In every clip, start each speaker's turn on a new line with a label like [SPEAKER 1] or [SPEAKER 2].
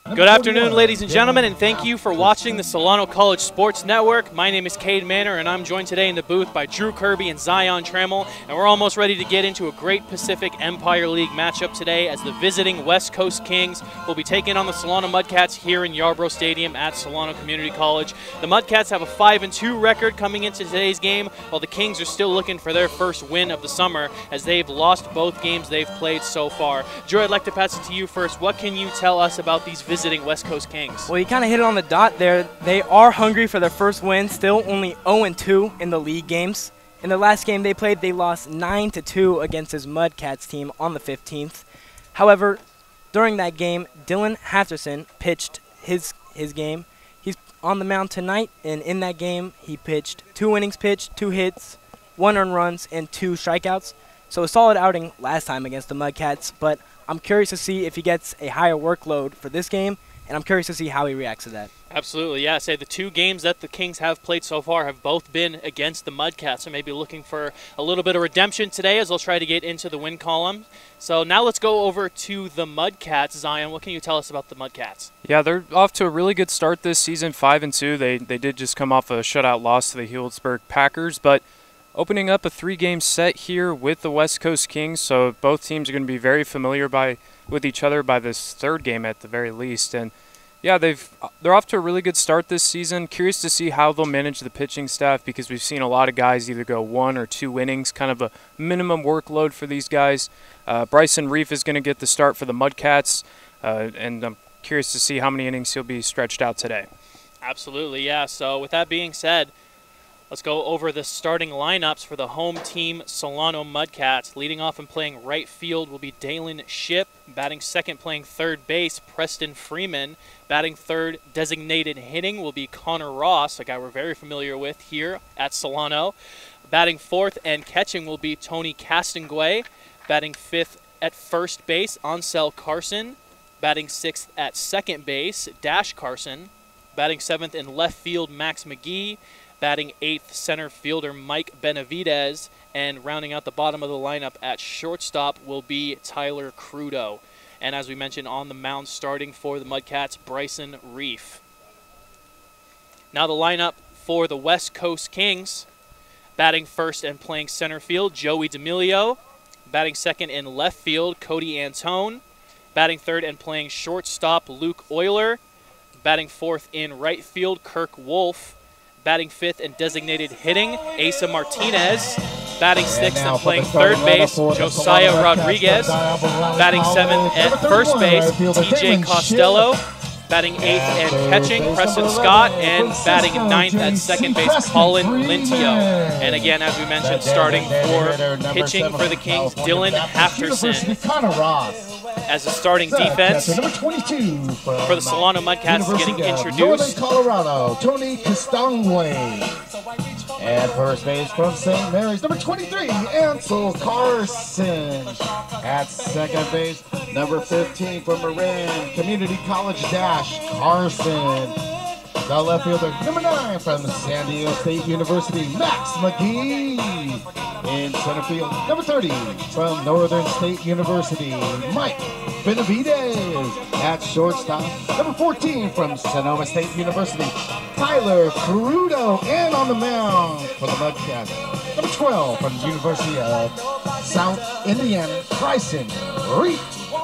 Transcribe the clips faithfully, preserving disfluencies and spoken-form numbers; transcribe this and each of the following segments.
[SPEAKER 1] Good afternoon, ladies and gentlemen, and thank you for watching the Solano College Sports Network. My name is Cade Manor, and I'm joined today in the booth by Drew Kirby and Zion Trammell, and we're almost ready to get into a great Pacific Empire League matchup today as the visiting West Coast Kings will be taking on the Solano Mudcats here in Yarborough Stadium at Solano Community College. The Mudcats have a five and two record coming into today's game, while the Kings are still looking for their first win of the summer as they've lost both games they've played so far. Drew, I'd like to pass it to you first. What can you tell us about these visiting West Coast Kings?
[SPEAKER 2] Well, you kind of hit it on the dot there. They are hungry for their first win, still only oh and two in the league games. In the last game they played, they lost nine to two against his Mudcats team on the fifteenth. However, during that game, Dylan Hatterson pitched his his game. He's on the mound tonight, and in that game, he pitched two innings pitched, two hits, one earned runs, and two strikeouts. So a solid outing last time against the Mudcats, but I'm curious to see if he gets a higher workload for this game, and I'm curious to see how he reacts to that.
[SPEAKER 1] Absolutely, yeah. Say the two games that the Kings have played so far have both been against the Mudcats, so maybe looking for a little bit of redemption today as they'll try to get into the win column. So now let's go over to the Mudcats. Zion, what can you tell us about the Mudcats?
[SPEAKER 3] Yeah, they're off to a really good start this season, five and two. They they did just come off a shutout loss to the Healdsburg Packers, but opening up a three-game set here with the West Coast Kings, so both teams are going to be very familiar by with each other by this third game at the very least. And yeah, they've they're off to a really good start this season. Curious to see how they'll manage the pitching staff because we've seen a lot of guys either go one or two innings, kind of a minimum workload for these guys. Uh, Bryson Reef is going to get the start for the Mudcats, uh, and I'm curious to see how many innings he'll be stretched out today.
[SPEAKER 1] Absolutely, yeah. So with that being said, let's go over the starting lineups for the home team, Solano Mudcats. Leading off and playing right field will be Dalen Shipp. Batting second, playing third base, Preston Freeman. Batting third, designated hitting will be Connor Ross, a guy we're very familiar with here at Solano. Batting fourth and catching will be Tony Castonguay. Batting fifth at first base, Ansel Carson. Batting sixth at second base, Dash Carson. Batting seventh in left field, Max McGee. Batting eighth, center fielder Mike Benavidez, and rounding out the bottom of the lineup at shortstop will be Tyler Crudo. And as we mentioned, on the mound starting for the Mudcats, Bryson Reef. Now the lineup for the West Coast Kings. Batting first and playing center field, Joey D'Amelio. Batting second in left field, Cody Antone. Batting third and playing shortstop, Luke Euler. Batting fourth in right field, Kirk Wolf. Batting fifth and designated hitting, Asa Martinez. Batting sixth and playing third base, Josiah Rodriguez. Batting seventh at first base, T J Costello. Batting eighth and catching, Preston Scott. And batting ninth at second base, Colin Lintio. And again, as we mentioned, starting for pitching for the Kings, Dylan Hafterson. As a starting defense for the Solano Mudcats getting introduced.
[SPEAKER 4] Colorado, Tony Castonguay. At first base from Saint Mary's, number twenty-three, Ansel Carson. At second base, number fifteen from Marin Community College, Dash Carson. The left fielder, number nine from San Diego State University, Max McGee. In center field, number thirty from Northern State University, Mike Benavidez. At shortstop, number fourteen from Sonoma State University, Tyler Crudo. And on the mound for the Mudcats, number twelve from the University of South Indiana, Bryson Reef.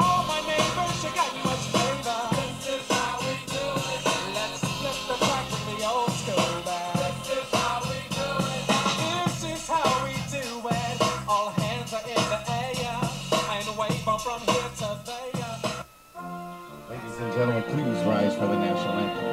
[SPEAKER 4] Ladies and gentlemen, please rise for the national anthem.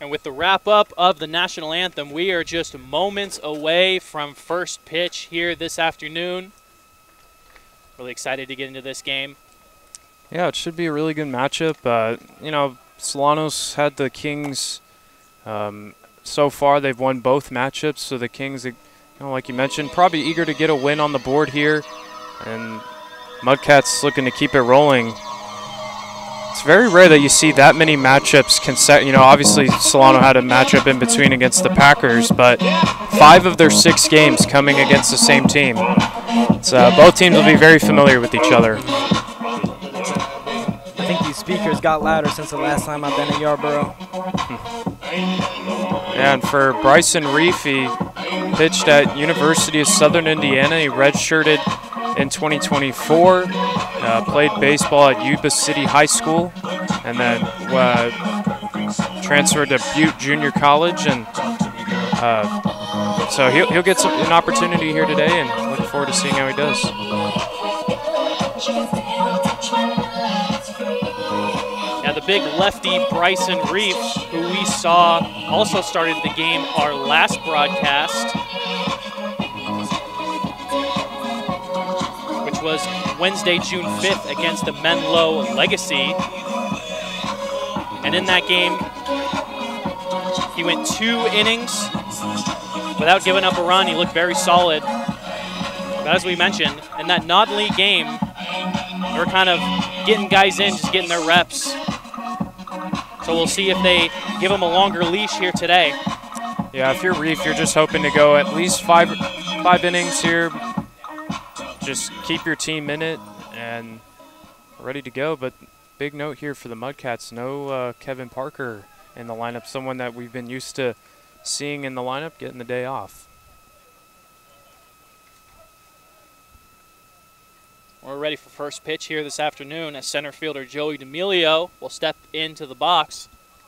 [SPEAKER 1] And with the wrap-up of the national anthem, we are just moments away from first pitch here this afternoon. Really excited to get into this game.
[SPEAKER 3] Yeah, it should be a really good matchup. Uh, you know, Solano's had the Kings um, so far. They've won both matchups, so the Kings, you know, like you mentioned, probably eager to get a win on the board here. And Mudcats looking to keep it rolling. It's very rare that you see that many matchups. Conse you know, obviously Solano had a matchup in between against the Packers, but five of their six games coming against the same team. So uh, both teams will be very familiar with each other.
[SPEAKER 2] I think these speakers got louder since the last time I've been in Yarborough.
[SPEAKER 3] And for Bryson Reef, he pitched at University of Southern Indiana. He redshirted in twenty twenty-four, uh, played baseball at Yuba City High School, and then uh, transferred to Butte Junior College. And uh, so he'll, he'll get some, an opportunity here today, and looking forward to seeing how he does.
[SPEAKER 1] Now the big lefty Bryson Reef, who we saw also started the game our last broadcast, which was Wednesday, June fifth against the Menlo Legacy. And in that game, he went two innings without giving up a run. He looked very solid. But as we mentioned, in that non-league game, they're kind of getting guys in, just getting their reps. So we'll see if they give him a longer leash here today.
[SPEAKER 3] Yeah, if you're Reef, you're just hoping to go at least five, five innings here. Just keep your team in it and ready to go. But big note here for the Mudcats, no uh, Kevin Parker in the lineup, someone that we've been used to seeing in the lineup getting the day off.
[SPEAKER 1] We're ready for first pitch here this afternoon as center fielder Joey D'Amelio will step into the box.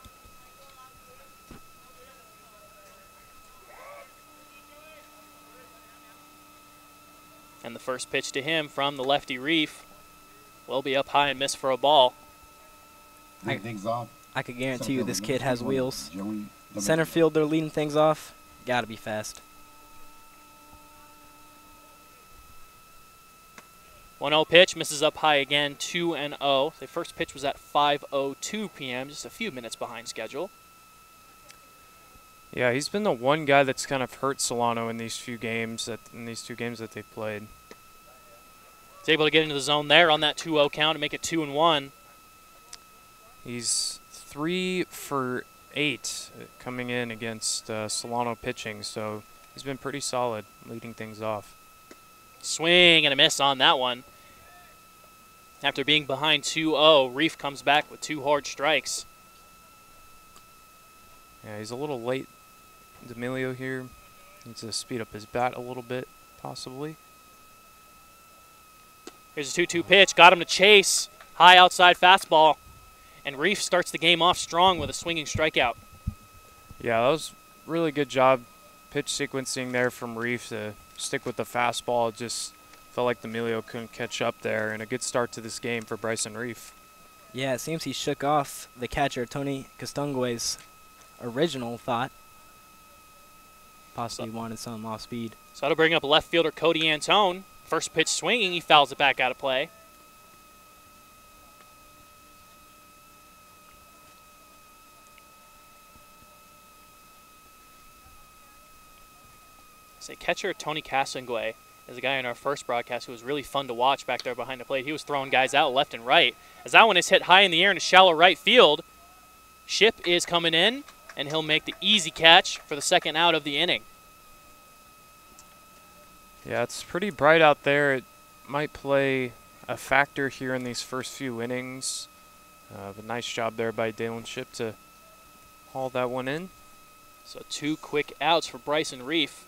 [SPEAKER 1] And the first pitch to him from the lefty Reef will be up high and miss for a ball.
[SPEAKER 2] I, I could guarantee you this kid has wheels. Center fielder leading things off, gotta be fast.
[SPEAKER 1] one oh pitch, misses up high again, two and oh. The first pitch was at five oh two p m, just a few minutes behind schedule.
[SPEAKER 3] Yeah, he's been the one guy that's kind of hurt Solano in these few games, that in these two games that they've played.
[SPEAKER 1] He's able to get into the zone there on that two oh count and make it two and one.
[SPEAKER 3] He's three for eight coming in against uh, Solano pitching, so he's been pretty solid leading things off.
[SPEAKER 1] Swing and a miss on that one. After being behind two oh, Reef comes back with two hard strikes.
[SPEAKER 3] Yeah, he's a little late. D'Amelio here needs to speed up his bat a little bit, possibly.
[SPEAKER 1] Here's a two two pitch, got him to chase. High outside fastball. And Reef starts the game off strong with a swinging strikeout.
[SPEAKER 3] Yeah, that was really good job pitch sequencing there from Reef to stick with the fastball. It just felt like D'Amelio couldn't catch up there, and a good start to this game for Bryson Reef.
[SPEAKER 2] Yeah, it seems he shook off the catcher, Tony Castonguay's original thought. Possibly so, wanted something off speed.
[SPEAKER 1] So that'll bring up left fielder Cody Antone. First pitch swinging, he fouls it back out of play. Say catcher Tony Castonguay is a guy in our first broadcast who was really fun to watch back there behind the plate. He was throwing guys out left and right. As that one is hit high in the air in a shallow right field, Ship is coming in, and he'll make the easy catch for the second out of the inning.
[SPEAKER 3] Yeah, it's pretty bright out there. It might play a factor here in these first few innings. Uh, but nice job there by Dalen Ship to haul that one in.
[SPEAKER 1] So two quick outs for Bryson Reef.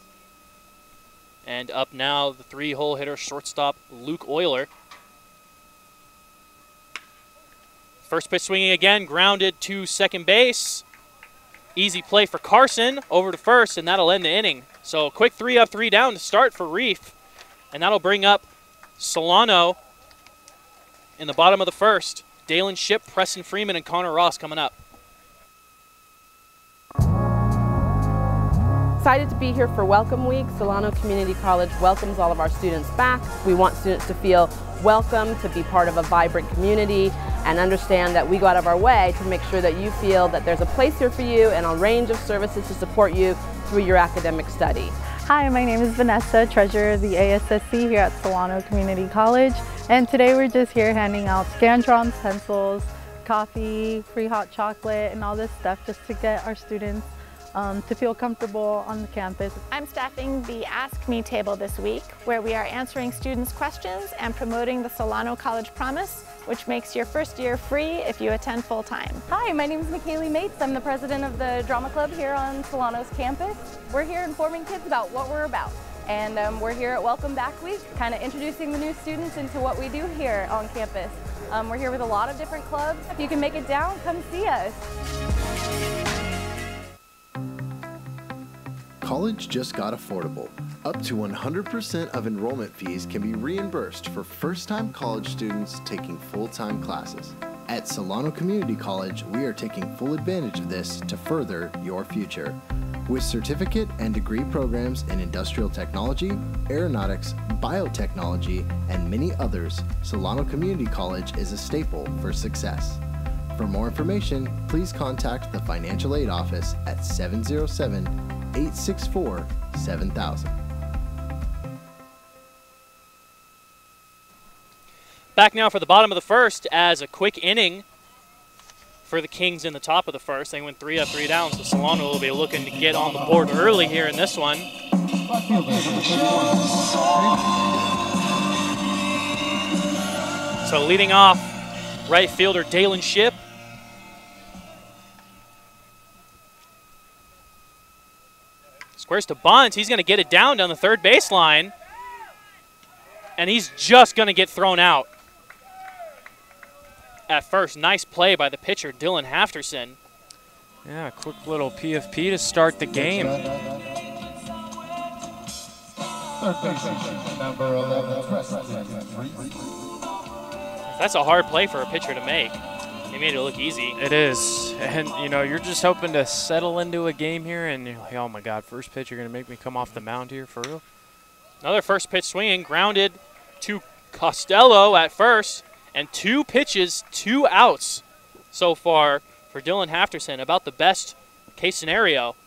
[SPEAKER 1] And up now, the three-hole hitter, shortstop Luke Euler. First pitch swinging again, grounded to second base. Easy play for Carson, over to first, and that'll end the inning. So a quick three up, three down to start for Reef. And that'll bring up Solano in the bottom of the first. Dalen Ship, Preston Freeman, and Connor Ross coming up.
[SPEAKER 5] excited to be here for Welcome Week. Solano Community College welcomes all of our students back. We want students to feel welcome, to be part of a vibrant community, and understand that we go out of our way to make sure that you feel that there's a place here for you and a range of services to support you through your academic study.
[SPEAKER 6] Hi, my name is Vanessa, treasurer of the A S S C here at Solano Community College, and today we're just here handing out Scantrons, pencils, coffee, free hot chocolate, and all this stuff just to get our students um, to feel comfortable on the campus.
[SPEAKER 7] I'm staffing the Ask Me table this week, where we are answering students' questions and promoting the Solano College Promise, which makes your first year free if you attend full-time.
[SPEAKER 8] Hi, my name is McKaylee Mates. I'm the president of the drama club here on Solano's campus. We're here informing kids about what we're about. And um, we're here at Welcome Back Week, kind of introducing the new students into what we do here on campus. Um, we're here with a lot of different clubs. If you can make it down, come see us.
[SPEAKER 9] College just got affordable. Up to one hundred percent of enrollment fees can be reimbursed for first-time college students taking full-time classes. At Solano Community College, we are taking full advantage of this to further your future. With certificate and degree programs in industrial technology, aeronautics, biotechnology, and many others, Solano Community College is a staple for success. For more information, please contact the Financial Aid Office at seven zero seven, eight six four, seven thousand.
[SPEAKER 1] Back now for the bottom of the first as a quick inning for the Kings in the top of the first. They went three up, three down, so Solano will be looking to get on the board early here in this one. So leading off, right fielder Dalen Shipp. Squares to Bonds. He's going to get it down down the third baseline. And he's just going to get thrown out. At first, nice play by the pitcher, Dylan Hafterson.
[SPEAKER 3] Yeah, quick little P F P to start the game.
[SPEAKER 1] That's a hard play for a pitcher to make. He made it look easy.
[SPEAKER 3] It is. And, you know, you're just hoping to settle into a game here, and you're like, oh, my God, first pitch, you're going to make me come off the mound here for real?
[SPEAKER 1] Another first pitch swinging, grounded to Costello at first. And two pitches, two outs so far for Dylan Hafterson. About the best case scenario.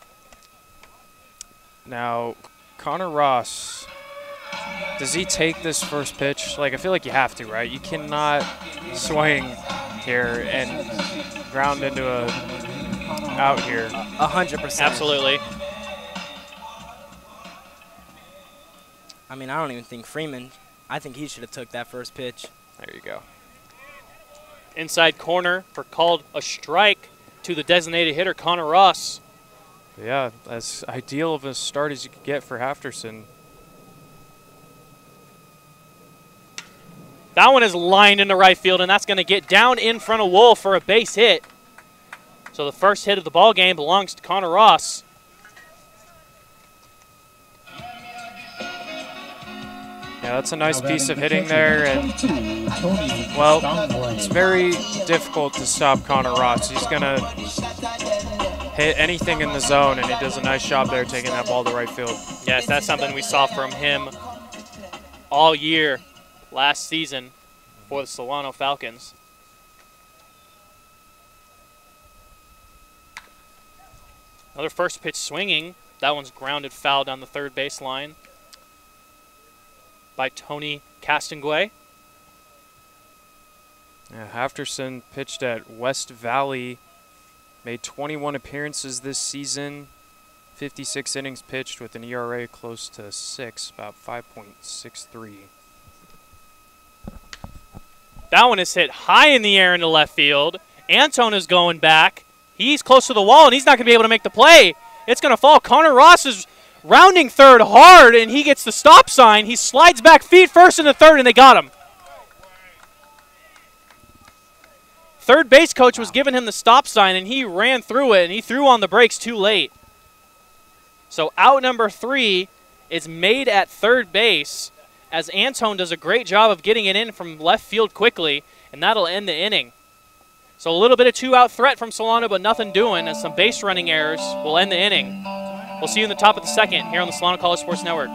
[SPEAKER 3] Now, Connor Ross, does he take this first pitch? Like, I feel like you have to, right? You cannot swing here and ground into a out here.
[SPEAKER 2] A hundred percent.
[SPEAKER 1] Absolutely.
[SPEAKER 2] I mean, I don't even think Freeman, I think he should have took that first pitch.
[SPEAKER 3] There you go.
[SPEAKER 1] Inside corner for called a strike to the designated hitter, Connor Ross.
[SPEAKER 3] Yeah, as ideal of a start as you could get for Hafterson.
[SPEAKER 1] That one is lined into right field, and that's going to get down in front of Wolf for a base hit. So the first hit of the ball game belongs to Connor Ross.
[SPEAKER 3] Yeah, that's a nice piece of hitting there, and well, it's very difficult to stop Connor Ross. He's gonna hit anything in the zone, and he does a nice job there taking that ball to right field.
[SPEAKER 1] Yes, that's something we saw from him all year last season for the Solano Falcons. Another first pitch swinging. That one's grounded foul down the third baseline by Tony Castanguay.
[SPEAKER 3] Yeah, Hafterson pitched at West Valley, made twenty-one appearances this season, fifty-six innings pitched with an E R A close to six, about five point six three.
[SPEAKER 1] That one is hit high in the air into left field. Antone is going back. He's close to the wall, and he's not going to be able to make the play. It's going to fall. Connor Ross is rounding third hard, and he gets the stop sign. He slides back feet first into third, and they got him. Third base coach was giving him the stop sign, and he ran through it, and he threw on the brakes too late. So out number three is made at third base as Antone does a great job of getting it in from left field quickly, and that'll end the inning. So a little bit of two-out threat from Solano, but nothing doing, as some base running errors will end the inning. We'll see you in the top of the second here on the Solano College Sports Network.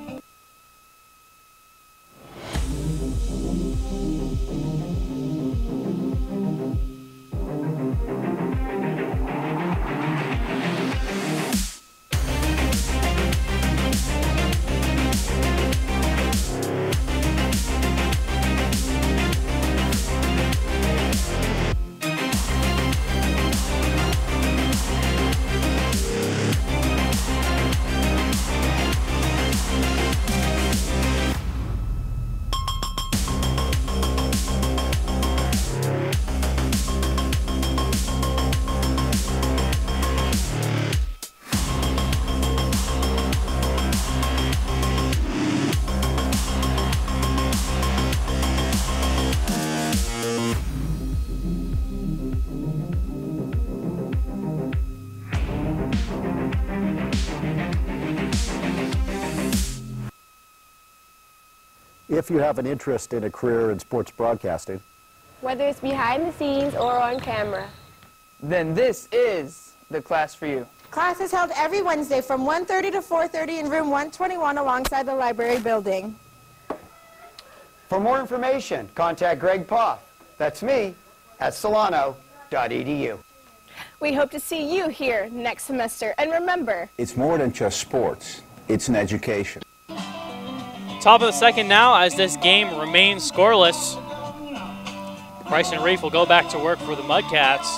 [SPEAKER 10] If you have an interest in a career in sports broadcasting,
[SPEAKER 11] whether it's behind the scenes or on camera,
[SPEAKER 12] then this is the class for you.
[SPEAKER 13] Class is held every Wednesday from one thirty to four thirty in room one twenty-one alongside the library building.
[SPEAKER 12] For more information, contact Greg Poff. That's me at solano dot e d u.
[SPEAKER 11] We hope to see you here next semester. And remember,
[SPEAKER 14] it's more than just sports. It's an education.
[SPEAKER 1] Top of the second now as this game remains scoreless. Bryson Reef will go back to work for the Mudcats.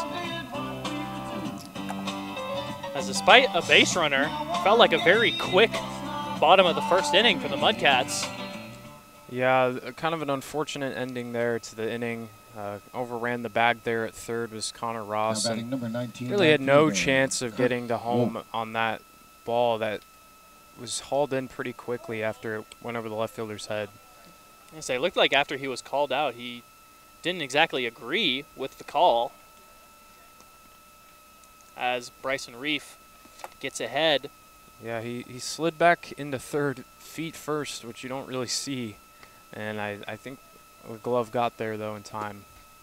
[SPEAKER 1] As despite a base runner, felt like a very quick bottom of the first inning for the Mudcats.
[SPEAKER 3] Yeah, kind of an unfortunate ending there to the inning. Uh, overran the bag there at third was Connor Ross. And
[SPEAKER 4] number nineteen,
[SPEAKER 3] really had no chance of getting to home on that ball that was hauled in pretty quickly after it went over the left fielder's head.
[SPEAKER 1] I say, it looked like after he was called out, he didn't exactly agree with the call. As Bryson Reef gets ahead.
[SPEAKER 3] Yeah, he, he slid back into third feet first, which you don't really see. And I, I think the glove got there, though, in time.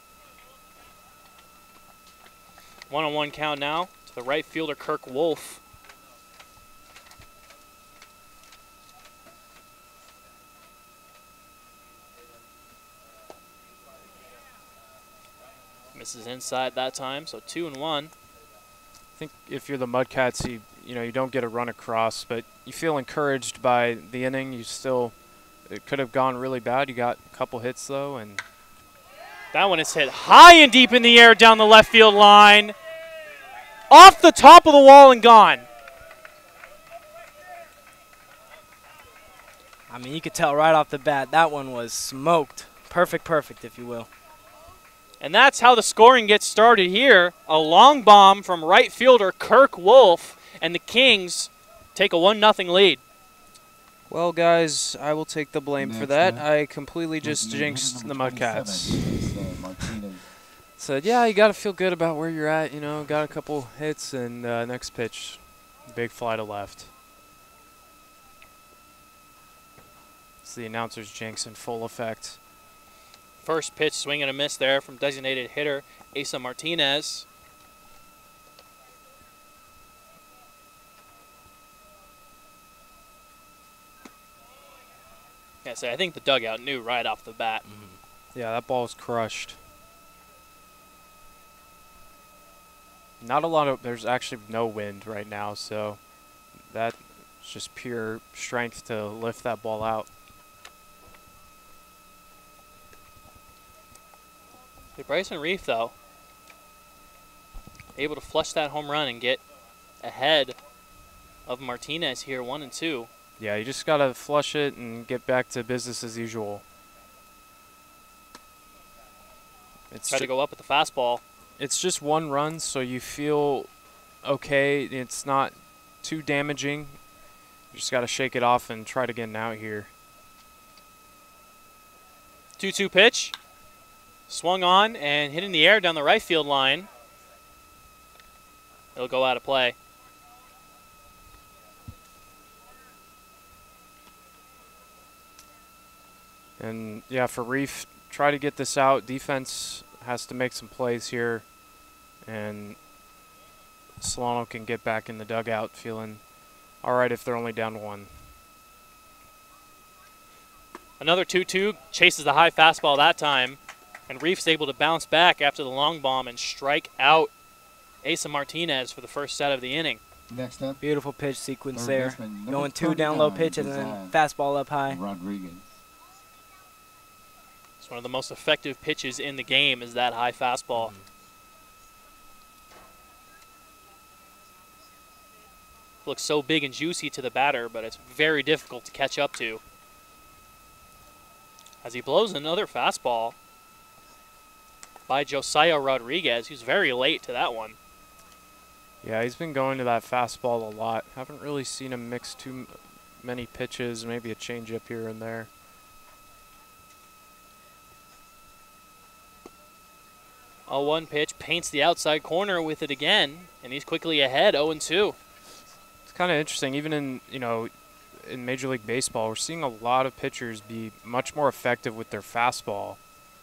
[SPEAKER 1] One-on-one count now to the right fielder, Kirk Wolf. Misses inside that time, so two and one.
[SPEAKER 3] I think if you're the Mudcats, you you know you don't get a run across, but you feel encouraged by the inning. You still, it could have gone really bad. You got a couple hits though, and
[SPEAKER 1] that one is hit high and deep in the air down the left field line, off the top of the wall and gone.
[SPEAKER 2] I mean, you could tell right off the bat that one was smoked. Perfect, perfect, if you will.
[SPEAKER 1] And that's how the scoring gets started here. A long bomb from right fielder Kirk Wolf, and the Kings take a one nothing lead.
[SPEAKER 3] Well, guys, I will take the blame Next for that. Man. I completely just jinxed the Mudcats. Said, yeah, you got to feel good about where you're at. You know, got a couple hits, and uh, next pitch, big fly to left. It's the announcer's jinx in full effect.
[SPEAKER 1] First pitch, swing and a miss there from designated hitter Asa Martinez. Yeah, so I think the dugout knew right off the bat.
[SPEAKER 3] Mm-hmm. Yeah, that ball was crushed. Not a lot of, there's actually no wind right now, so that's just pure strength to lift that ball out.
[SPEAKER 1] Hey, Bryson Reef, though, able to flush that home run and get ahead of Martinez here, one and two.
[SPEAKER 3] Yeah, you just got to flush it and get back to business as usual.
[SPEAKER 1] It's Try to go up with the fastball.
[SPEAKER 3] It's just one run, so you feel okay. It's not too damaging. You just got to shake it off and try it again out here.
[SPEAKER 1] two two pitch. Swung on and hit in the air down the right field line. It'll go out of play.
[SPEAKER 3] And yeah, for Reef, try to get this out. Defense has to make some plays here, and Solano can get back in the dugout feeling all right if they're only down one.
[SPEAKER 1] Another two two, chases the high fastball that time, and Reef's able to bounce back after the long bomb and strike out Asa Martinez for the first set of the inning.
[SPEAKER 4] Next up,
[SPEAKER 2] beautiful pitch sequence
[SPEAKER 4] third
[SPEAKER 2] there.
[SPEAKER 4] baseman, number
[SPEAKER 2] Going two down low
[SPEAKER 4] thirty-nine,
[SPEAKER 2] pitch and then
[SPEAKER 4] Design.
[SPEAKER 2] fastball up high.
[SPEAKER 4] Rodriguez.
[SPEAKER 1] It's one of the most effective pitches in the game is that high fastball.
[SPEAKER 2] Mm-hmm.
[SPEAKER 1] Looks so big and juicy to the batter, but it's very difficult to catch up to. As he blows another fastball by Josiah Rodriguez, who's very late to that one.
[SPEAKER 3] Yeah, he's been going to that fastball a lot. Haven't really seen him mix too many pitches, maybe a changeup here and there.
[SPEAKER 1] oh one pitch, paints the outside corner with it again, and he's quickly ahead, oh and two.
[SPEAKER 3] It's kind of interesting, even in, you know, in Major League Baseball, we're seeing a lot of pitchers be much more effective with their fastball.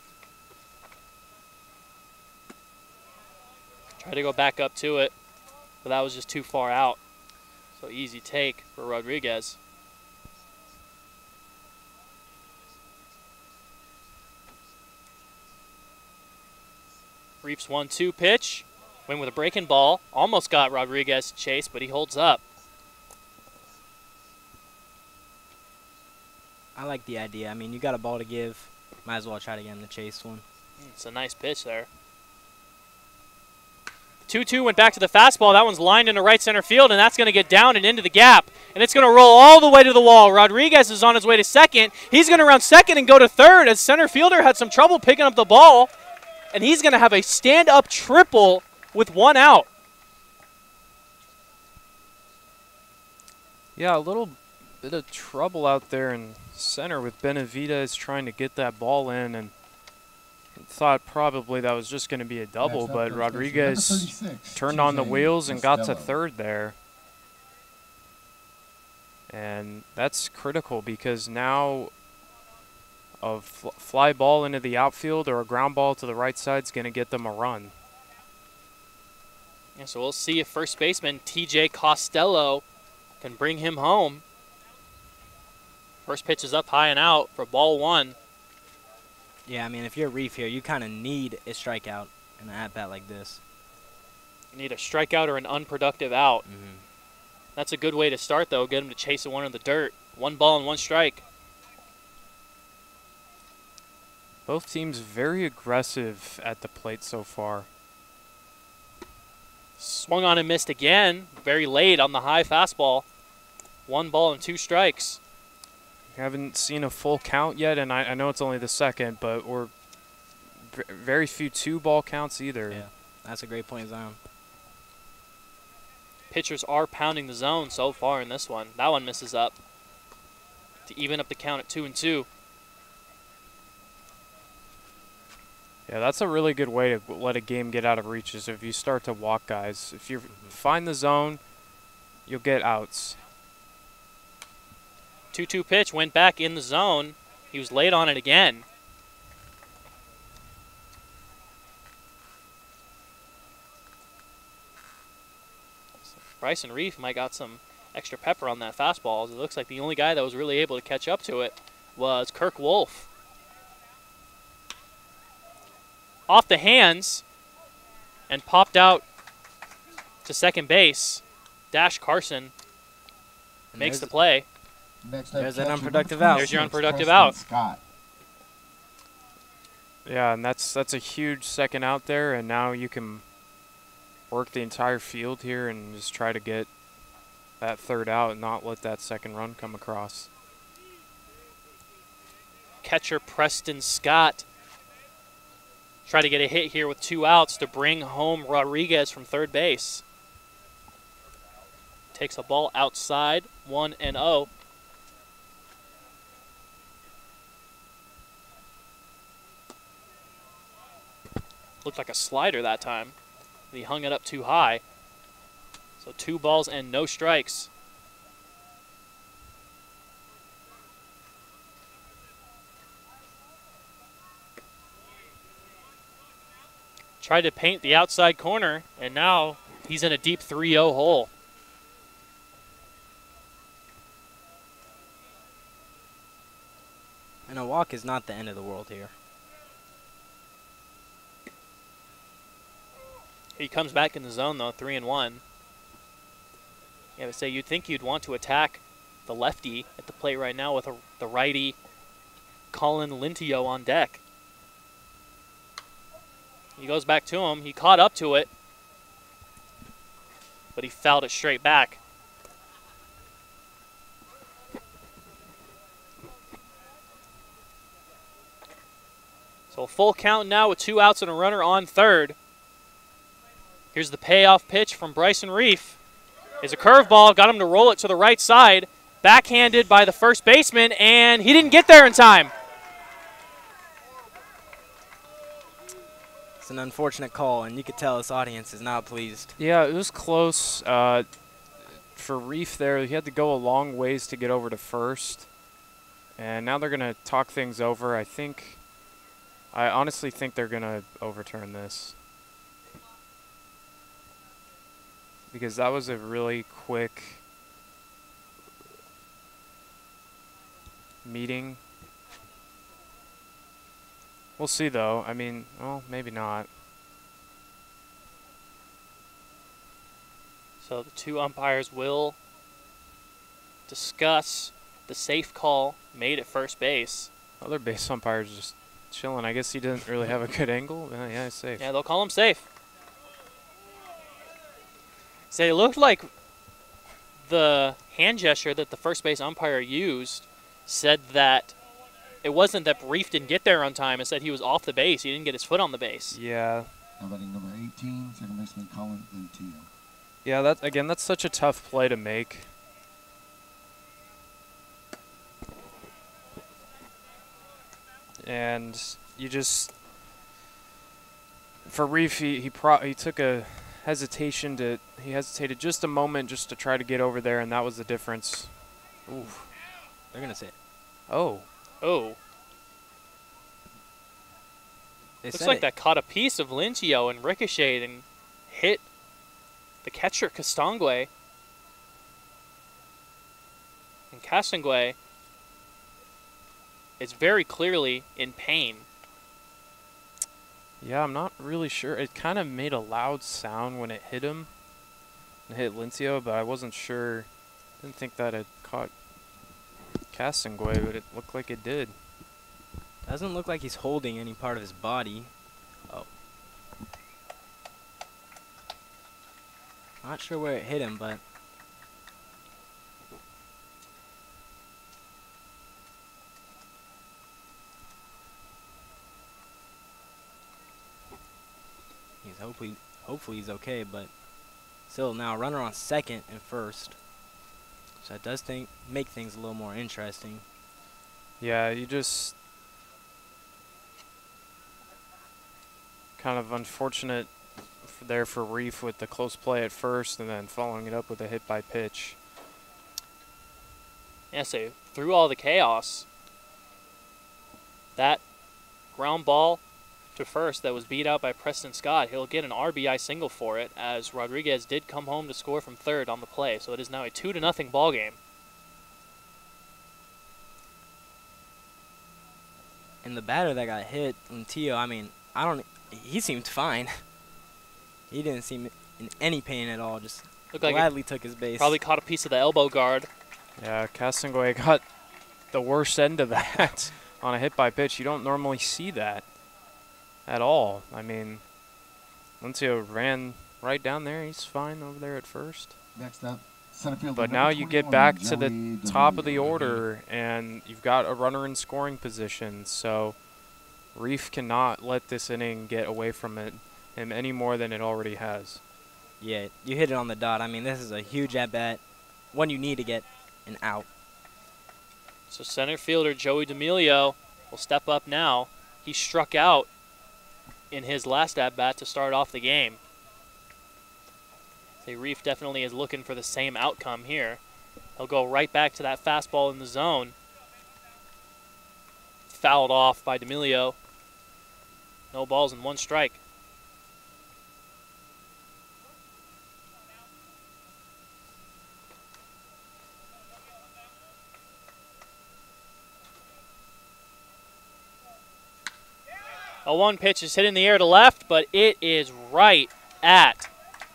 [SPEAKER 1] Try to go back up to it, but that was just too far out. So easy take for Rodriguez. Reef's one two pitch. Went with a breaking ball. Almost got Rodriguez chased, but he holds up.
[SPEAKER 2] I like the idea. I mean, you got a ball to give. Might as well try to get him to chase one.
[SPEAKER 1] It's a nice pitch there. two two went back to the fastball. That one's lined into right center field, and that's going to get down and into the gap. And it's going to roll all the way to the wall. Rodriguez is on his way to second. He's going to round second and go to third as center fielder had some trouble picking up the ball. And he's going to have a stand-up triple with one out.
[SPEAKER 3] Yeah, a little bit of trouble out there in center with Benavidez trying to get that ball in, and thought probably that was just going to be a double,
[SPEAKER 4] Next up,
[SPEAKER 3] but
[SPEAKER 4] first
[SPEAKER 3] Rodriguez
[SPEAKER 4] baseman, number thirty-six,
[SPEAKER 3] turned on the
[SPEAKER 4] T J
[SPEAKER 3] wheels and got to
[SPEAKER 4] Costello.
[SPEAKER 3] third there. And that's critical because now a fl fly ball into the outfield or a ground ball to the right side is going to get them a run.
[SPEAKER 1] Yeah, so we'll see if first baseman T J Costello can bring him home. First pitch is up high and out for ball one.
[SPEAKER 2] Yeah, I mean, if you're Reef here, you kind of need a strikeout in an at-bat like this.
[SPEAKER 1] You need a strikeout or an unproductive out.
[SPEAKER 2] Mm-hmm.
[SPEAKER 1] That's a good way to start, though. Get him to chase one in the dirt. One ball and one strike.
[SPEAKER 3] Both teams very aggressive at the plate so far.
[SPEAKER 1] Swung on and missed again. Very late on the high fastball. One ball and two strikes.
[SPEAKER 3] We haven't seen a full count yet, and I, I know it's only the second, but we're v very few two-ball counts either.
[SPEAKER 2] Yeah, that's a great point, Zion.
[SPEAKER 1] Pitchers are pounding the zone so far in this one. That one misses up to even up the count at two and two.
[SPEAKER 3] Yeah, that's a really good way to let a game get out of reach is if you start to walk guys. If you
[SPEAKER 2] Mm-hmm.
[SPEAKER 3] find the zone, you'll get outs.
[SPEAKER 1] two two pitch went back in the zone. He was late on it again. Bryson Reef might got some extra pepper on that fastball. It looks like the only guy that was really able to catch up to it was Kirk Wolf. Off the hands and popped out to second base. Dash Carson makes the play.
[SPEAKER 4] Next
[SPEAKER 2] There's an unproductive out.
[SPEAKER 1] There's your unproductive out.
[SPEAKER 4] Scott.
[SPEAKER 3] Yeah, and that's that's a huge second out there, and now you can work the entire field here and just try to get that third out and not let that second run come across.
[SPEAKER 1] Catcher Preston Scott try to get a hit here with two outs to bring home Rodriguez from third base. Takes a ball outside, one and oh. Looked like a slider that time. He hung it up too high. So two balls and no strikes. Tried to paint the outside corner, and now he's in a deep three oh hole.
[SPEAKER 2] And a walk is not the end of the world here.
[SPEAKER 1] He comes back in the zone, though, three and one. Yeah, but say you'd think you'd want to attack the lefty at the plate right now with a, the righty Colin Lintio on deck. He goes back to him. He caught up to it, but he fouled it straight back. So a full count now with two outs and a runner on third. Here's the payoff pitch from Bryson Reef. It's a curveball, got him to roll it to the right side. Backhanded by the first baseman, and he didn't get there in time.
[SPEAKER 2] It's an unfortunate call, and you could tell this audience is not pleased.
[SPEAKER 3] Yeah, it was close. Uh, for Reef there, he had to go a long ways to get over to first. And now they're going to talk things over. I think, I honestly think they're going to overturn this. Because that was a really quick meeting. We'll see, though. I mean, well, maybe not.
[SPEAKER 1] So the two umpires will discuss the safe call made at first base.
[SPEAKER 3] Other base umpire's just chilling. I guess he didn't really have a good angle. Uh, yeah, it's safe.
[SPEAKER 1] Yeah, they'll call him safe. So it looked like the hand gesture that the first base umpire used said that it wasn't that Reef didn't get there on time. It said he was off the base. He didn't get his foot on the base.
[SPEAKER 3] Yeah.
[SPEAKER 4] Now batting number eighteen, second baseman Colin Lintio.
[SPEAKER 3] Yeah, that again, that's such a tough play to make. And you just, for Reef, he he, pro he took a hesitation to, he hesitated just a moment just to try to get over there, and that was the difference. Oof.
[SPEAKER 2] They're going to say it.
[SPEAKER 3] Oh.
[SPEAKER 1] Oh.
[SPEAKER 2] They
[SPEAKER 1] Looks
[SPEAKER 2] said
[SPEAKER 1] like
[SPEAKER 2] it.
[SPEAKER 1] that caught a piece of Lintio and ricocheted and hit the catcher, Castonguay. And Castonguay is very clearly in pain.
[SPEAKER 3] Yeah, I'm not really sure. It kind of made a loud sound when it hit him. It hit Lintio, but I wasn't sure. Didn't think that it caught Castonguay, but it looked like it did.
[SPEAKER 2] Doesn't look like he's holding any part of his body. Oh. Not sure where it hit him, but he's hopefully hopefully he's okay, but still now runner on second and first. So that does think make things a little more interesting.
[SPEAKER 3] Yeah, you just kind of unfortunate for there for Reef with the close play at first and then following it up with a hit by pitch.
[SPEAKER 1] Yeah, so through all the chaos, that ground ball to first that was beat out by Preston Scott, he'll get an R B I single for it, as Rodriguez did come home to score from third on the play. So it is now a two to nothing ball game.
[SPEAKER 2] And the batter that got hit, Lintio, I mean, I don't. He seemed fine. He didn't seem in any pain at all. Just
[SPEAKER 1] Looked like
[SPEAKER 2] gladly took his base.
[SPEAKER 1] Probably caught a piece of the elbow guard.
[SPEAKER 3] Yeah, Castonguay got the worst end of that on a hit by pitch. You don't normally see that at all. I mean, Lintio ran right down there. He's fine over there at first.
[SPEAKER 4] Next up, center field.
[SPEAKER 3] But now you get back to the top of the order, and you've got a runner in scoring position. So Reef cannot let this inning get away from it him any more than it already has.
[SPEAKER 2] Yeah, you hit it on the dot. I mean, this is a huge at-bat, one you need to get an out.
[SPEAKER 1] So center fielder Joey D'Amelio will step up now. He struck out in his last at-bat to start off the game. So Reef definitely is looking for the same outcome here. He'll go right back to that fastball in the zone. Fouled off by D'Amelio. No balls and one strike. A one pitch is hit in the air to left, but it is right at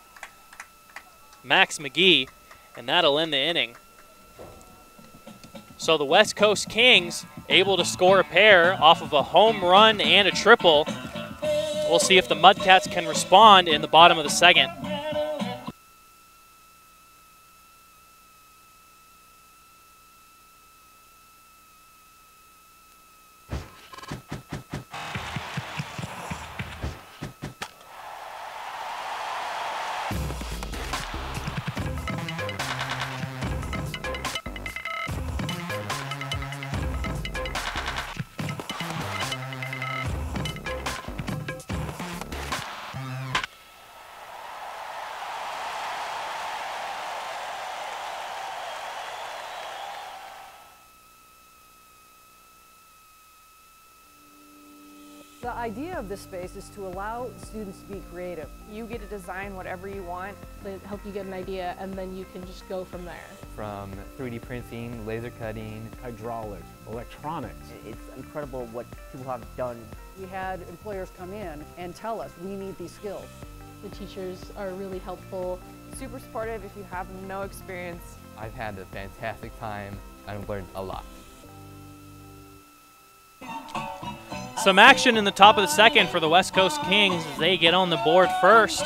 [SPEAKER 1] Max McGee, and that'll end the inning. So the West Coast Kings able to score a pair off of a home run and a triple. We'll see if the Mudcats can respond in the bottom of the second.
[SPEAKER 15] The idea of this space is to allow students to be creative.
[SPEAKER 16] You get to design whatever you want.
[SPEAKER 17] They help you get an idea, and then you can just go from there.
[SPEAKER 18] From three D printing, laser cutting,
[SPEAKER 10] hydraulics, electronics.
[SPEAKER 19] It's incredible what people have done.
[SPEAKER 15] We had employers come in and tell us, we need these skills.
[SPEAKER 17] The teachers are really helpful.
[SPEAKER 16] Super supportive if you have no experience.
[SPEAKER 18] I've had a fantastic time. I've learned a lot.
[SPEAKER 1] Some action in the top of the second for the West Coast Kings as they get on the board first.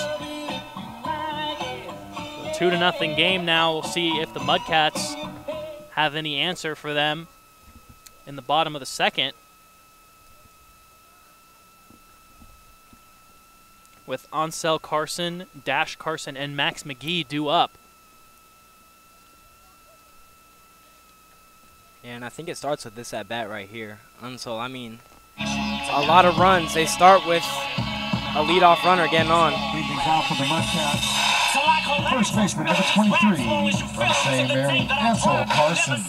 [SPEAKER 1] Two to nothing game now. We'll see if the Mudcats have any answer for them in the bottom of the second. With Ansel Carson, Dash Carson, and Max McGee due up.
[SPEAKER 2] Yeah, and I think it starts with this at bat right here. Ansel, I mean, a lot of runs. They start with a leadoff runner getting on.
[SPEAKER 4] Leading off for the Mudcats. First baseman, number twenty-three, from Saint Mary, Ansel Carson.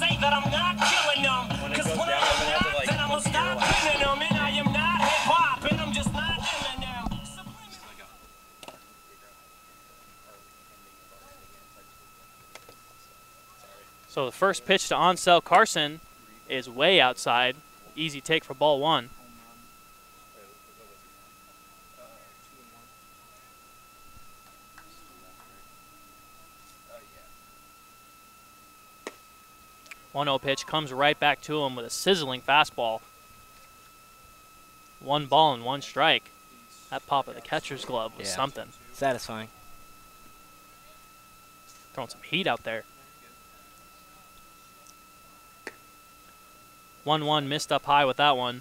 [SPEAKER 1] So the first pitch to Ansel Carson is way outside. Easy take for ball one. one oh pitch comes right back to him with a sizzling fastball. One ball and one strike. That pop of the catcher's glove was
[SPEAKER 2] Yeah.
[SPEAKER 1] something.
[SPEAKER 2] Satisfying.
[SPEAKER 1] Throwing some heat out there. one one missed up high with that one.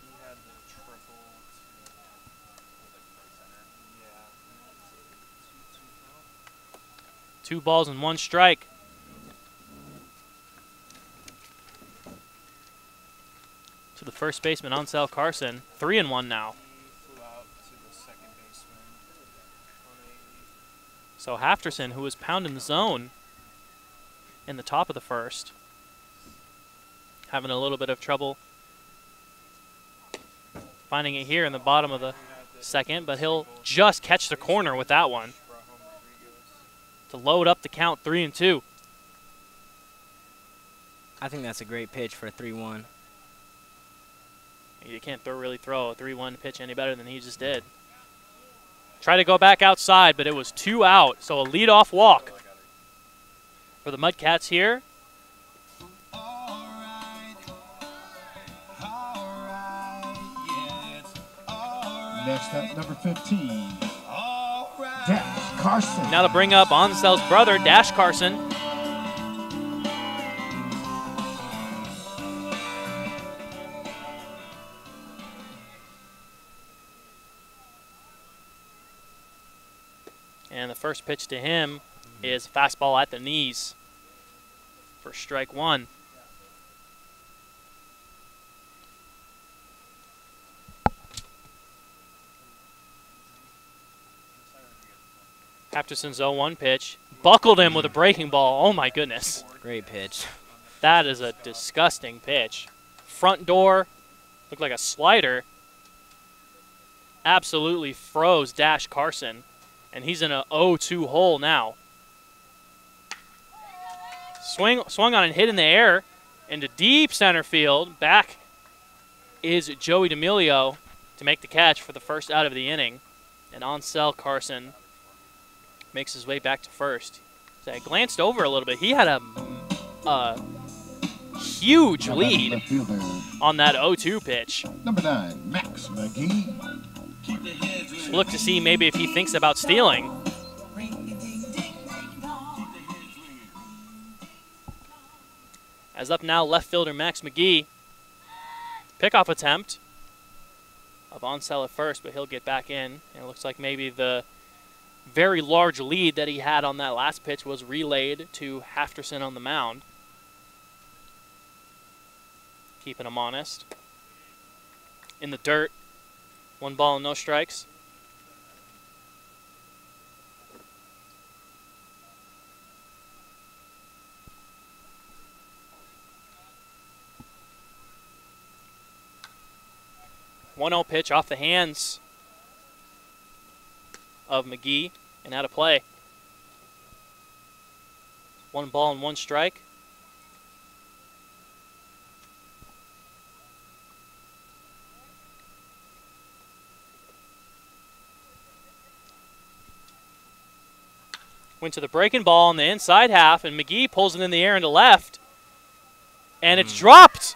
[SPEAKER 1] Two balls and one strike. To the first baseman, Ansel Carson. Three and one now. So Hafterson, who was pounding the zone in the top of the first, having a little bit of trouble finding it here in the bottom of the second, but he'll just catch the corner with that one to load up the count three and two.
[SPEAKER 2] I think that's a great pitch for a three one.
[SPEAKER 1] You can't throw, really throw a three one pitch any better than he just did. Try to go back outside, but it was two out, so a leadoff walk for the Mudcats here.
[SPEAKER 4] Next up, number fifteen, Dash Carson.
[SPEAKER 1] Now to bring up Ansel's brother, Dash Carson. And the first pitch to him is fastball at the knees for strike one. Hafterson's oh one pitch. Buckled him with a breaking ball. Oh, my goodness.
[SPEAKER 2] Great pitch.
[SPEAKER 1] That is a disgusting pitch. Front door. Looked like a slider. Absolutely froze Dash Carson. And he's in a oh two hole now. Swing, swung on and hit in the air into deep center field. Back is Joey D'Amelio to make the catch for the first out of the inning. And Ansel Carson makes his way back to first. So I glanced over a little bit. He had a, a huge lead on that oh two pitch.
[SPEAKER 4] Number nine, Max McGee.
[SPEAKER 1] So look to see maybe if he thinks about stealing. As up now, left fielder Max McGee. Pickoff attempt of Ansel at first, but he'll get back in. And it looks like maybe the very large lead that he had on that last pitch was relayed to Halfterson on the mound. Keeping him honest. In the dirt. One ball and no strikes. one oh pitch off the hands of McGee and out of play. One ball and one strike. Went to the breaking ball on the inside half, and McGee pulls it in the air into left. And it's dropped.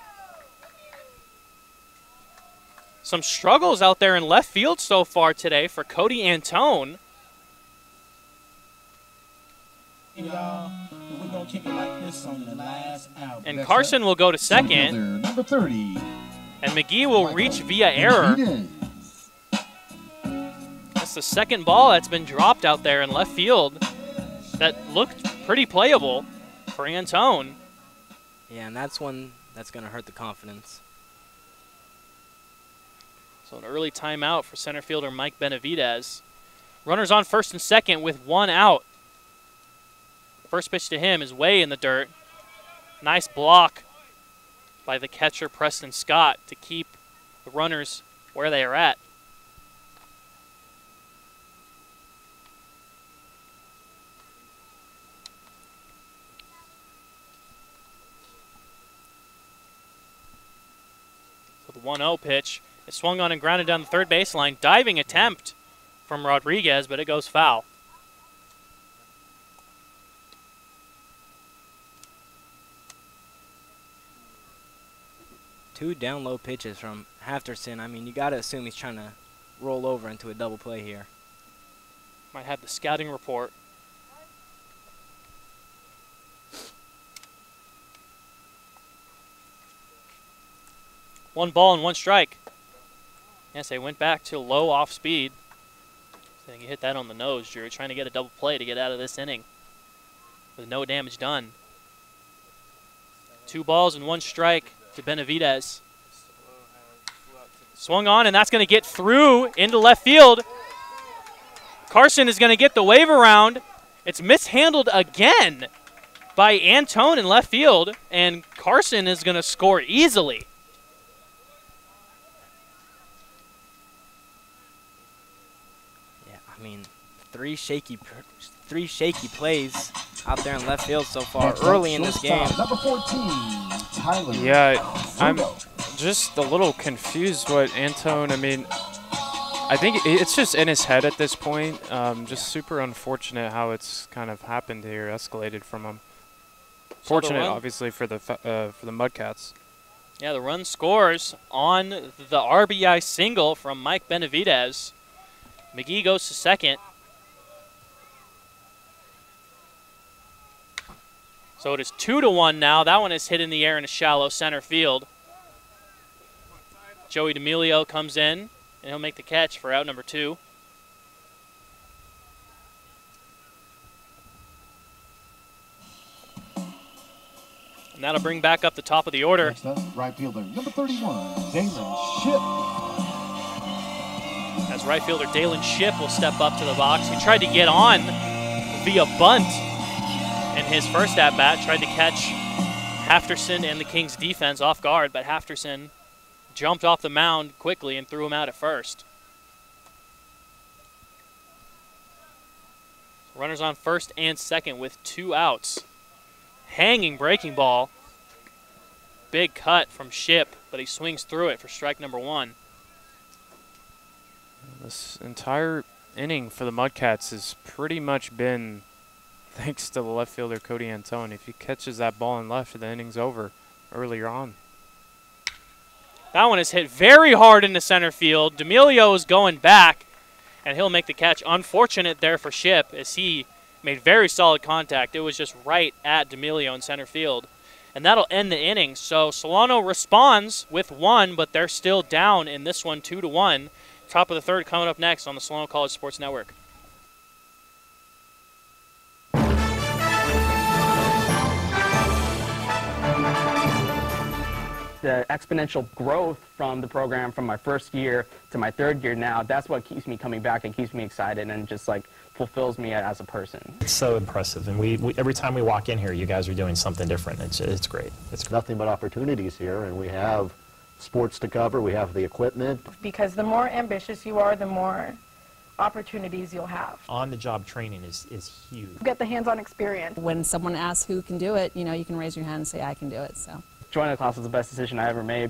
[SPEAKER 1] Some struggles out there in left field so far today for Cody Antone. And Carson will go to second.
[SPEAKER 4] Number thirty.
[SPEAKER 1] And McGee will reach via error. That's the second ball that's been dropped out there in left field that looked pretty playable for Antone.
[SPEAKER 2] Yeah, and that's one that's going to hurt the confidence.
[SPEAKER 1] So an early timeout for center fielder Mike Benavidez. Runners on first and second with one out. First pitch to him is way in the dirt. Nice block by the catcher Preston Scott to keep the runners where they are at. So the one oh pitch. It swung on and grounded down the third baseline. Diving attempt from Rodriguez, but it goes foul.
[SPEAKER 2] Two down low pitches from Halfterson. I mean, you got to assume he's trying to roll over into a double play here.
[SPEAKER 1] Might have the scouting report. One ball and one strike. Yes, they went back to low off speed. I think you hit that on the nose, Drew. Trying to get a double play to get out of this inning with no damage done. Two balls and one strike to Benavidez. Swung on, and that's going to get through into left field. Carson is going to get the wave around. It's mishandled again by Antone in left field, and Carson is going to score easily.
[SPEAKER 2] I mean, three shaky, three shaky plays out there in left field so far early in this game.
[SPEAKER 4] Number fourteen, Tyler.
[SPEAKER 3] Yeah, I'm just a little confused what Antone, I mean, I think it's just in his head at this point. Um, just super unfortunate how it's kind of happened here, escalated from him. Fortunate, obviously, for the uh, for the Mudcats.
[SPEAKER 1] Yeah, the run scores on the R B I single from Mike Benavidez. McGee goes to second. So it is two to one now. That one is hit in the air in a shallow center field. Joey D'Amelio comes in, and he'll make the catch for out number two. And that'll bring back up the top of the order.
[SPEAKER 4] Next up, right fielder, number thirty-one, Dalen Ship.
[SPEAKER 1] As right fielder Dalen Ship will step up to the box. He tried to get on via bunt in his first at-bat. Tried to catch Halfterson and the Kings defense off guard, but Halfterson jumped off the mound quickly and threw him out at first. Runners on first and second with two outs. Hanging breaking ball. Big cut from Ship, but he swings through it for strike number one.
[SPEAKER 3] This entire inning for the Mudcats has pretty much been thanks to the left fielder Cody Antone. If he catches that ball in left, the inning's over earlier on.
[SPEAKER 1] That one is hit very hard into center field. D'Amelio is going back, and he'll make the catch. Unfortunate there for Ship as he made very solid contact. It was just right at D'Amelio in center field. And that'll end the inning. So Solano responds with one, but they're still down in this one, two to one. Top of the third coming up next on the Solano College Sports Network.
[SPEAKER 20] The exponential growth from the program from my first year to my third year now, that's what keeps me coming back and keeps me excited and just like fulfills me as a person.
[SPEAKER 21] It's so impressive, and we, we every time we walk in here, you guys are doing something different. It's, it's great. It's
[SPEAKER 10] nothing but opportunities here, and we have sports to cover, we have the equipment.
[SPEAKER 22] Because the more ambitious you are, the more opportunities you'll have.
[SPEAKER 21] On-the-job training is, is huge.
[SPEAKER 22] Get the hands-on experience.
[SPEAKER 23] When someone asks who can do it, you know, you can raise your hand and say, I can do it, so.
[SPEAKER 20] Joining the class was the best decision I ever made.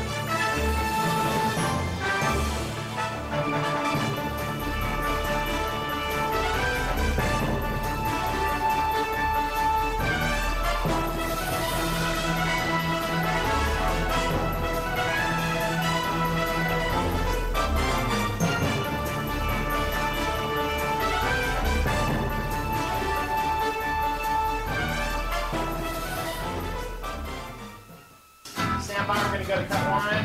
[SPEAKER 24] We're going to go to cut one.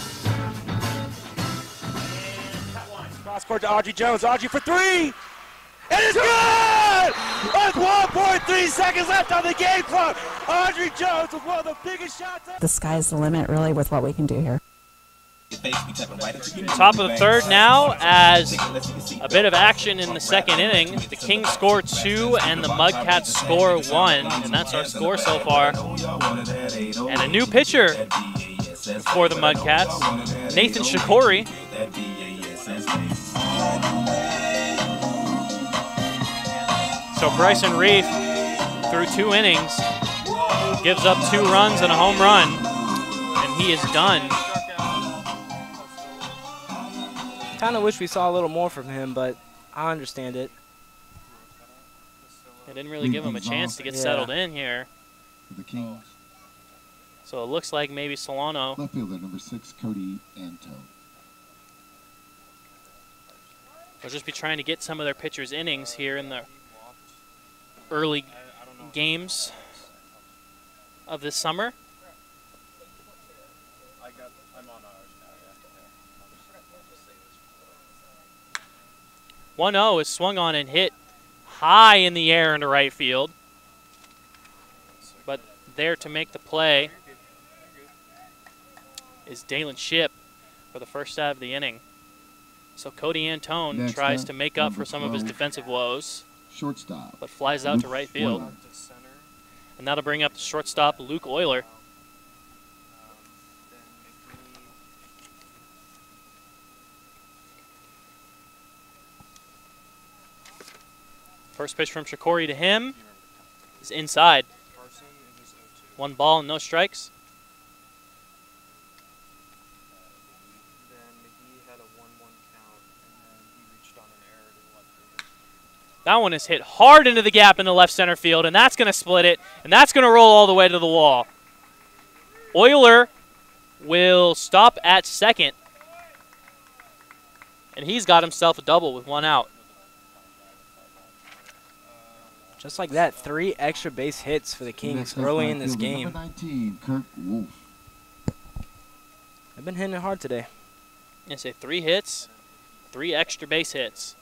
[SPEAKER 24] And cut one. Cross court to Audrey Jones. Audrey for three. It is good! With one point three seconds left on the game clock. Audrey Jones with one of the biggest shots.
[SPEAKER 23] The sky's the limit, really, with what we can do here.
[SPEAKER 1] Top of the third now as a bit of action in the second inning. The Kings score two and the Mudcats score one, and that's our score so far. And a new pitcher for the Mudcats, Nathan Shikori. So Bryson Reef, through two innings, gives up two runs and a home run, and he is done.
[SPEAKER 2] Kind of wish we saw a little more from him, but I understand it.
[SPEAKER 1] They didn't really give him a chance to get
[SPEAKER 2] yeah.
[SPEAKER 1] settled in here.
[SPEAKER 4] For the Kings.
[SPEAKER 1] So it looks like maybe Solano.
[SPEAKER 4] Left fielder number six, Cody Antone.
[SPEAKER 1] They'll just be trying to get some of their pitchers' innings here in the early games of this summer. one oh is swung on and hit high in the air into right field. But there to make the play is Dalen Ship for the first out of the inning. So Cody Antone
[SPEAKER 4] Next
[SPEAKER 1] tries
[SPEAKER 4] up,
[SPEAKER 1] to make up
[SPEAKER 4] number
[SPEAKER 1] for some of his
[SPEAKER 4] twelve,
[SPEAKER 1] defensive woes.
[SPEAKER 4] Shortstop.
[SPEAKER 1] But flies out
[SPEAKER 4] Luke
[SPEAKER 1] to right field.
[SPEAKER 4] Euler.
[SPEAKER 1] And that'll bring up the shortstop, Luke Euler. First pitch from Shikori to him is inside. One ball and no strikes. That one is hit hard into the gap in the left center field, and that's going to split it, and that's going to roll all the way to the wall. Euler will stop at second, and he's got himself a double with one out.
[SPEAKER 2] Just like that, three extra base hits for the Kings early in this game.
[SPEAKER 4] Number nineteen, Kirk Wolf.
[SPEAKER 2] I've been hitting it hard today.
[SPEAKER 1] I say three hits, three extra base hits.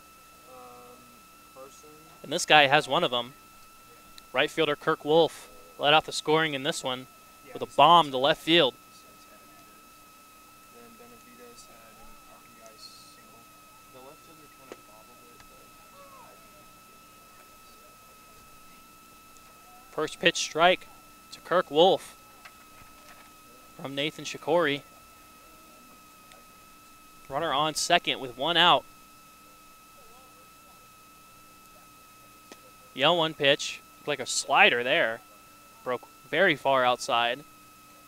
[SPEAKER 1] And this guy has one of them. Right fielder Kirk Wolf let out the scoring in this one with a bomb to left field. First pitch strike to Kirk Wolf from Nathan Shikori. Runner on second with one out. The oh one pitch, looked like a slider there. Broke very far outside.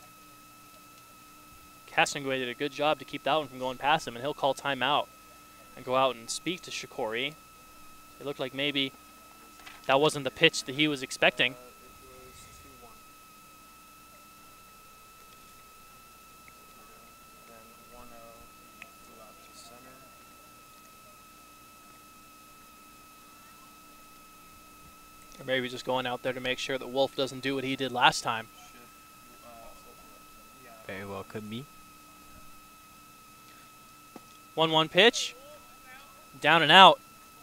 [SPEAKER 1] Castonguay did a good job to keep that one from going past him, and he'll call timeout. and go out and speak to Shikori. It looked like maybe that wasn't the pitch that he was expecting. Or maybe just going out there to make sure that Wolf doesn't do what he did last time.
[SPEAKER 2] Very well could be.
[SPEAKER 1] one one pitch. Down and out.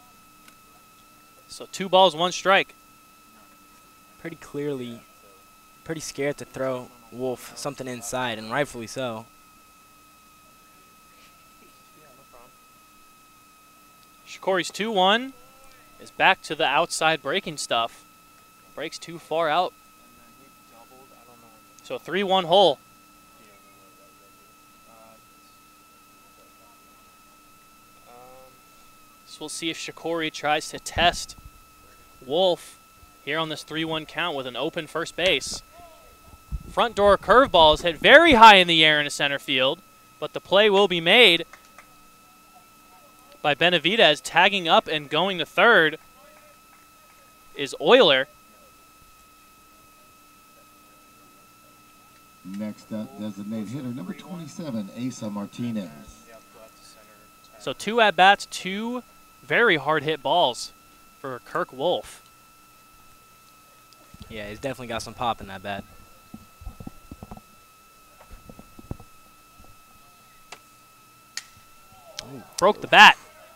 [SPEAKER 1] So two balls, one strike.
[SPEAKER 2] Pretty clearly, pretty scared to throw Wolf something inside, and rightfully so.
[SPEAKER 1] Shikori's two one is back to the outside breaking stuff. Breaks too far out. So three one hole. So we'll see if Shikori tries to test Wolf here on this three one count with an open first base. Front door curveball is hit very high in the air into center field, but the play will be made by Benavidez. Tagging up and going to third is Euler.
[SPEAKER 4] Next up, designated hitter number twenty-seven, Asa Martinez.
[SPEAKER 1] So two at-bats, two very hard-hit balls for Kirk Wolf.
[SPEAKER 2] Yeah, he's definitely got some pop in that bat.
[SPEAKER 1] Ooh, broke the bat.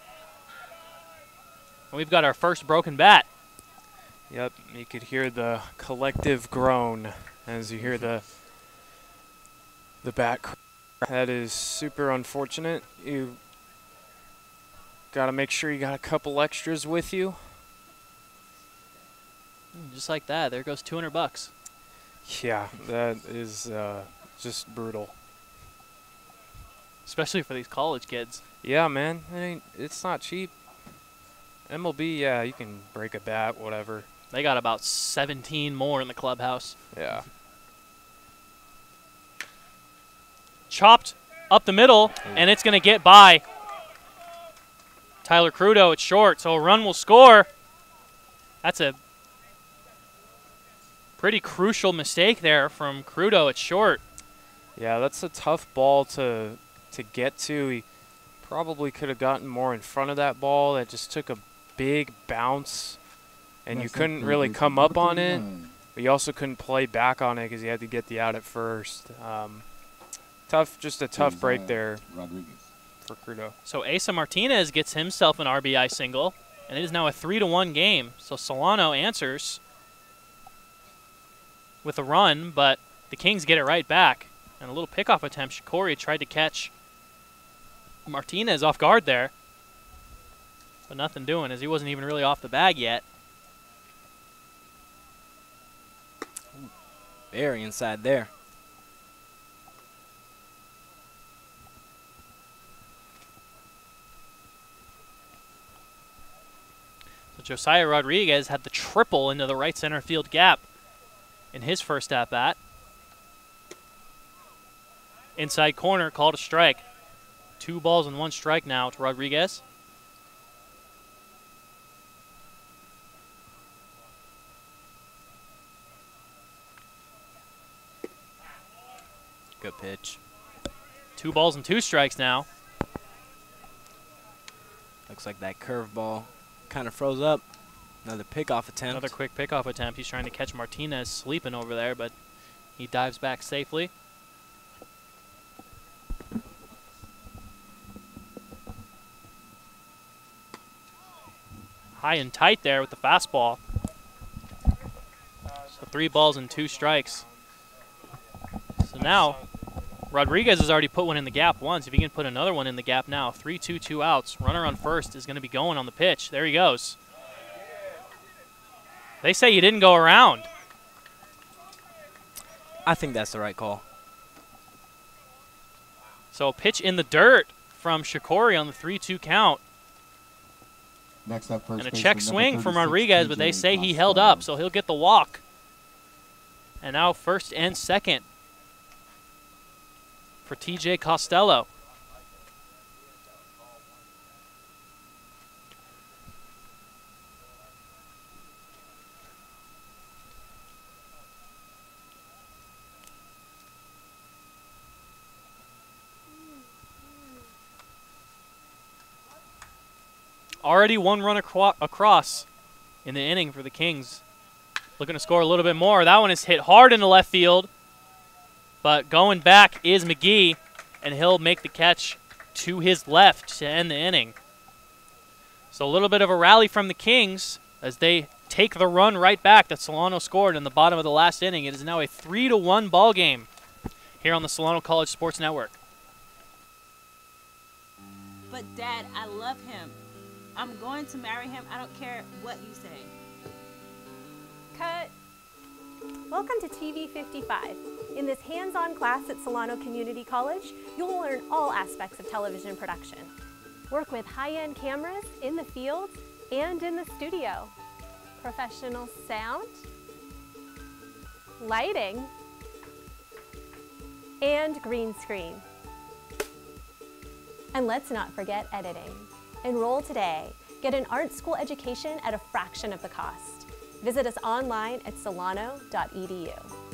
[SPEAKER 1] And we've got our first broken bat.
[SPEAKER 3] Yep, you could hear the collective groan as you hear the the bat crack. That is super unfortunate. You got to make sure you got a couple extras with you.
[SPEAKER 1] Just like that, there goes two hundred bucks.
[SPEAKER 3] Yeah, that is uh, just brutal.
[SPEAKER 1] Especially for these college kids.
[SPEAKER 3] Yeah, man, it ain't, it's not cheap. M L B, yeah, you can break a bat, whatever.
[SPEAKER 1] They got about seventeen more in the clubhouse.
[SPEAKER 3] Yeah.
[SPEAKER 1] Chopped up the middle, and it's going to get by Tyler Crudo at short, so a run will score. That's a pretty crucial mistake there from Crudo at short.
[SPEAKER 3] Yeah, that's a tough ball to to get to. He probably could have gotten more in front of that ball. That just took a big bounce, and you couldn't really come up on it, but you also couldn't play back on it because you had to get the out at first. Um, tough, just a tough break there for Crudo.
[SPEAKER 1] So Asa Martinez gets himself an R B I single, and it is now a three to one game. So Solano answers with a run, but the Kings get it right back. And a little pickoff attempt. Shikori tried to catch Martinez off guard there, but nothing doing as he wasn't even really off the bag yet.
[SPEAKER 2] Very inside there.
[SPEAKER 1] So Josiah Rodriguez had the triple into the right center field gap in his first at-bat. Inside corner, called a strike. Two balls and one strike now to Rodriguez.
[SPEAKER 2] Good pitch.
[SPEAKER 1] Two balls and two strikes now.
[SPEAKER 2] Looks like that curveball kind of froze up. Another pickoff attempt.
[SPEAKER 1] Another quick pickoff attempt. He's trying to catch Martinez sleeping over there, but he dives back safely. High and tight there with the fastball. So three balls and two strikes. So now Rodriguez has already put one in the gap once. If he can put another one in the gap now, three two, two outs. Runner on first is going to be going on the pitch. There he goes. They say you didn't go around.
[SPEAKER 2] I think that's the right call.
[SPEAKER 1] So a pitch in the dirt from Shikori on the three two count.
[SPEAKER 4] Next up, first
[SPEAKER 1] and a
[SPEAKER 4] baseman,
[SPEAKER 1] check swing from Rodriguez, but they
[SPEAKER 4] T J
[SPEAKER 1] say he held up, so he'll get the walk. And now first and second for T J Costello. already one run acro across in the inning for the Kings. Looking to score a little bit more. That one is hit hard into left field. But going back is McGee, and he'll make the catch to his left to end the inning. So a little bit of a rally from the Kings as they take the run right back that Solano scored in the bottom of the last inning. It is now a three to one ball game here on the Solano College Sports Network.
[SPEAKER 5] But Dad, I love him. I'm going to marry him. I don't care what you say.
[SPEAKER 6] Cut. Welcome to T V fifty-five. In this hands-on class at Solano Community College, you'll learn all aspects of television production. Work with high-end cameras in the field and in the studio. Professional sound, lighting, and green screen. And let's not forget editing. Enroll today. Get an art school education at a fraction of the cost. Visit us online at solano dot e d u.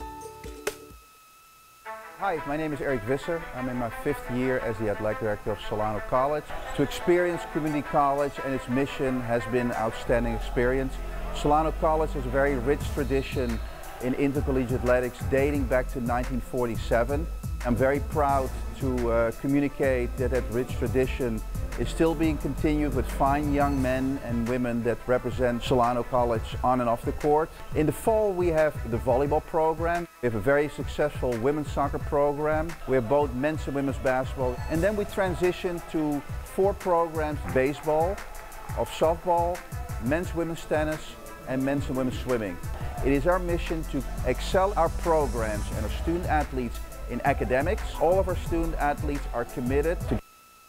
[SPEAKER 14] Hi, my name is Eric Visser. I'm in my fifth year as the athletic director of Solano College. To experience community college and its mission has been an outstanding experience. Solano College has a very rich tradition in intercollegiate athletics dating back to nineteen forty-seven. I'm very proud to uh, communicate that that rich tradition is still being continued with fine young men and women that represent Solano College on and off the court. In the fall we have the volleyball program. We have a very successful women's soccer program. We have both men's and women's basketball. And then we transition to four programs: baseball, of softball, men's women's tennis, and men's and women's swimming. It is our mission to excel our programs and our student athletes in academics. All of our student athletes are committed to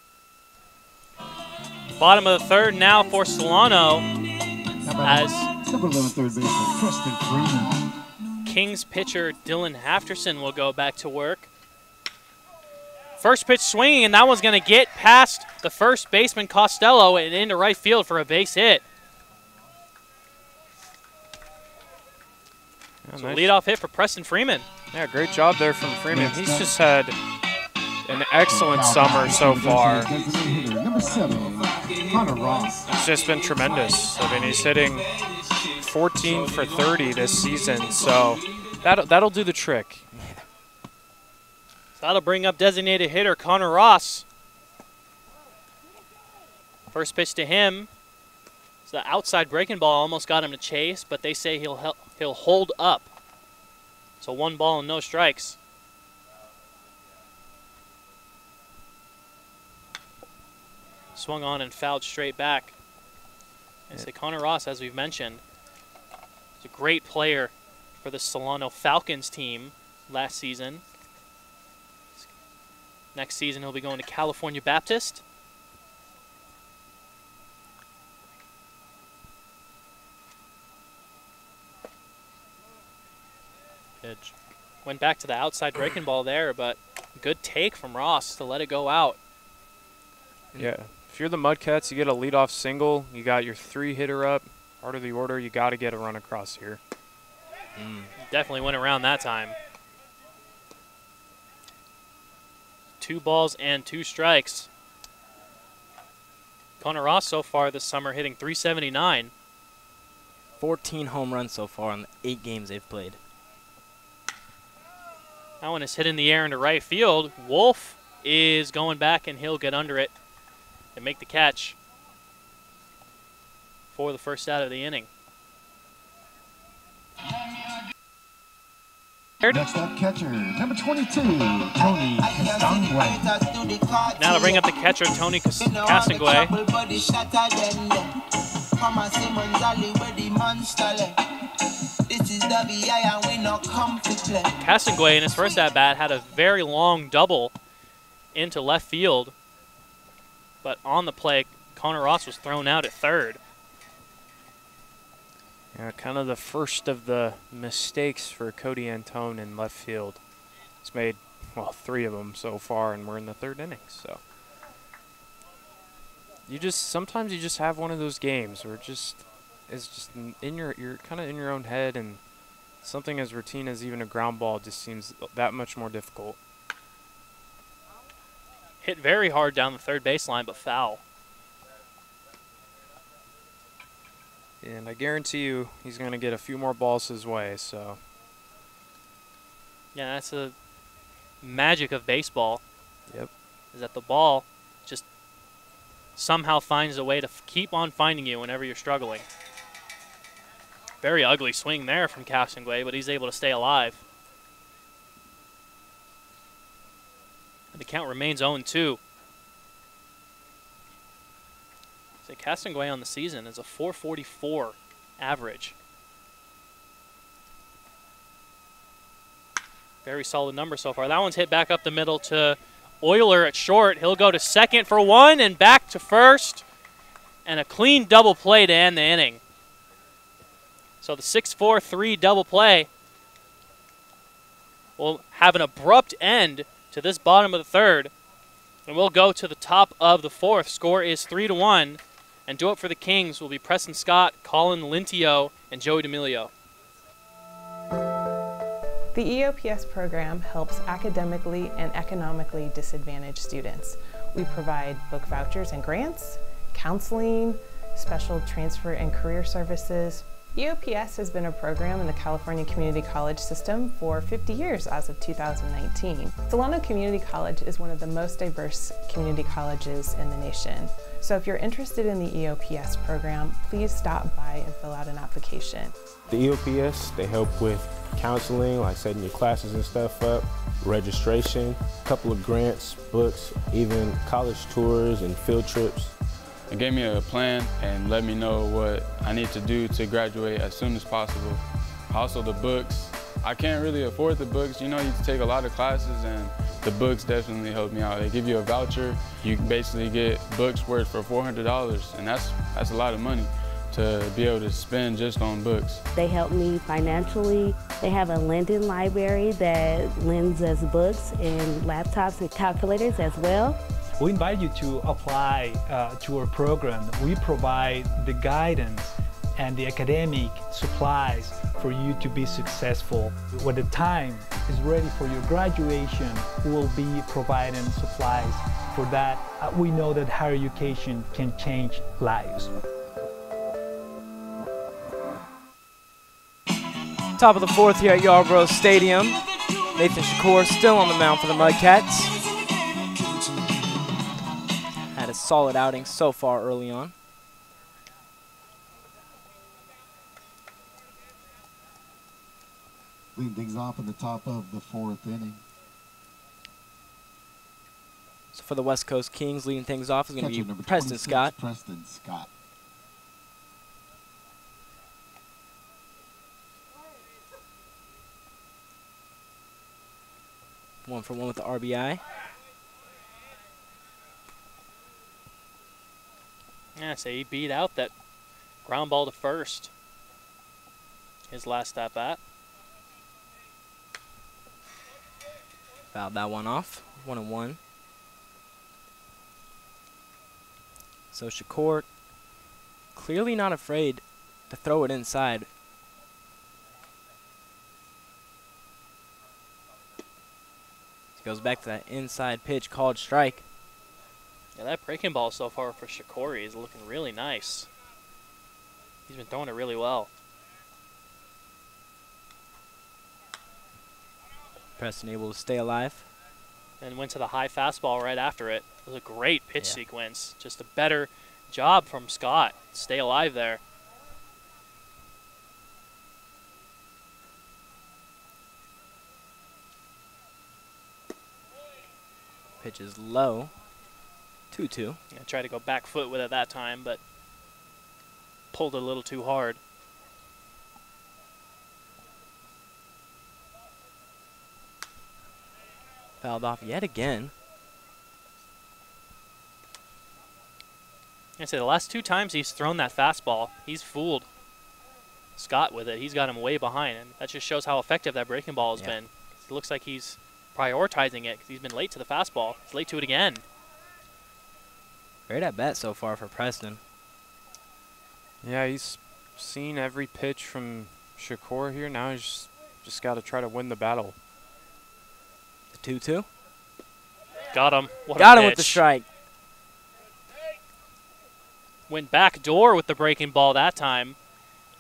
[SPEAKER 1] Bottom of the third now for Solano as
[SPEAKER 4] number eleven third baseman Preston Freeman.
[SPEAKER 1] Kings pitcher Dylan Hafterson will go back to work. First pitch swinging, and that one's going to get past the first baseman Costello and into right field for a base hit.
[SPEAKER 3] Yeah,
[SPEAKER 1] so
[SPEAKER 3] nice.
[SPEAKER 1] leadoff hit for Preston Freeman.
[SPEAKER 3] Yeah, great job there from Freeman. He's just had an excellent summer so far.
[SPEAKER 4] Number seven, Connor Ross.
[SPEAKER 3] It's just been tremendous. I mean, he's hitting fourteen for thirty this season, so that'll, that'll do the trick.
[SPEAKER 1] So that'll bring up designated hitter Connor Ross. First pitch to him. So the outside breaking ball almost got him to chase, but they say he'll help, he'll hold up. So one ball and no strikes. Swung on and fouled straight back. And say Connor Ross, as we've mentioned, is a great player for the Solano Falcons team last season. Next season he'll be going to California Baptist. Pitch. Went back to the outside breaking ball there, but good take from Ross to let it go out.
[SPEAKER 3] Yeah, if you're the Mudcats, you get a leadoff single, you got your three hitter up, part of the order, you got to get a run across here.
[SPEAKER 1] Mm. Definitely went around that time. Two balls and two strikes. Connor Ross so far this summer hitting three seventy-nine.
[SPEAKER 2] fourteen home runs so far in the eight games they've played.
[SPEAKER 1] That one is hit in the air into right field. Wolf is going back, and he'll get under it and make the catch for the first out of the inning.
[SPEAKER 4] Next up, catcher, number twenty-two, Tony Castangway.
[SPEAKER 1] Now to bring up the catcher, Tony Castangway. Castangway in his first at-bat had a very long double into left field, but on the play, Connor Ross was thrown out at third.
[SPEAKER 3] Yeah, kind of the first of the mistakes for Cody Antone in left field. He's made, well, three of them so far, and we're in the third inning. So you just sometimes you just have one of those games where it just is just in your you're kind of in your own head, and something as routine as even a ground ball just seems that much more difficult.
[SPEAKER 1] Hit very hard down the third baseline, but foul.
[SPEAKER 3] And I guarantee you he's going to get a few more balls his way, so.
[SPEAKER 1] Yeah, that's the magic of baseball.
[SPEAKER 3] Yep.
[SPEAKER 1] Is that the ball just somehow finds a way to f keep on finding you whenever you're struggling. Very ugly swing there from Castonguay, but he's able to stay alive. And the count remains oh and two. So Castonguay on the season is a four forty-four average. Very solid number so far. That one's hit back up the middle to Euler at short. He'll go to second for one and back to first. And a clean double play to end the inning. So the six four three double play will have an abrupt end to this bottom of the third. And we'll go to the top of the fourth. Score is three to one. And do it for the Kings will be Preston Scott, Colin Lintio, and Joey D'Amelio.
[SPEAKER 7] The E O P S program helps academically and economically disadvantaged students. We provide book vouchers and grants, counseling, special transfer and career services. E O P S has been a program in the California Community College system for fifty years as of two thousand nineteen. Solano Community College is one of the most diverse community colleges in the nation. So if you're interested in the E O P S program, please stop by and fill out an application.
[SPEAKER 8] The E O P S, they help with counseling, like setting your classes and stuff up, registration, a couple of grants, books, even college tours and field trips.
[SPEAKER 9] It gave me a plan and let me know what I need to do to graduate as soon as possible. Also the books, I can't really afford the books. You know, you take a lot of classes and the books definitely help me out. They give you a voucher, you basically get books worth for four hundred dollars, and that's, that's a lot of money to be able to spend just on books.
[SPEAKER 13] They help me financially. They have a lending library that lends us books and laptops and calculators as well.
[SPEAKER 25] We invite you to apply uh, to our program. We provide the guidance and the academic supplies for you to be successful. When the time is ready for your graduation, we will be providing supplies for that. Uh, we know that higher education can change lives.
[SPEAKER 2] Top of the fourth here at Yarborough Stadium. Nathan Shakur still on the mound for the Mudcats. Had a solid outing so far early on.
[SPEAKER 4] Leading things off in the top of the fourth inning.
[SPEAKER 2] So for the West Coast Kings, leading things off is going to be
[SPEAKER 4] number
[SPEAKER 2] Preston Scott.
[SPEAKER 4] Preston Scott.
[SPEAKER 2] One for one with the R B I.
[SPEAKER 1] Yeah, so he beat out that ground ball to first. His last at bat.
[SPEAKER 2] Fouled that one off. One and one. So Shakur clearly not afraid to throw it inside. Goes back to that inside pitch called strike.
[SPEAKER 1] Yeah, that breaking ball so far for Shakori is looking really nice. He's been throwing it really well.
[SPEAKER 2] Preston able to stay alive.
[SPEAKER 1] And went to the high fastball right after it. It was a great pitch yeah. sequence. Just a better job from Scott. Stay alive there.
[SPEAKER 2] Pitch is low. two two.
[SPEAKER 1] I tried to go back foot with it that time, but pulled it a little too hard.
[SPEAKER 2] Fouled off yet again.
[SPEAKER 1] I say the last two times he's thrown that fastball, he's fooled Scott with it. He's got him way behind, and that just shows how effective that breaking ball has yeah. been. It looks like he's prioritizing it because he's been late to the fastball. He's late to it again.
[SPEAKER 2] Great at bat so far for Preston.
[SPEAKER 3] Yeah, he's seen every pitch from Shakur here. Now he's just, just got to try to win the battle.
[SPEAKER 2] The two two.
[SPEAKER 1] Got him. What
[SPEAKER 2] got
[SPEAKER 1] a
[SPEAKER 2] him
[SPEAKER 1] pitch.
[SPEAKER 2] With the strike.
[SPEAKER 1] Went back door with the breaking ball that time.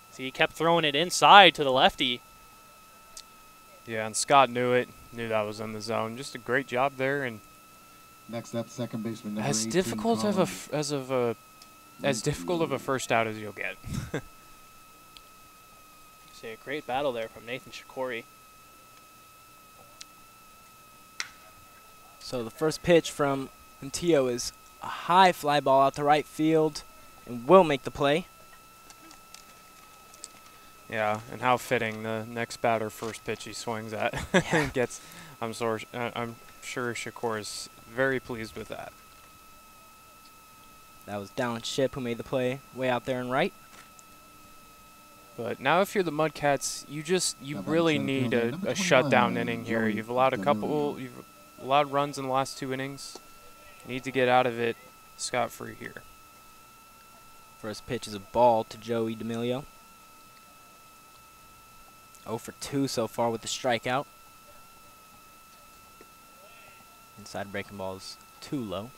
[SPEAKER 1] See, he kept throwing it inside to the lefty.
[SPEAKER 3] Yeah, and Scott knew it, knew that was in the zone. Just a great job there. And
[SPEAKER 4] next up, second baseman number
[SPEAKER 3] as
[SPEAKER 4] eighteen,
[SPEAKER 3] difficult of a
[SPEAKER 4] Colin.
[SPEAKER 3] f as of a as difficult of a first out as you'll get.
[SPEAKER 1] See, a great battle there from Nathan Shikori.
[SPEAKER 2] So the first pitch from Montillo is a high fly ball out to right field and will make the play.
[SPEAKER 3] Yeah, and how fitting the next batter first pitch he swings at gets. I'm sorry, uh, I'm sure Shakur is very pleased with that.
[SPEAKER 2] That was Dallin Ship who made the play way out there and right.
[SPEAKER 3] But now if you're the Mudcats, you just you
[SPEAKER 4] Number
[SPEAKER 3] really
[SPEAKER 4] ten,
[SPEAKER 3] need
[SPEAKER 4] fielder,
[SPEAKER 3] a,
[SPEAKER 4] number
[SPEAKER 3] a shutdown
[SPEAKER 4] twenty-one,
[SPEAKER 3] inning here.
[SPEAKER 4] Joey
[SPEAKER 3] You've allowed a couple,
[SPEAKER 4] D'Amelio.
[SPEAKER 3] you've allowed runs in the last two innings. You need to get out of it scot-free here.
[SPEAKER 2] First pitch is a ball to Joey D'Amelio. oh for two so far with the strikeout. Inside breaking ball is too low.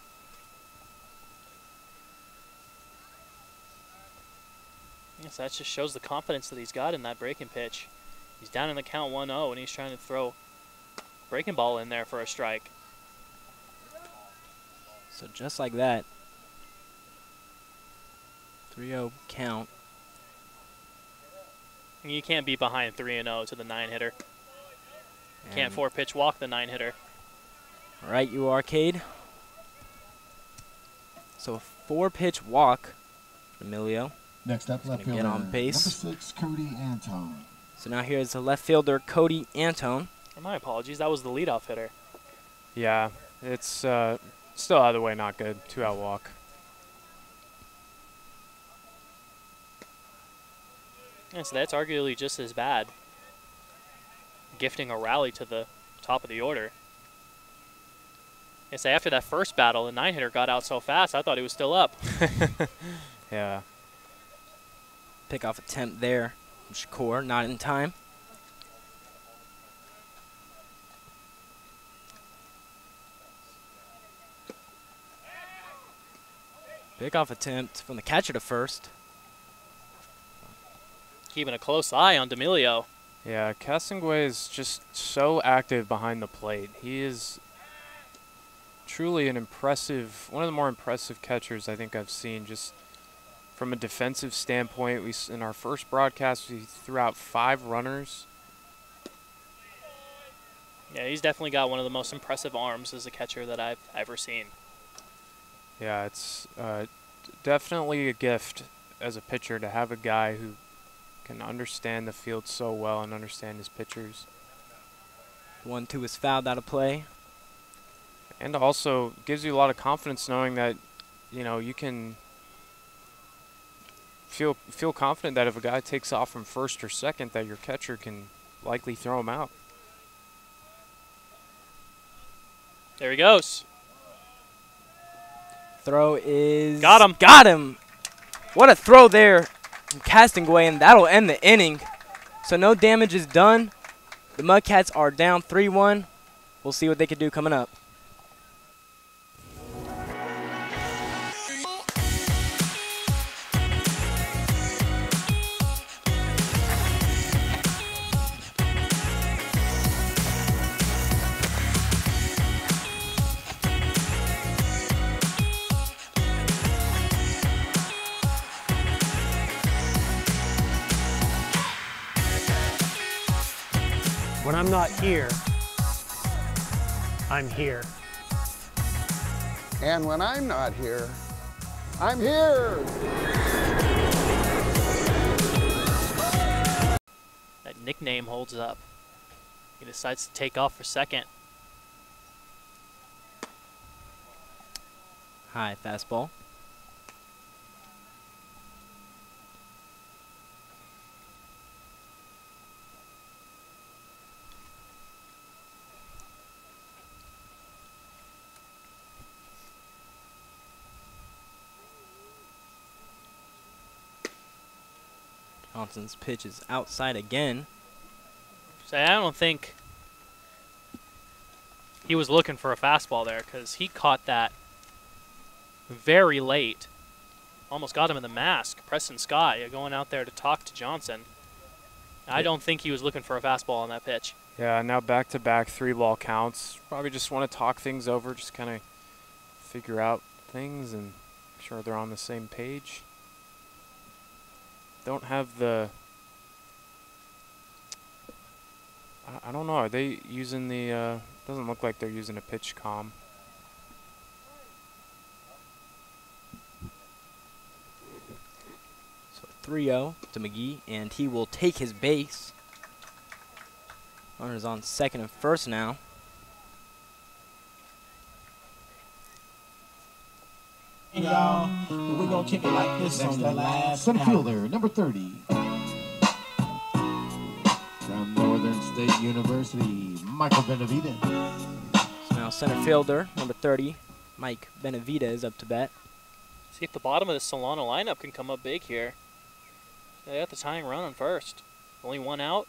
[SPEAKER 1] Yes, that just shows the confidence that he's got in that breaking pitch. He's down in the count one oh, and he's trying to throw breaking ball in there for a strike.
[SPEAKER 2] So just like that, three oh count.
[SPEAKER 1] You can't be behind three and oh to the nine hitter. Can't four pitch walk the nine hitter.
[SPEAKER 2] Right, you arcade. So a four pitch walk for Emilio.
[SPEAKER 4] Next up, left fielder
[SPEAKER 2] get on base.
[SPEAKER 4] number six, Cody Antone.
[SPEAKER 2] So now here's the left fielder, Cody Antone.
[SPEAKER 1] Oh, my apologies, that was the leadoff hitter.
[SPEAKER 3] Yeah, it's uh, still either way not good. Two out walk.
[SPEAKER 1] Yeah, so that's arguably just as bad. Gifting a rally to the top of the order. I say after that first battle, the nine hitter got out so fast, I thought he was still up.
[SPEAKER 3] Yeah.
[SPEAKER 2] Pickoff attempt there from Shakur, not in time. Pickoff attempt from the catcher to first.
[SPEAKER 1] Keeping a close eye on D'Amelio.
[SPEAKER 3] Yeah, Castonguay is just so active behind the plate. He is truly an impressive, one of the more impressive catchers I think I've seen. Just from a defensive standpoint, we s in our first broadcast we threw out five runners.
[SPEAKER 1] Yeah, he's definitely got one of the most impressive arms as a catcher that I've ever seen.
[SPEAKER 3] Yeah, it's uh, definitely a gift as a pitcher to have a guy who can understand the field so well and understand his pitchers.
[SPEAKER 2] One two is fouled out of play.
[SPEAKER 3] And also gives you a lot of confidence knowing that, you know, you can feel feel confident that if a guy takes off from first or second that your catcher can likely throw him out.
[SPEAKER 1] There he goes.
[SPEAKER 2] Throw is...
[SPEAKER 1] Got him.
[SPEAKER 2] Got him. What a throw there from Castonguay, and that'll end the inning. So no damage is done. The Mudcats are down three one. We'll see what they can do coming up.
[SPEAKER 11] When I'm not here, I'm here.
[SPEAKER 12] And when I'm not here, I'm here.
[SPEAKER 1] That nickname holds up. He decides to take off for second.
[SPEAKER 2] High fastball. Johnson's pitch is outside again.
[SPEAKER 1] So I don't think he was looking for a fastball there because he caught that very late almost got him in the mask. Preston Scott going out there to talk to Johnson. I don't think he was looking for a fastball on that pitch.
[SPEAKER 3] Yeah, now back-to-back three-ball counts. Probably just want to talk things over, just kind of figure out things and make sure they're on the same page. Don't have the... I, I don't know. Are they using the... Uh, doesn't look like they're using a pitch comm.
[SPEAKER 2] So three oh to McGee, and he will take his base. Runners on second and first now.
[SPEAKER 4] Y'all, we're gonna kick it like this on the last center fielder, number thirty. From Northern State University, Michael Benavidez.
[SPEAKER 2] So now center fielder, number thirty, Mike Benavidez up to bat.
[SPEAKER 1] See if the bottom of the Solano lineup can come up big here. They got the tying run on first. Only one out.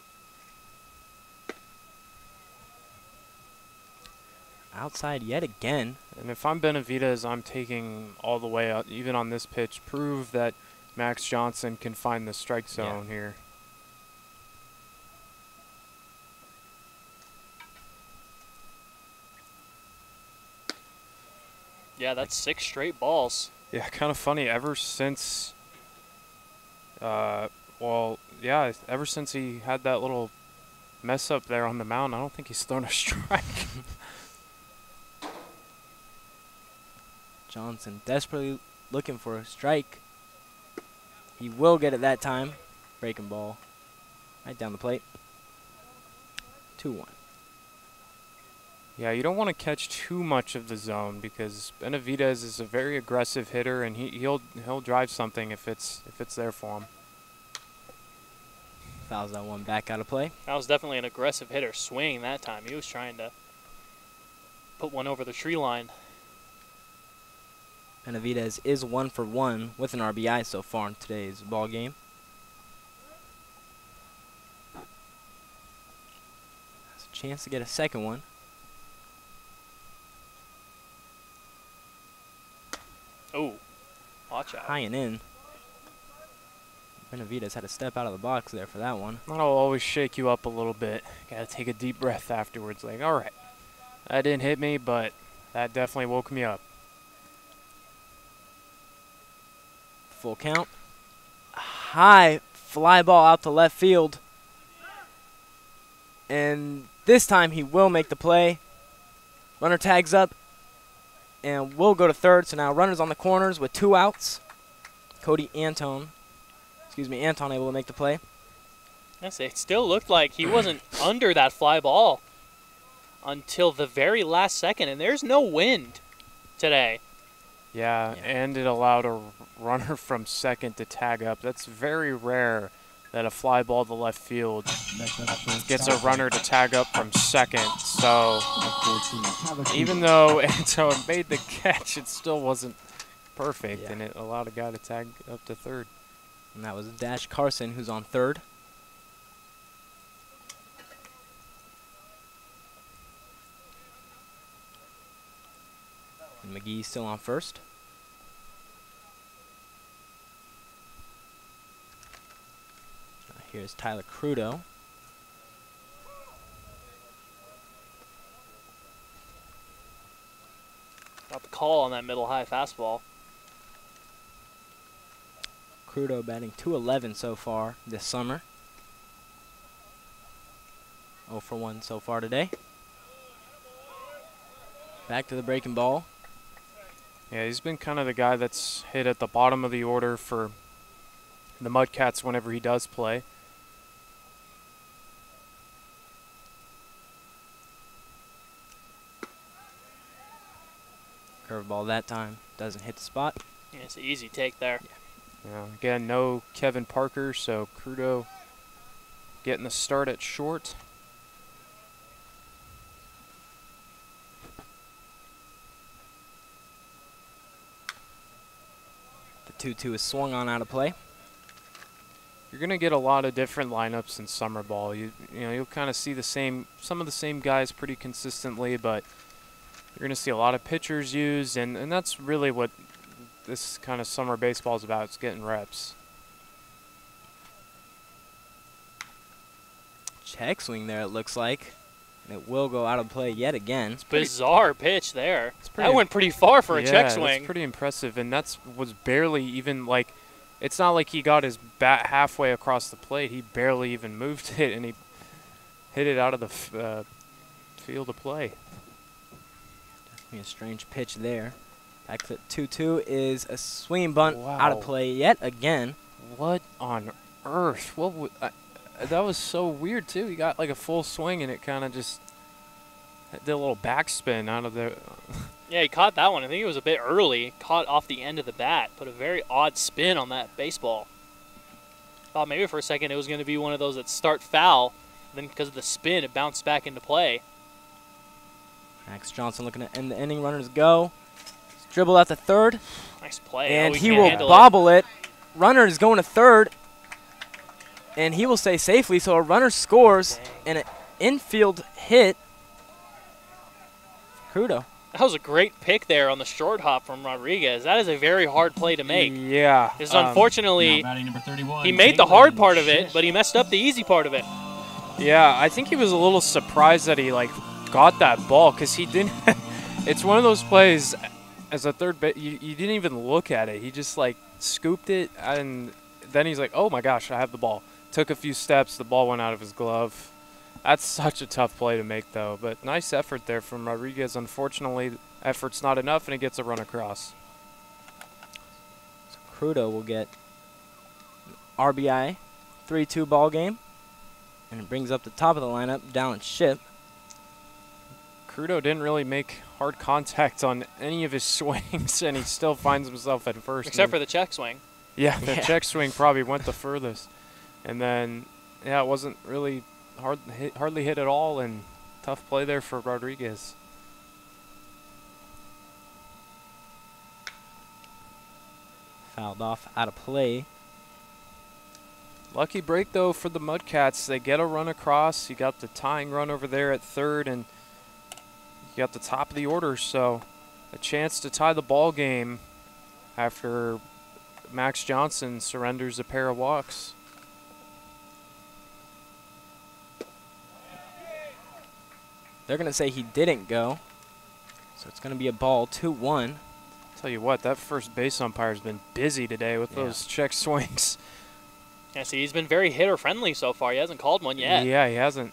[SPEAKER 2] Outside yet again.
[SPEAKER 3] And if I'm Benavidez, I'm taking all the way out, even on this pitch. Prove that Max Johnson can find the strike zone yeah. here.
[SPEAKER 1] Yeah, that's six straight balls.
[SPEAKER 3] Yeah, kind of funny. Ever since, uh, well, yeah, ever since he had that little mess up there on the mound, I don't think he's thrown a strike.
[SPEAKER 2] Johnson desperately looking for a strike. He will get it that time. Breaking ball right down the plate. two one.
[SPEAKER 3] Yeah, you don't want to catch too much of the zone because Benavidez is a very aggressive hitter, and he, he'll he'll drive something if it's if it's there for him.
[SPEAKER 2] Fouls that one back out of play.
[SPEAKER 1] That was definitely an aggressive hitter swinging that time. He was trying to put one over the tree line.
[SPEAKER 2] Benavidez is one for one with an R B I so far in today's ball game. Has a chance to get a second one.
[SPEAKER 1] Oh, watch out.
[SPEAKER 2] High and in. Benavidez had to step out of the box there for that one.
[SPEAKER 3] That'll always shake you up a little bit. Got to take a deep breath afterwards. Like, all right, that didn't hit me, but that definitely woke me up.
[SPEAKER 2] Full count. High fly ball out to left field. And this time he will make the play. Runner tags up and will go to third. So now runners on the corners with two outs. Cody Anton, excuse me, Anton able to make the play.
[SPEAKER 1] Yes, it still looked like he wasn't under that fly ball until the very last second, and there's no wind today.
[SPEAKER 3] Yeah, yeah, and it allowed a runner from second to tag up. That's very rare that a fly ball to left field gets a runner to tag up from second. So even though Anto made the catch, it still wasn't perfect, yeah. and it allowed a guy to tag up to third.
[SPEAKER 2] And that was Dash Carson, who's on third. And McGee still on first. Now here's Tyler Crudo.
[SPEAKER 1] Got the call on that middle high fastball.
[SPEAKER 2] Crudo batting two eleven so far this summer. oh for one so far today. Back to the breaking ball.
[SPEAKER 3] Yeah, he's been kind of the guy that's hit at the bottom of the order for the Mudcats whenever he does play.
[SPEAKER 2] Curveball that time. Doesn't hit the spot.
[SPEAKER 1] Yeah, it's an easy take there.
[SPEAKER 2] Yeah.
[SPEAKER 3] Yeah, again, no Kevin Parker, so Crudo getting the start at short.
[SPEAKER 2] two two is swung on out of play.
[SPEAKER 3] You're going to get a lot of different lineups in summer ball. You you know, you'll kind of see the same, some of the same guys pretty consistently, but you're going to see a lot of pitchers used, and, and that's really what this kind of summer baseball is about. It's getting reps.
[SPEAKER 2] Check swing there, it looks like. And it will go out of play yet again.
[SPEAKER 1] It's bizarre pitch there.
[SPEAKER 3] Pretty,
[SPEAKER 1] that went pretty far for a
[SPEAKER 3] yeah,
[SPEAKER 1] check swing.
[SPEAKER 3] That's pretty impressive, and that's was barely even like. It's not like he got his bat halfway across the plate. He barely even moved it, and he hit it out of the f uh, field of play.
[SPEAKER 2] Definitely a strange pitch there. Back to two two is a swinging bunt
[SPEAKER 3] Wow.
[SPEAKER 2] out of play yet again.
[SPEAKER 3] What on earth? What? W I, that was so weird too. He got like a full swing, and it kind of just did a little backspin out of the.
[SPEAKER 1] Yeah, he caught that one. I think it was a bit early. Caught off the end of the bat. Put a very odd spin on that baseball. Thought maybe for a second it was going to be one of those that start foul. Then because of the spin, it bounced back into play.
[SPEAKER 2] Max Johnson looking to end the inning. Runners go. Dribble out to third.
[SPEAKER 1] Nice play.
[SPEAKER 2] And
[SPEAKER 1] oh,
[SPEAKER 2] he
[SPEAKER 1] can't
[SPEAKER 2] will
[SPEAKER 1] handle
[SPEAKER 2] bobble it. it. Runner is going to third. And he will stay safely. So a runner scores. Dang. And an infield hit. Crudo.
[SPEAKER 1] That was a great pick there on the short hop from Rodriguez. That is a very hard play to make.
[SPEAKER 3] Yeah.
[SPEAKER 1] Because
[SPEAKER 3] um,
[SPEAKER 1] unfortunately, he made the hard part of it, but he messed up the easy part of it.
[SPEAKER 3] Yeah, I think he was a little surprised that he like got that ball because he didn't. It's one of those plays as a third base, you, you didn't even look at it. He just like scooped it, and then he's like, oh my gosh, I have the ball. Took a few steps, the ball went out of his glove. That's such a tough play to make, though. But nice effort there from Rodriguez. Unfortunately, effort's not enough, and he gets a run across.
[SPEAKER 2] So Crudo will get an R B I, three two ball game. And it brings up the top of the lineup, Dallin Ship.
[SPEAKER 3] Crudo didn't really make hard contact on any of his swings, and he still finds himself at first.
[SPEAKER 1] Except for the check swing.
[SPEAKER 3] Yeah, the
[SPEAKER 2] yeah.
[SPEAKER 3] check swing probably went the furthest. And then, yeah, it wasn't really hard, hit, hardly hit at all, and tough play there for Rodriguez.
[SPEAKER 2] Fouled off out of play.
[SPEAKER 3] Lucky break, though, for the Mudcats. They get a run across. You got the tying run over there at third, and you got the top of the order, so a chance to tie the ball game after Max Johnson surrenders a pair of walks.
[SPEAKER 2] They're going to say he didn't go, so it's going to be a ball, two one.
[SPEAKER 3] Tell you what, that first base umpire's been busy today with
[SPEAKER 2] yeah.
[SPEAKER 3] those check swings.
[SPEAKER 1] Yeah, see, he's been very hitter-friendly so far. He hasn't called one yet.
[SPEAKER 3] Yeah, he hasn't.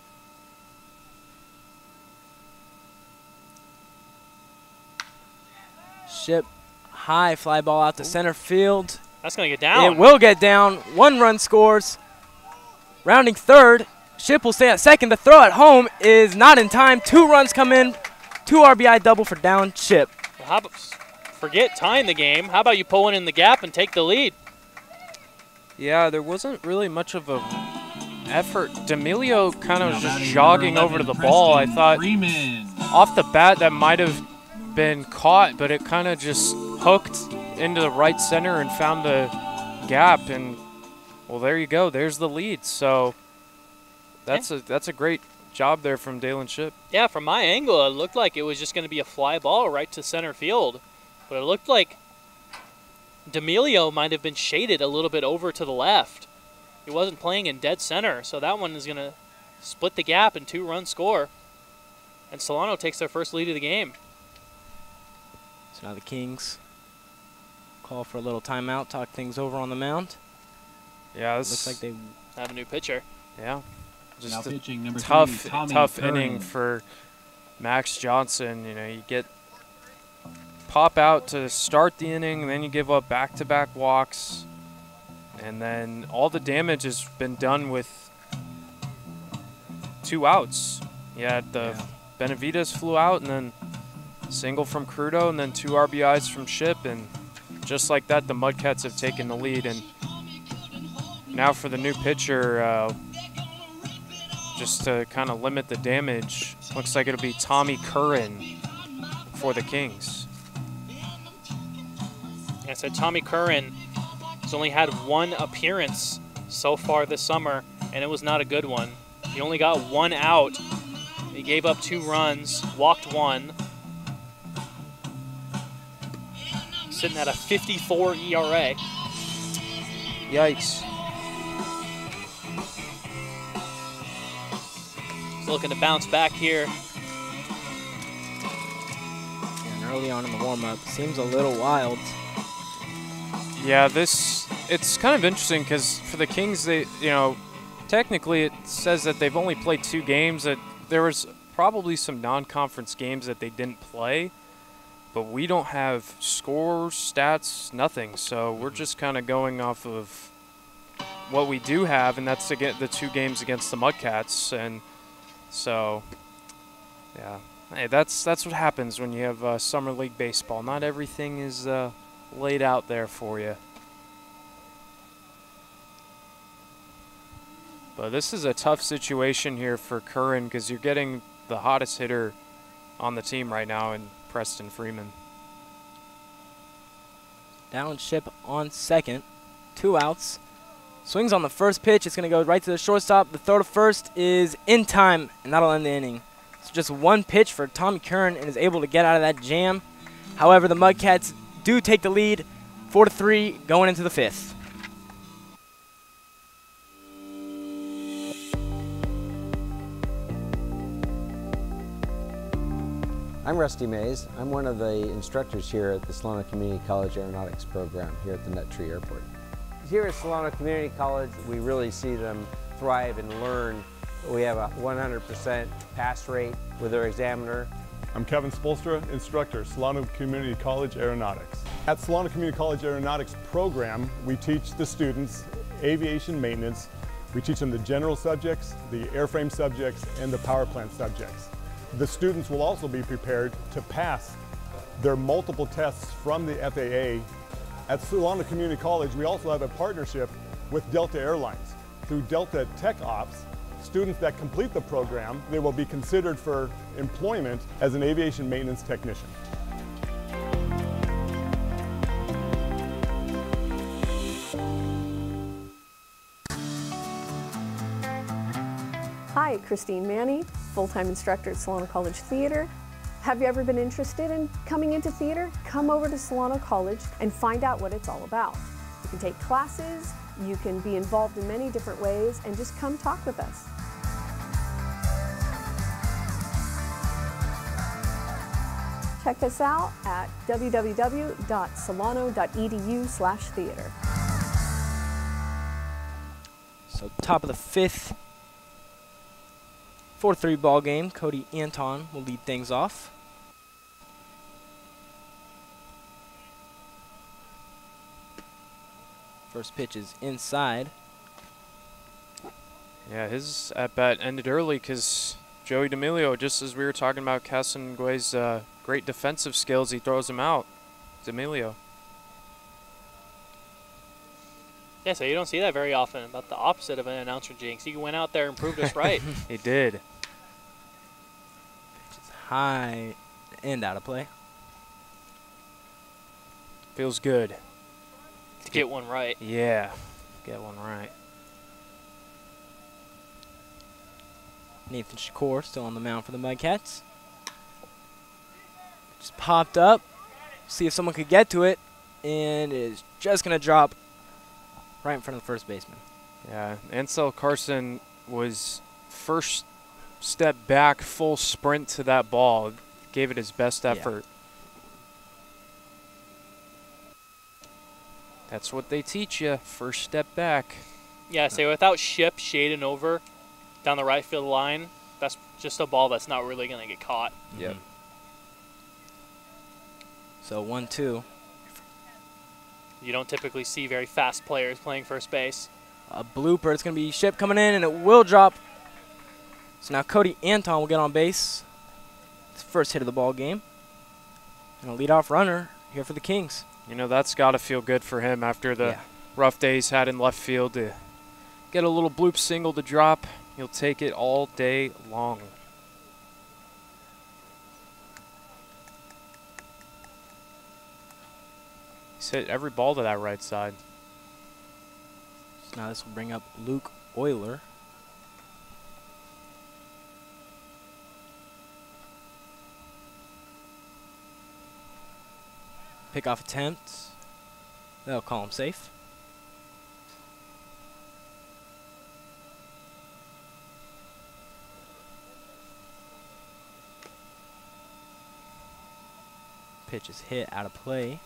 [SPEAKER 2] Ship, high fly ball out to Ooh. center field.
[SPEAKER 1] That's going to get down.
[SPEAKER 2] It will get down. One run scores. Rounding third. Ship will stay at second. The throw at home is not in time. Two runs come in. Two R B I double for Dallin Ship.
[SPEAKER 1] Well, how about, forget tying the game. How about you pull in in the gap and take the lead?
[SPEAKER 3] Yeah, there wasn't really much of a effort. D'Amelio kind of was just jogging over to the ball. I thought off the bat that might have been caught, but it kind of just hooked into the right center and found the gap. And well, there you go. There's the lead. So that's a that's a great job there from Dallin Ship.
[SPEAKER 1] Yeah, from my angle, it looked like it was just going to be a fly ball right to center field, but it looked like D'Amelio might have been shaded a little bit over to the left. He wasn't playing in dead center, so that one is going to split the gap and two-run score. And Solano takes their first lead of the game.
[SPEAKER 2] So now the Kings call for a little timeout, talk things over on the mound.
[SPEAKER 3] Yeah, this
[SPEAKER 2] looks like they
[SPEAKER 1] have a new pitcher.
[SPEAKER 3] Yeah, just
[SPEAKER 15] now
[SPEAKER 3] a
[SPEAKER 15] pitching, number
[SPEAKER 3] tough,
[SPEAKER 15] three, Tommy
[SPEAKER 3] tough
[SPEAKER 15] Curran.
[SPEAKER 3] inning for Max Johnson. You know, you get pop out to start the inning, and then you give up back-to-back walks, and then all the damage has been done with two outs. You had the yeah. Benavides flew out, and then single from Crudo, and then two R B Is from Ship, and just like that, the Mudcats have taken the lead. And now for the new pitcher, uh, just to kind of limit the damage, looks like it'll be Tommy Curran for the Kings.
[SPEAKER 1] Yeah, so Tommy Curran has only had one appearance so far this summer, and it was not a good one. He only got one out. He gave up two runs, walked one. sitting at a fifty-four E R A.
[SPEAKER 3] Yikes.
[SPEAKER 1] He's looking to bounce back here.
[SPEAKER 2] And early on in the warm-up, seems a little wild.
[SPEAKER 3] Yeah, this, it's kind of interesting because for the Kings, they, you know, technically it says that they've only played two games. That there was probably some non-conference games that they didn't play, but we don't have scores, stats, nothing. So we're just kind of going off of what we do have, and that's to get the two games against the Mudcats. And so, yeah, hey, that's that's what happens when you have uh, summer league baseball. Not everything is uh, laid out there for you. But this is a tough situation here for Curran because you're getting the hottest hitter on the team right now in Preston Freeman.
[SPEAKER 2] Down Ship on second. Two outs. Swings on the first pitch. It's going to go right to the shortstop. The throw to first is in time, and that'll end the inning. It's just one pitch for Tommy Curran and is able to get out of that jam. However, the Mudcats do take the lead, four to three, going into the fifth.
[SPEAKER 15] I'm Rusty Mays. I'm one of the instructors here at the Solano Community College Aeronautics program here at the Nut Tree Airport. Here at Solano Community College, we really see them thrive and learn. We have a one hundred percent pass rate with our examiner.
[SPEAKER 16] I'm Kevin Spolstra, instructor, Solano Community College Aeronautics. At Solano Community College Aeronautics program, we teach the students aviation maintenance. We teach them the general subjects, the airframe subjects, and the power plant subjects. The students will also be prepared to pass their multiple tests from the F A A. At Solano Community College, we also have a partnership with Delta Airlines. Through Delta Tech Ops, students that complete the program, they will be considered for employment as an aviation maintenance technician.
[SPEAKER 17] Hi, Christine Manny, full-time instructor at Solano College Theater. Have you ever been interested in coming into theater? Come over to Solano College and find out what it's all about. You can take classes, you can be involved in many different ways, and just come talk with us. Check us out at w w w dot solano dot e d u slash theater.
[SPEAKER 2] So top of the fifth, four three ball game. Cody Anton will lead things off. First pitch is inside.
[SPEAKER 3] Yeah, his at-bat ended early because Joey D'Amelio, just as we were talking about Casangue's uh, great defensive skills, he throws him out. D'Amelio.
[SPEAKER 1] Yeah, so you don't see that very often. About the opposite of an announcer jinx. He went out there and proved us right.
[SPEAKER 3] He did.
[SPEAKER 2] Pitch is high and out of play.
[SPEAKER 3] Feels good.
[SPEAKER 1] To get one right.
[SPEAKER 3] Yeah, get one right.
[SPEAKER 2] Nathan Shakur still on the mound for the Mudcats. Just popped up. See if someone could get to it. And it is just going to drop right in front of the first baseman.
[SPEAKER 3] Yeah, Ansel Carson was first step back, full sprint to that ball. Gave it his best effort. Yeah. That's what they teach you, first step back.
[SPEAKER 1] Yeah, so without Ship shading over down the right field line, that's just a ball that's not really going to get caught.
[SPEAKER 3] Yep.
[SPEAKER 2] Mm-hmm. So one two.
[SPEAKER 1] You don't typically see very fast players playing first base.
[SPEAKER 2] A blooper. It's going to be Ship coming in, and it will drop. So now Cody Anton will get on base. It's the first hit of the ball game. And a leadoff runner here for the Kings.
[SPEAKER 3] You know, that's got to feel good for him after the
[SPEAKER 2] yeah.
[SPEAKER 3] rough days had in left field to get a little bloop single to drop. He'll take it all day long. He's hit every ball to that right side.
[SPEAKER 2] So now this will bring up Luke Euler. Pickoff attempt. They'll call him safe. Pitch is hit out of play.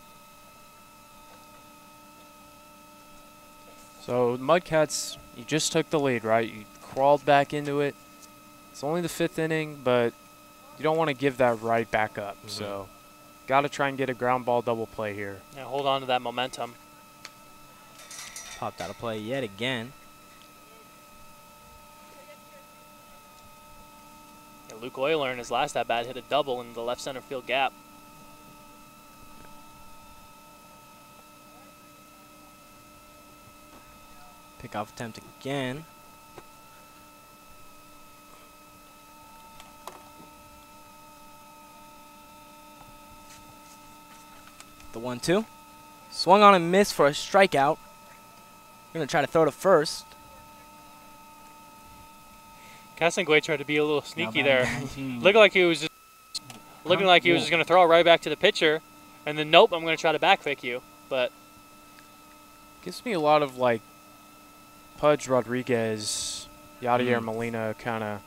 [SPEAKER 3] So Mudcats, you just took the lead, right? You crawled back into it. It's only the fifth inning, but you don't want to give that right back up. Mm-hmm. So got to try and get a ground ball double play here.
[SPEAKER 1] Yeah, hold on to that momentum.
[SPEAKER 2] Popped out of play yet again.
[SPEAKER 1] Yeah, Luke Euler in his last at bat hit a double in the left center field gap.
[SPEAKER 2] Pickoff attempt again. The one two. Swung on and missed for a strikeout. Gonna try to throw to first.
[SPEAKER 1] Castonguay tried to be a little sneaky there. Looking like he was just looking like he was just gonna throw it right back to the pitcher, and then nope, I'm gonna try to back pick you. But
[SPEAKER 3] gives me a lot of like Pudge Rodriguez, Yadier
[SPEAKER 2] Mm.
[SPEAKER 3] Molina kind of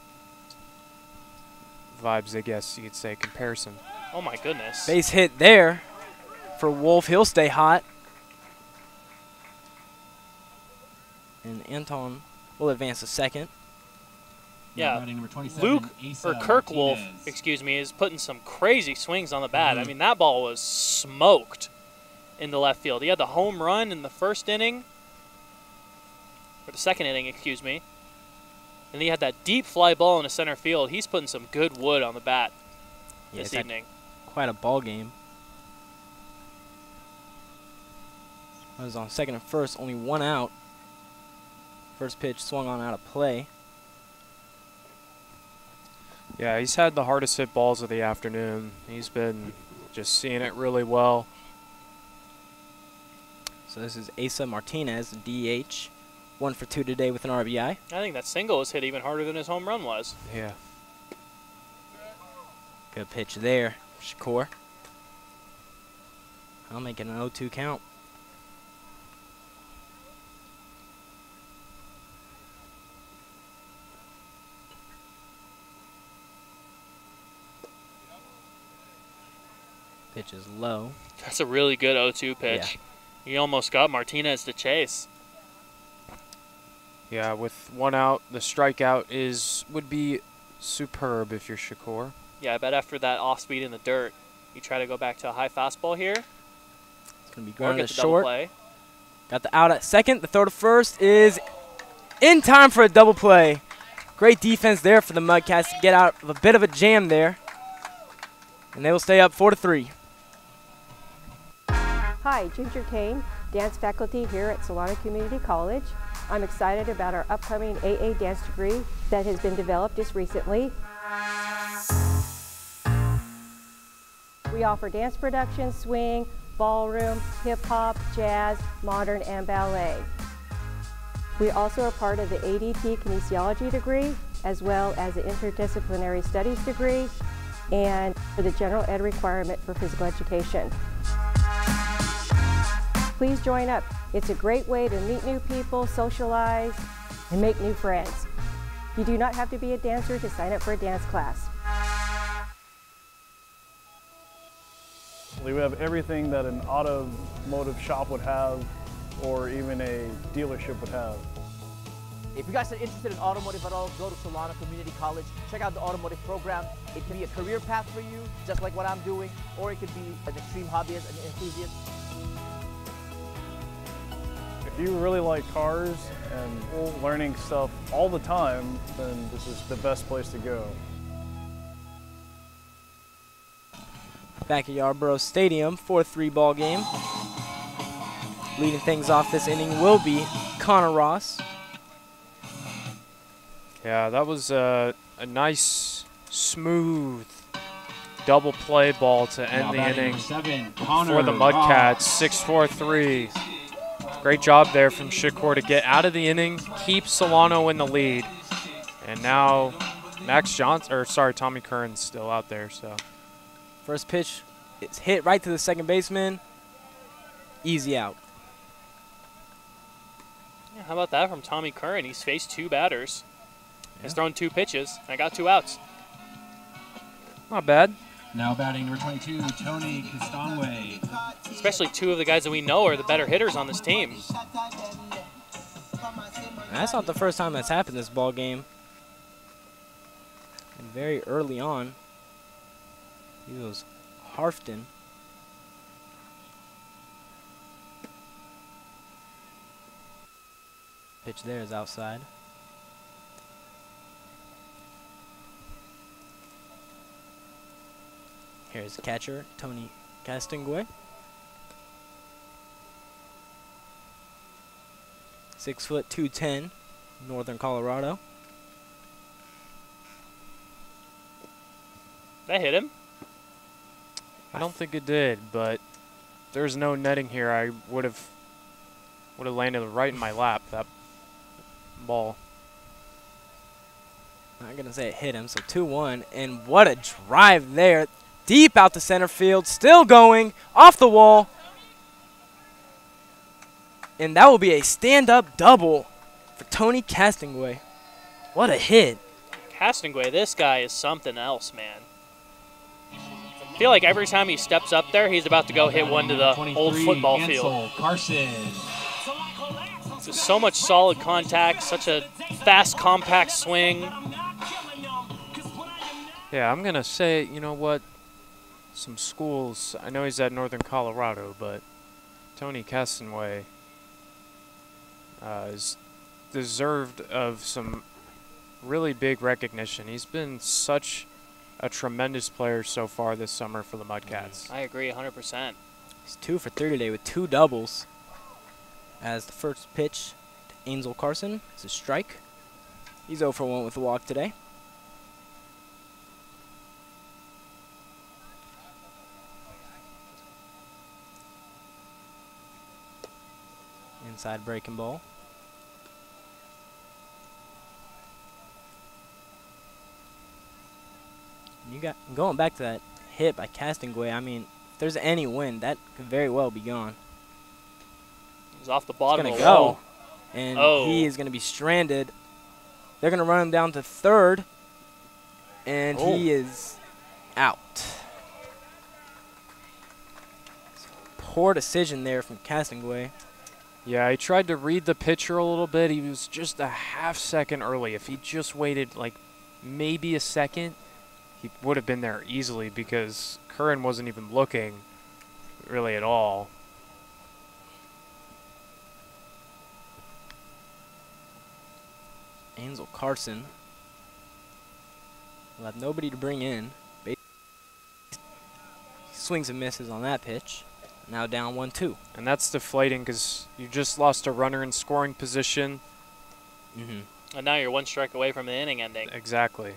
[SPEAKER 3] vibes, I guess you could say, comparison.
[SPEAKER 1] oh my goodness.
[SPEAKER 2] Base hit there for Wolf. He'll stay hot. And Anton will advance to second.
[SPEAKER 1] Yeah,
[SPEAKER 10] number
[SPEAKER 1] Luke,
[SPEAKER 10] Asa
[SPEAKER 1] or Kirk Wolf,
[SPEAKER 10] Martinez.
[SPEAKER 1] excuse me, is putting some crazy swings on the bat.
[SPEAKER 10] Mhm.
[SPEAKER 1] I mean, that ball was smoked in the left field. He had the home run in the first inning, or the second inning, excuse me. And he had that deep fly ball in the center field. He's putting some good wood on the bat
[SPEAKER 2] Yeah,
[SPEAKER 1] this
[SPEAKER 2] it's had
[SPEAKER 1] evening.
[SPEAKER 2] Quite a ball game. I was on second and first, only one out. First pitch swung on out of play.
[SPEAKER 3] Yeah, he's had the hardest hit balls of the afternoon. He's been just seeing it really well.
[SPEAKER 2] So this is Asa Martinez, D H. One for two today with an R B I.
[SPEAKER 1] I think that single was hit even harder than his home run was.
[SPEAKER 3] Yeah.
[SPEAKER 2] Good pitch there, Shakur. I'll make it an oh two count. Pitch is low.
[SPEAKER 1] That's a really good oh two pitch.
[SPEAKER 2] Yeah.
[SPEAKER 1] He almost got Martinez to chase.
[SPEAKER 3] Yeah, with one out, the strikeout is would be superb if you're Shakur.
[SPEAKER 1] Yeah, I bet after that off speed in the dirt, you try to go back to a high fastball here.
[SPEAKER 2] It's going to be
[SPEAKER 1] Or
[SPEAKER 2] going
[SPEAKER 1] get
[SPEAKER 2] to
[SPEAKER 1] the double
[SPEAKER 2] short.
[SPEAKER 1] play.
[SPEAKER 2] Got the out at second. The throw to first is in time for a double play. Great defense there for the Mudcats to get out of a bit of a jam there. And they will stay up four to three.
[SPEAKER 18] Hi, Ginger Kane, dance faculty here at Solano Community College. I'm excited about our upcoming A A dance degree that has been developed just recently. We offer dance production, swing, ballroom, hip hop, jazz, modern, and ballet. We also are part of the A D T kinesiology degree, as well as the interdisciplinary studies degree, and for the general ed requirement for physical education. Please join up. It's a great way to meet new people, socialize, and make new friends. You do not have to be a dancer to sign up for a dance class.
[SPEAKER 19] We have everything that an automotive shop would have, or even a dealership would have.
[SPEAKER 21] If you guys are interested in automotive at all, go to Solano Community College. Check out the automotive program. It can be a career path for you, just like what I'm doing, or it could be an extreme hobbyist, an enthusiast.
[SPEAKER 19] If you really like cars and learning stuff all the time, then this is the best place to go.
[SPEAKER 2] Back at Yarborough Stadium, four three ball game. Leading things off this inning will be Connor Ross.
[SPEAKER 3] Yeah, that was a, a nice, smooth double play ball to end
[SPEAKER 10] Now
[SPEAKER 3] the
[SPEAKER 10] batting
[SPEAKER 3] inning
[SPEAKER 10] number seven,
[SPEAKER 3] for
[SPEAKER 10] Connor
[SPEAKER 3] the Mudcats,
[SPEAKER 10] Ross.
[SPEAKER 3] six four three. Great job there from Shakur to get out of the inning, keep Solano in the lead. And now Max Johnson, or sorry, Tommy Curran's still out there. So
[SPEAKER 2] First pitch It's hit right to the second baseman. Easy out.
[SPEAKER 1] Yeah, how about that from Tommy Curran? He's faced two batters.
[SPEAKER 2] Yeah.
[SPEAKER 1] He's thrown two pitches. I got two outs.
[SPEAKER 3] Not bad.
[SPEAKER 10] Now batting number twenty-two, Tony Castonway.
[SPEAKER 1] Especially two of the guys that we know are the better hitters on this team.
[SPEAKER 2] And that's not the first time that's happened this ball game. And very early on, he was Harfton. Pitch there is outside. Here's the catcher, Tony Castonguay. Six foot two ten, Northern Colorado.
[SPEAKER 1] That hit him.
[SPEAKER 3] I don't think it did, but there's no netting here. I would have would have landed right in my lap, that ball.
[SPEAKER 2] Not gonna say it hit him, so two one, and what a drive there. Deep out to center field, still going, off the wall. And that will be a stand-up double for Tony Castonguay. What a hit.
[SPEAKER 1] Castonguay, this guy is something else, man. I feel like every time he steps up there, he's about to go hit one to the old football field.
[SPEAKER 10] Carson.
[SPEAKER 1] Just so much solid contact, such a fast, compact swing.
[SPEAKER 3] Yeah, I'm going to say, you know what, some schools, I know he's at Northern Colorado, but Tony Castonguay uh, is deserved of some really big recognition. He's been such a tremendous player so far this summer for the Mudcats.
[SPEAKER 1] I agree one hundred percent.
[SPEAKER 2] He's two for three today with two doubles. As the first pitch to Angel Carson is a strike. He's zero for one with a walk today. Inside breaking ball. You got going back to that hit by Castonguay. I mean, if there's any wind, that could very well be gone.
[SPEAKER 1] He's off the bottom
[SPEAKER 2] He's
[SPEAKER 1] of
[SPEAKER 2] gonna
[SPEAKER 1] the
[SPEAKER 2] go,
[SPEAKER 1] wall.
[SPEAKER 2] and
[SPEAKER 1] Oh.
[SPEAKER 2] he is gonna be stranded. They're gonna run him down to third, and
[SPEAKER 3] Oh.
[SPEAKER 2] he is out. Poor decision there from Castonguay.
[SPEAKER 3] Yeah, he tried to read the pitcher a little bit. He was just a half second early. If he just waited like maybe a second, he would have been there easily because Curran wasn't even looking really at all.
[SPEAKER 2] Angel Carson will have nobody to bring in. He swings and misses on that pitch. Now down one two.
[SPEAKER 3] And that's deflating because you just lost a runner in scoring position.
[SPEAKER 2] Mm-hmm.
[SPEAKER 1] And now you're one strike away from the inning ending.
[SPEAKER 3] Exactly.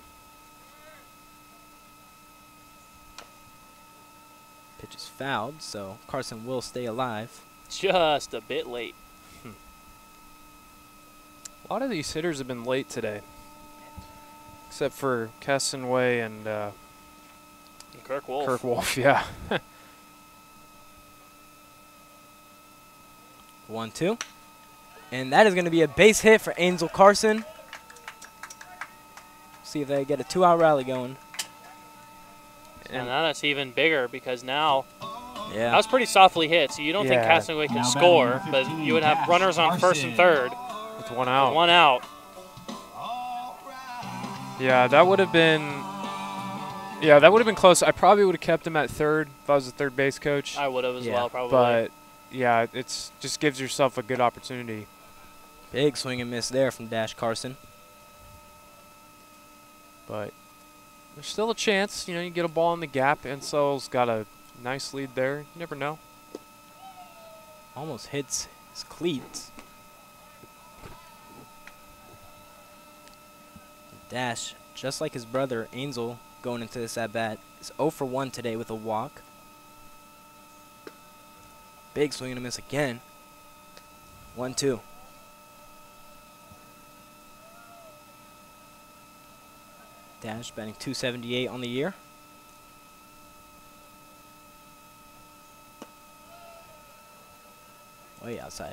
[SPEAKER 2] Pitch is fouled, so Carson will stay alive.
[SPEAKER 1] Just a bit late.
[SPEAKER 3] Hmm. A lot of these hitters have been late today. Except for Castonguay and, uh,
[SPEAKER 1] and Kirk Wolf.
[SPEAKER 3] Kirk Wolf, yeah.
[SPEAKER 2] One, two. And that is going to be a base hit for Angel Carson. See if they get a two-out rally going.
[SPEAKER 1] And now that's even bigger because now
[SPEAKER 2] yeah.
[SPEAKER 1] that was pretty softly hit, so you don't
[SPEAKER 3] Yeah.
[SPEAKER 1] think Castonguay can
[SPEAKER 10] Now
[SPEAKER 1] score,
[SPEAKER 10] batting
[SPEAKER 1] but
[SPEAKER 10] number
[SPEAKER 1] you would have
[SPEAKER 10] fifteen,
[SPEAKER 1] runners on
[SPEAKER 10] Cash
[SPEAKER 1] first and
[SPEAKER 10] Carson.
[SPEAKER 1] third.
[SPEAKER 3] With one out.
[SPEAKER 1] With one out.
[SPEAKER 3] Yeah, that would have been. Yeah, that would have been close. I probably would have kept him at third if I was the third base coach.
[SPEAKER 1] I would have as
[SPEAKER 2] Yeah.
[SPEAKER 1] well, probably.
[SPEAKER 3] But yeah, it's just gives yourself a good opportunity.
[SPEAKER 2] Big swing and miss there from Dash Carson.
[SPEAKER 3] But there's still a chance. You know, you get a ball in the gap. Ensel's got a nice lead there. You never know.
[SPEAKER 2] Almost hits his cleats. Dash, just like his brother Angel going into this at-bat, is zero for one today with a walk. Big swing and a miss again. one two. Dash batting two seventy-eight on the year. Way outside.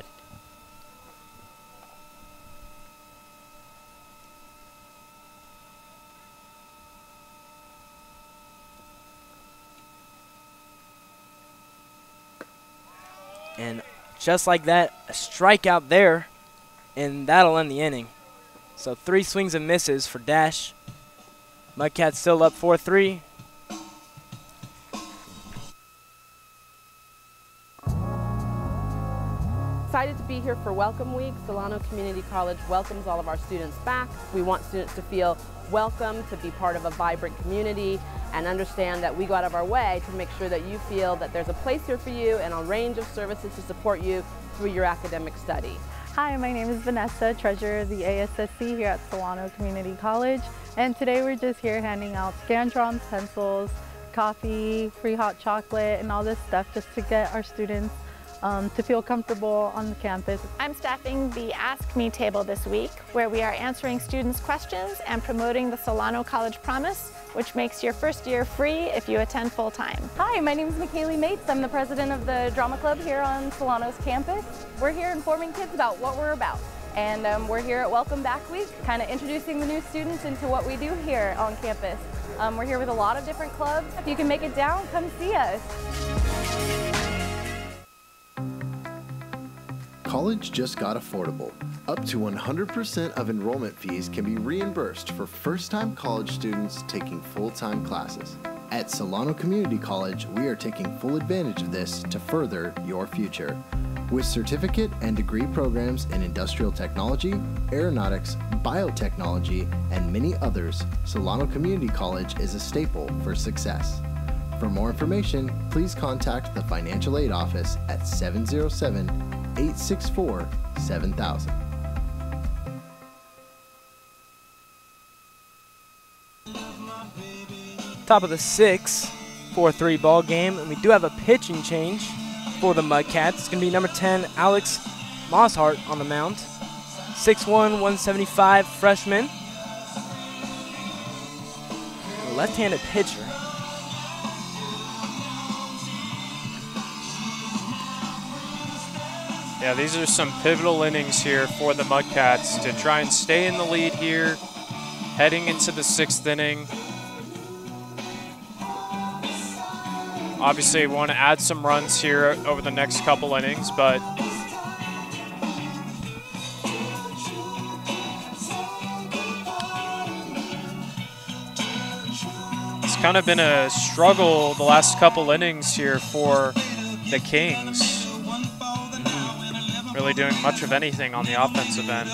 [SPEAKER 2] And just like that, a strikeout there, and that'll end the inning. So three swings and misses for Dash. Mudcats still up four three.
[SPEAKER 5] Excited to be here for Welcome Week. Solano Community College welcomes all of our students back. We want students to feel welcome, to be part of a vibrant community, and understand that we go out of our way to make sure that you feel that there's a place here for you and a range of services to support you through your academic study.
[SPEAKER 20] Hi, my name is Vanessa, treasurer of the A S S C here at Solano Community College, and today we're just here handing out Scantrons, pencils, coffee, free hot chocolate, and all this stuff just to get our students Um, to feel comfortable on the campus.
[SPEAKER 22] I'm staffing the Ask Me table this week, where we are answering students' questions and promoting the Solano College Promise, which makes your first year free if you attend full-time.
[SPEAKER 23] Hi, my name is McKaylee Mates. I'm the president of the drama club here on Solano's campus. We're here informing kids about what we're about. And um, we're here at Welcome Back Week, kind of introducing the new students into what we do here on campus. Um, we're here with a lot of different clubs. If you can make it down, come see us.
[SPEAKER 24] College just got affordable. Up to one hundred percent of enrollment fees can be reimbursed for first-time college students taking full-time classes. At Solano Community College, we are taking full advantage of this to further your future. With certificate and degree programs in industrial technology, aeronautics, biotechnology, and many others, Solano Community College is a staple for success. For more information, please contact the Financial Aid Office at seven zero seven, eight six four, seven thousand.
[SPEAKER 2] Top of the sixth, four three ball game, and we do have a pitching change for the Mudcats. It's going to be number ten, Alex Mosshart on the mound. six one, one seventy-five freshman. A left-handed pitcher.
[SPEAKER 3] Yeah, these are some pivotal innings here for the Mudcats to try and stay in the lead here, heading into the sixth inning. Obviously, we want to add some runs here over the next couple innings, but it's kind of been a struggle the last couple innings here for the Kings. Really doing much of anything on the offensive end.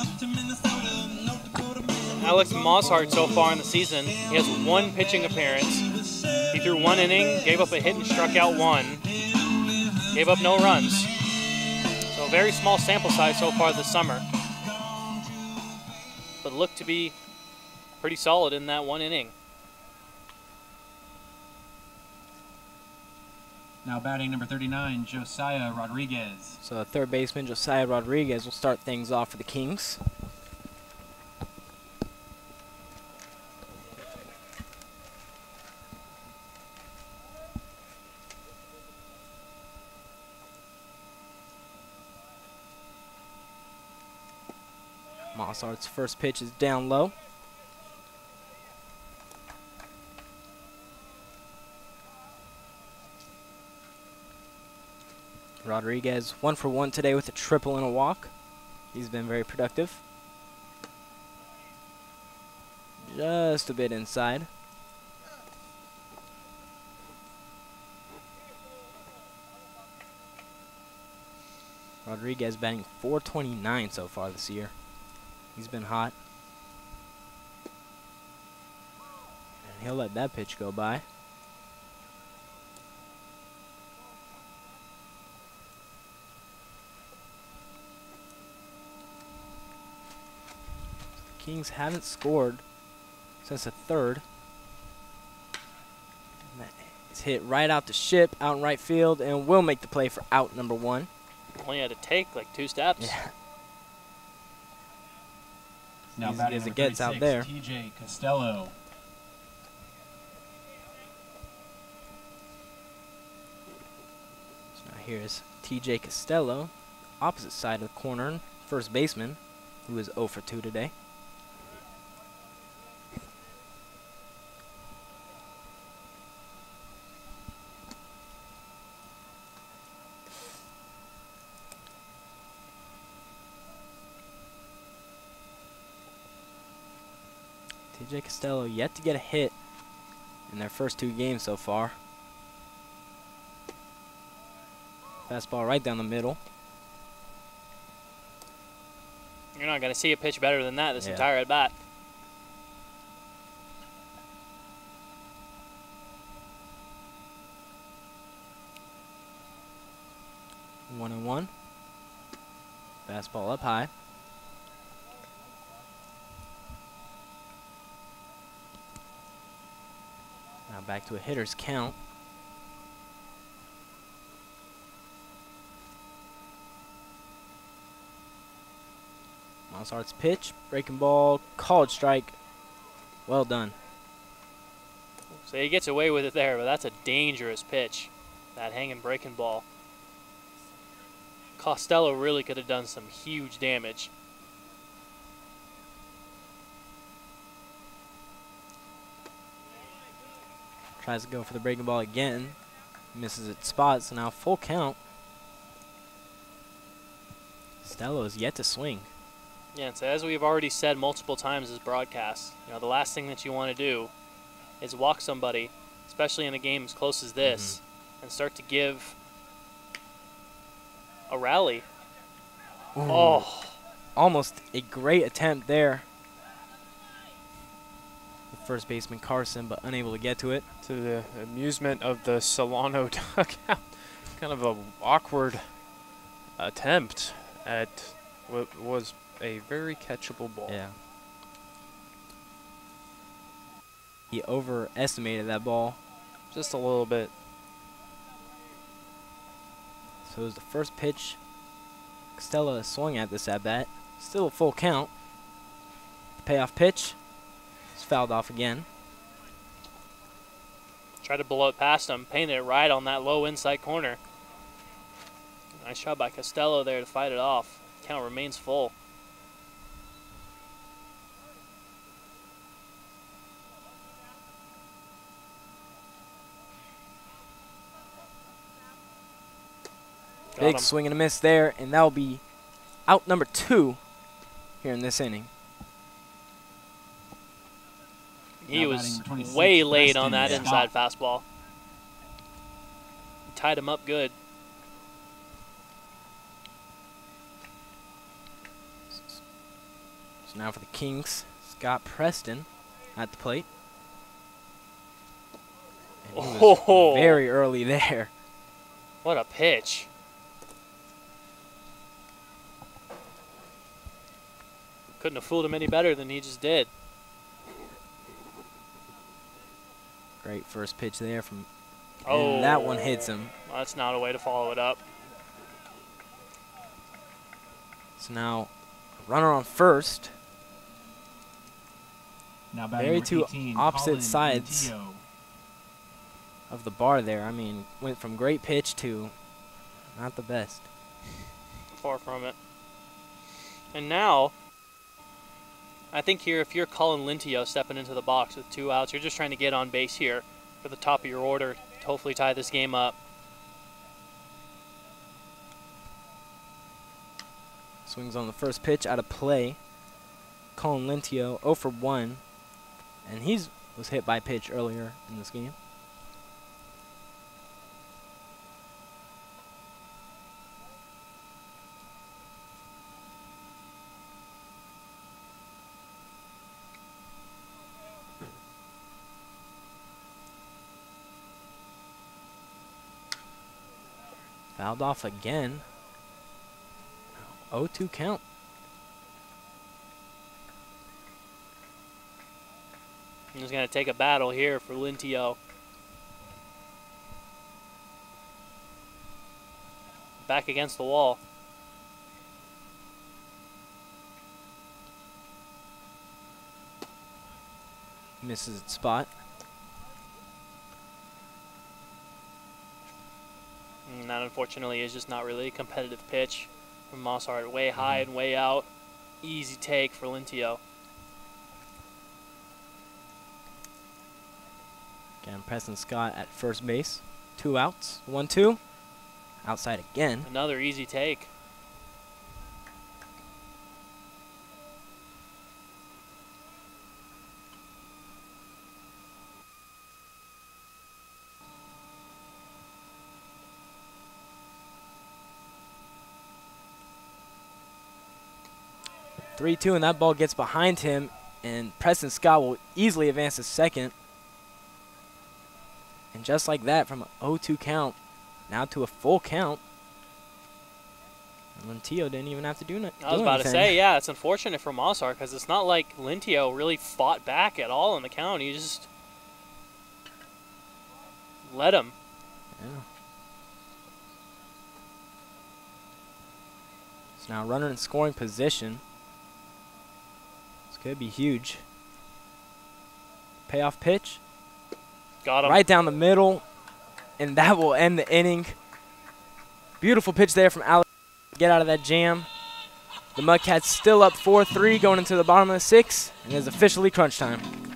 [SPEAKER 1] Alex Mosshart so far in the season, he has one pitching appearance. He threw one inning, gave up a hit and struck out one. Gave up no runs. So a very small sample size so far this summer. But looked to be pretty solid in that one inning.
[SPEAKER 10] Now batting number thirty-nine, Josiah Rodriguez.
[SPEAKER 2] So third baseman Josiah Rodriguez will start things off for the Kings. Mossart's first pitch is down low. Rodriguez one for one today with a triple and a walk. He's been very productive. Just a bit inside. Rodriguez batting four twenty-nine so far this year. He's been hot. And he'll let that pitch go by. The Kings haven't scored since the third. And that is hit right out to Ship, out in right field, and will make the play for out number one.
[SPEAKER 1] Only had to take like two steps.
[SPEAKER 2] Yeah.
[SPEAKER 10] Now
[SPEAKER 2] Easy
[SPEAKER 10] batting
[SPEAKER 2] as it
[SPEAKER 10] number
[SPEAKER 2] gets out there.
[SPEAKER 10] T J Costello.
[SPEAKER 2] So now here's T J Costello opposite side of the corner, first baseman, who is zero for two today. T J Costello yet to get a hit in their first two games so far. Fastball right down the middle.
[SPEAKER 1] You're not going to see a pitch better than that this
[SPEAKER 2] Yeah.
[SPEAKER 1] entire at bat.
[SPEAKER 2] One and one. Fastball up high. Now back to a hitter's count. Mozart's pitch, breaking ball, called strike. Well done.
[SPEAKER 1] So he gets away with it there, but that's a dangerous pitch. That hanging breaking ball. Costello really could have done some huge damage.
[SPEAKER 2] Tries to go for the breaking ball again. Misses its spot, so now full count. Costello is yet to swing.
[SPEAKER 1] Yeah, and so as we've already said multiple times as broadcasts, you know, the last thing that you want to do is walk somebody, especially in a game as close as this, mm-hmm. and start to give a rally.
[SPEAKER 2] Ooh.
[SPEAKER 1] Oh.
[SPEAKER 2] Almost a great attempt there. The first baseman Carson, but unable to get to it.
[SPEAKER 3] To the amusement of the Solano dugout. Kind of an awkward attempt at what was a very catchable ball.
[SPEAKER 2] Yeah. He overestimated that ball.
[SPEAKER 3] Just a little bit.
[SPEAKER 2] So it was the first pitch Costello swung at this at bat. Still a full count. The payoff pitch is fouled off again.
[SPEAKER 1] Tried to blow it past him, painted it right on that low inside corner. Nice shot by Costello there to fight it off. Count remains full.
[SPEAKER 2] Big swing and a miss there, and that'll be out number two here in this inning.
[SPEAKER 1] He was way late on that inside fastball. He tied him up good.
[SPEAKER 2] So now for the Kings, Scott Preston at the plate. And he was
[SPEAKER 1] Oh.
[SPEAKER 2] very early there.
[SPEAKER 1] What a pitch. Couldn't have fooled him any better than he just did.
[SPEAKER 2] Great first pitch there from,
[SPEAKER 1] Oh,
[SPEAKER 2] and that one hits him.
[SPEAKER 1] Well, that's not a way to follow it up.
[SPEAKER 2] So now, runner on first.
[SPEAKER 10] Now batting
[SPEAKER 2] Very
[SPEAKER 10] number
[SPEAKER 2] two
[SPEAKER 10] eighteen,
[SPEAKER 2] opposite
[SPEAKER 10] Colin
[SPEAKER 2] sides
[SPEAKER 10] Montillo.
[SPEAKER 2] of the bar there. I mean, went from great pitch to not the best.
[SPEAKER 1] Far from it. And now, I think here, if you're Colin Lintio stepping into the box with two outs, you're just trying to get on base here for the top of your order to hopefully tie this game up.
[SPEAKER 2] Swings on the first pitch out of play. Colin Lintio zero for one, and he's was hit by a pitch earlier in this game. Fouled off again. oh two count.
[SPEAKER 1] He's going to take a battle here for Lintio. Back against the wall.
[SPEAKER 2] Misses its spot.
[SPEAKER 1] And that, unfortunately, is just not really a competitive pitch. from Mossart. Way high and way out. Easy take for Lintio.
[SPEAKER 2] Again, Preston Scott at first base. Two outs. One, two. Outside again.
[SPEAKER 1] Another easy take.
[SPEAKER 2] three two, and that ball gets behind him, and Preston Scott will easily advance to second. And just like that, from an oh two count, now to a full count. And Lintio didn't even have to do, no
[SPEAKER 1] I was
[SPEAKER 2] do
[SPEAKER 1] about
[SPEAKER 2] anything.
[SPEAKER 1] to say, yeah, it's unfortunate for Mossart because it's not like Lintio really fought back at all in the count. He just let him.
[SPEAKER 2] Yeah. So now runner in scoring position. This could be huge. Payoff pitch.
[SPEAKER 1] Got him.
[SPEAKER 2] Right down the middle, and that will end the inning. Beautiful pitch there from Alex. Get out of that jam. The Mudcats still up four three going into the bottom of the sixth, and it is officially crunch time.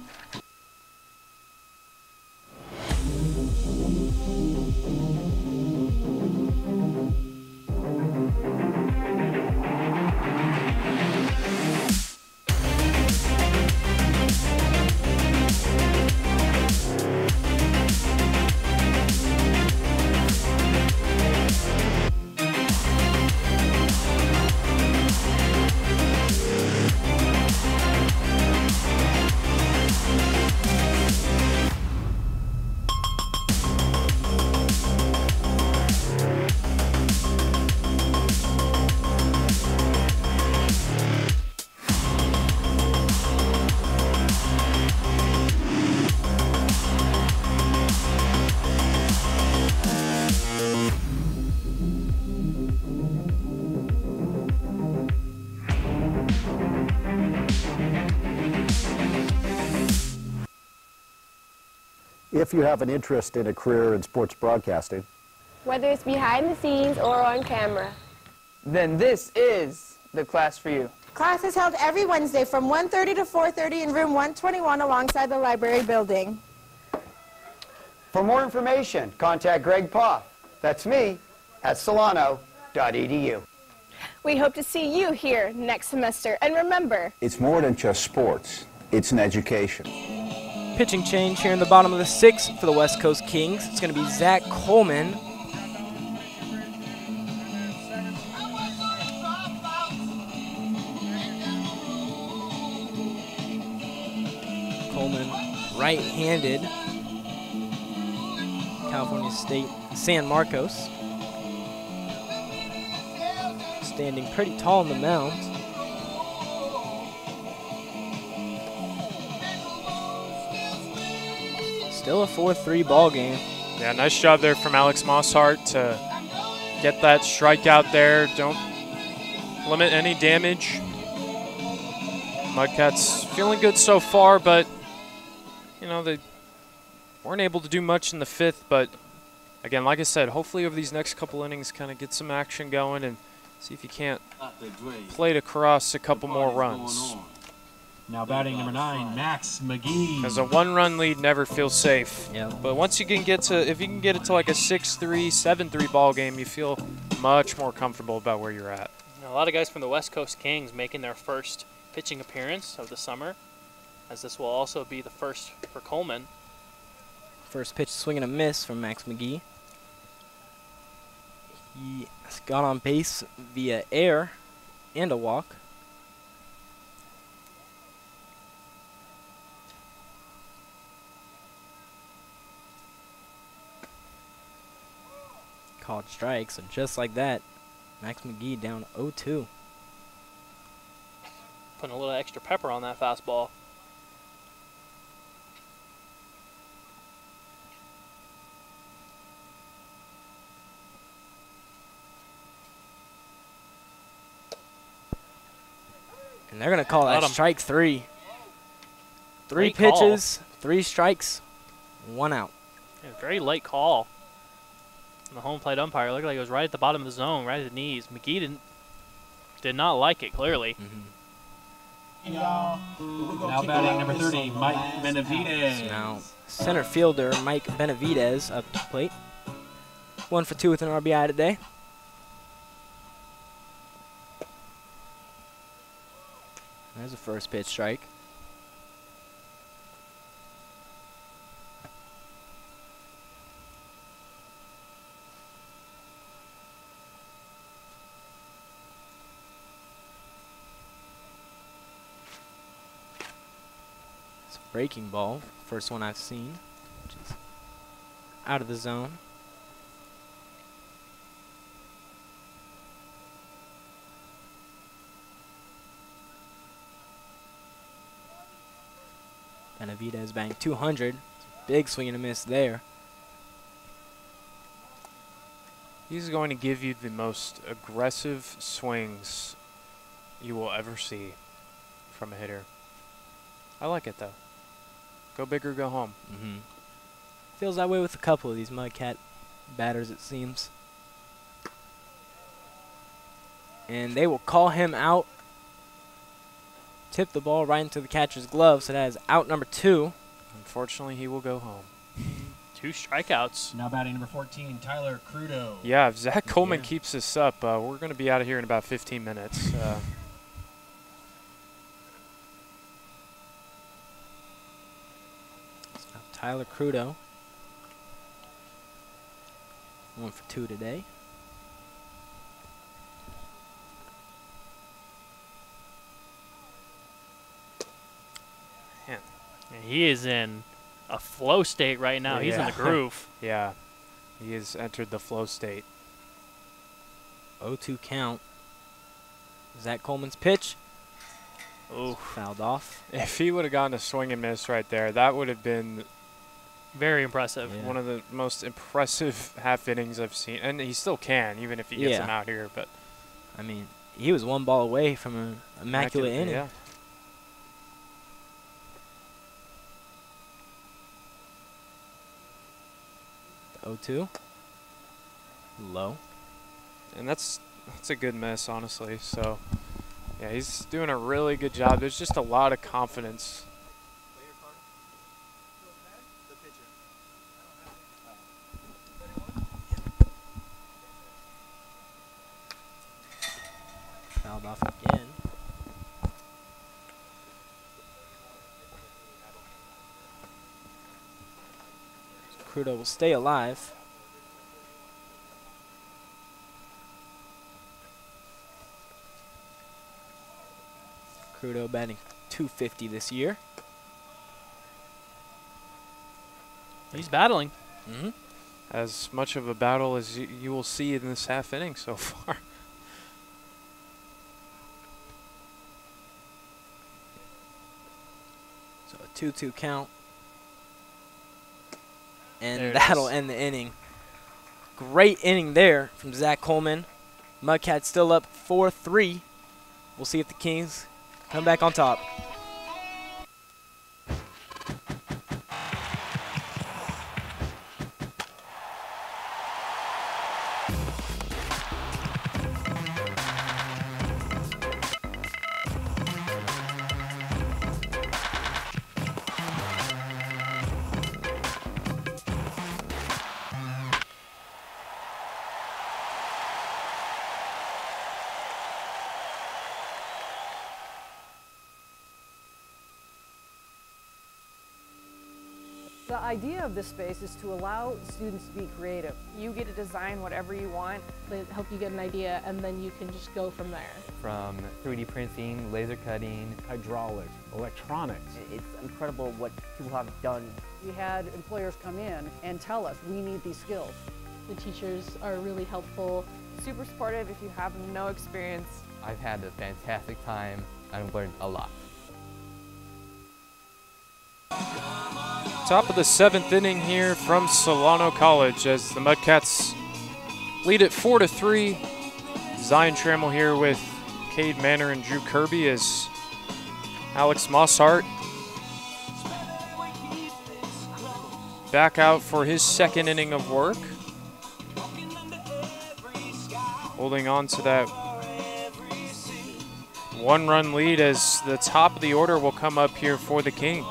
[SPEAKER 12] If you have an interest in a career in sports broadcasting,
[SPEAKER 6] whether it's behind the scenes or on camera,
[SPEAKER 7] then this is the class for you.
[SPEAKER 6] Class is held every Wednesday from one thirty to four thirty in room one twenty-one alongside the library building.
[SPEAKER 8] For more information, contact Greg Poff. That's me at solano dot e d u.
[SPEAKER 6] We hope to see you here next semester. And remember,
[SPEAKER 9] it's more than just sports. It's an education.
[SPEAKER 2] Pitching change here in the bottom of the sixth for the West Coast Kings. It's going to be Zach Coleman. Coleman, right-handed. California State San Marcos. Standing pretty tall on the mound. Still a four three ball game.
[SPEAKER 3] Yeah, nice job there from Alex Mossart to get that strikeout there. Don't limit any damage. Mudcats feeling good so far, but, you know, they weren't able to do much in the fifth. But, again, like I said, hopefully over these next couple innings kind of get some action going and see if you can't play to cross a couple more runs.
[SPEAKER 10] Now batting number nine, Max McGee.
[SPEAKER 3] Because a one-run lead never feels safe.
[SPEAKER 2] Yeah.
[SPEAKER 3] But once you can get to, if you can get it to like a six three, seven three ball game, you feel much more comfortable about where you're at.
[SPEAKER 1] A lot of guys from the West Coast Kings making their first pitching appearance of the summer, as this will also be the first for Coleman.
[SPEAKER 2] First pitch swing and a miss from Max McGee. He got on base via air and a walk. Called strikes, and just like that, Max McGee down oh two.
[SPEAKER 1] Putting a little extra pepper on that fastball.
[SPEAKER 2] And they're going to call
[SPEAKER 1] Got
[SPEAKER 2] that
[SPEAKER 1] him.
[SPEAKER 2] strike three. Three
[SPEAKER 1] Great call.
[SPEAKER 2] pitches, three strikes, one out.
[SPEAKER 1] Yeah, very light call. And the home plate umpire looked like it was right at the bottom of the zone, right at the knees. McGee didn't did not like it, clearly.
[SPEAKER 2] Mm-hmm.
[SPEAKER 10] Now batting number thirty, Mike Benavides.
[SPEAKER 2] So now center fielder Mike Benavides up to the plate. One for two with an R B I today. There's a first pitch strike. It's a breaking ball, first one I've seen, which is out of the zone. Benavides banged two hundred. Big swing and a miss there.
[SPEAKER 3] He's going to give you the most aggressive swings you will ever see from a hitter. I like it, though. Go big or go home.
[SPEAKER 2] Mm-hmm. Feels that way with a couple of these Mudcat batters, it seems. And they will call him out. Tip the ball right into the catcher's glove, so that is out number two.
[SPEAKER 3] Unfortunately, he will go home.
[SPEAKER 1] Two strikeouts.
[SPEAKER 10] Now batting number fourteen, Tyler Crudo.
[SPEAKER 3] Yeah, if Zach Coleman
[SPEAKER 10] Yeah.
[SPEAKER 3] keeps this up, uh, we're going to be out of here in about fifteen minutes. Uh,
[SPEAKER 2] So Tyler Crudo. One for two today.
[SPEAKER 3] man.
[SPEAKER 1] And he is in a flow state right now. He's in
[SPEAKER 3] Yeah.
[SPEAKER 1] the groove.
[SPEAKER 3] Yeah, he has entered the flow state.
[SPEAKER 2] oh two count. Zach Coleman's pitch.
[SPEAKER 1] Oh,
[SPEAKER 2] fouled off.
[SPEAKER 3] If he would have gotten a swing and miss right there, that would have been
[SPEAKER 1] very impressive.
[SPEAKER 2] Yeah.
[SPEAKER 3] one of the most impressive half innings I've seen. And he still can, even if he gets
[SPEAKER 2] Yeah.
[SPEAKER 3] them out here. But
[SPEAKER 2] I mean, he was one ball away from an immaculate inning.
[SPEAKER 3] Yeah.
[SPEAKER 2] oh two. Low.
[SPEAKER 3] And that's that's a good miss, honestly. So, yeah, he's doing a really good job. There's just a lot of confidence.
[SPEAKER 2] Fouled off again. Crudo will stay alive. Crudo batting two fifty this year.
[SPEAKER 1] He's battling.
[SPEAKER 2] Mm-hmm.
[SPEAKER 3] As much of a battle as you, you will see in this half inning so far.
[SPEAKER 2] So a two two count. And
[SPEAKER 1] There it
[SPEAKER 2] that'll
[SPEAKER 1] is.
[SPEAKER 2] end the inning. Great inning there from Zach Coleman. Mudcats still up four three. We'll see if the Kings come back on top.
[SPEAKER 4] The idea of this space is to allow students to be creative.
[SPEAKER 23] You get to design whatever you want. They help you get an idea, and then you can just go from there.
[SPEAKER 11] From three D printing, laser cutting,
[SPEAKER 12] hydraulics, electronics.
[SPEAKER 21] It's incredible what people have done.
[SPEAKER 4] We had employers come in and tell us, we need these skills.
[SPEAKER 23] The teachers are really helpful.
[SPEAKER 13] Super supportive if you have no experience.
[SPEAKER 11] I've had a fantastic time. I've learned a lot.
[SPEAKER 3] Top of the seventh inning here from Solano College as the Mudcats lead it four to three. Zion Trammell here with Cade Manor and Drew Kirby as Alex Mosshart back out for his second inning of work. Holding on to that One-run lead as the top of the order will come up here for the Kings.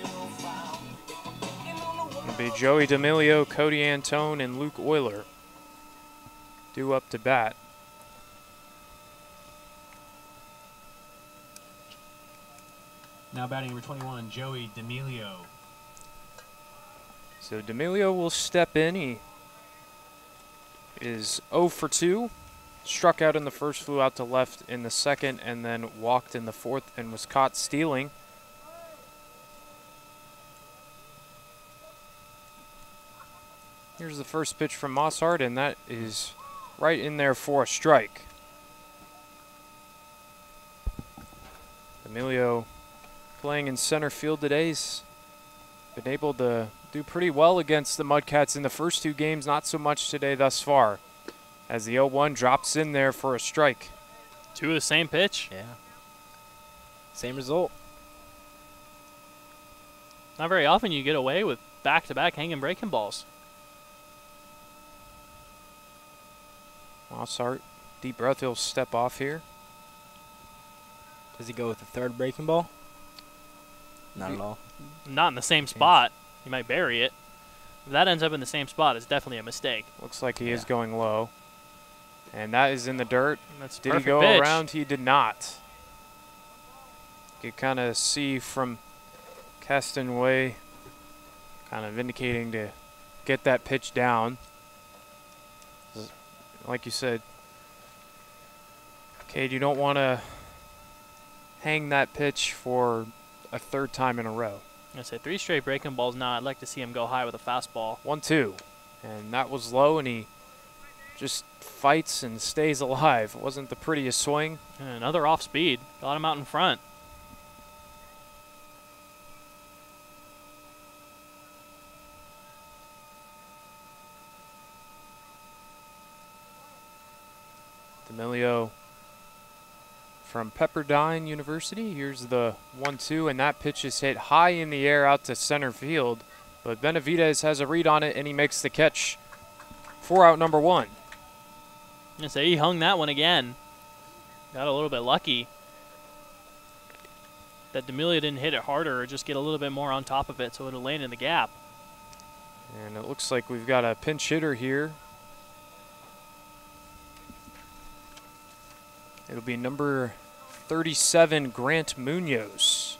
[SPEAKER 3] It'll be Joey D'Amelio, Cody Antone, and Luke Euler due up to bat.
[SPEAKER 10] Now batting number twenty-one, Joey D'Amelio.
[SPEAKER 3] So D'Amelio will step in. He is oh for two. Struck out in the first, flew out to left in the second, and then walked in the fourth and was caught stealing. Here's the first pitch from Mossart, and that is right in there for a strike. D'Amelio playing in center field today. He's been able to do pretty well against the Mudcats in the first two games, not so much today thus far, as the oh one drops in there for a strike.
[SPEAKER 1] Two of the same pitch?
[SPEAKER 2] Yeah. Same result.
[SPEAKER 1] Not very often you get away with back-to-back hanging breaking balls.
[SPEAKER 3] Mossart, deep breath, he'll step off here.
[SPEAKER 2] Does he go with the third breaking ball? Not at all.
[SPEAKER 1] Not in the same spot. He might bury it. If that ends up in the same spot, it's definitely a mistake.
[SPEAKER 3] Looks like he
[SPEAKER 1] yeah.
[SPEAKER 3] is going low. And that is in the dirt.
[SPEAKER 1] That's
[SPEAKER 3] did he go
[SPEAKER 1] pitch.
[SPEAKER 3] around? He did not. You can kind of see from Castanway kind of indicating to get that pitch down. Like you said, Cade, you don't want to hang that pitch for a third time in a row.
[SPEAKER 1] I say three straight breaking balls now. I'd like to see him go high with a fastball.
[SPEAKER 3] One, two. And that was low, and he just fights and stays alive. It wasn't the prettiest swing.
[SPEAKER 1] And another off speed. Got him out in front.
[SPEAKER 3] D'Amelio from Pepperdine University. Here's the one two, and that pitch is hit high in the air out to center field. But Benavidez has a read on it, and he makes the catch for out number one.
[SPEAKER 1] I say he hung that one again. Got a little bit lucky that D'Amelio didn't hit it harder or just get a little bit more on top of it so it'll land in the gap.
[SPEAKER 3] And it looks like we've got a pinch hitter here. It'll be number thirty-seven, Grant Munoz.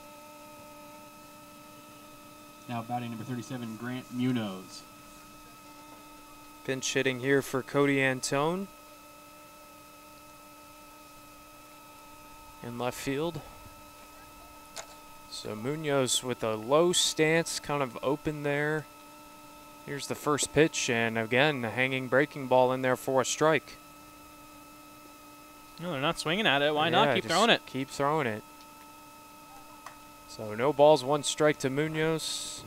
[SPEAKER 10] Now batting number thirty-seven, Grant Munoz.
[SPEAKER 3] Pinch hitting here for Cody Antone. In left field. So Munoz with a low stance, kind of open there. Here's the first pitch, and again, a hanging breaking ball in there for a strike.
[SPEAKER 1] No, they're not swinging at it. Why
[SPEAKER 3] yeah,
[SPEAKER 1] not? Keep throwing it.
[SPEAKER 3] Keep throwing it. So no balls, one strike to Munoz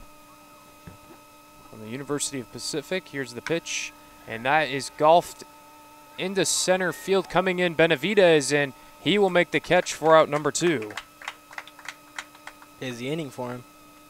[SPEAKER 3] from the University of Pacific. Here's the pitch, and that is golfed into center field. Coming in, Benavidez, and he will make the catch for out number two.
[SPEAKER 2] Busy inning for him.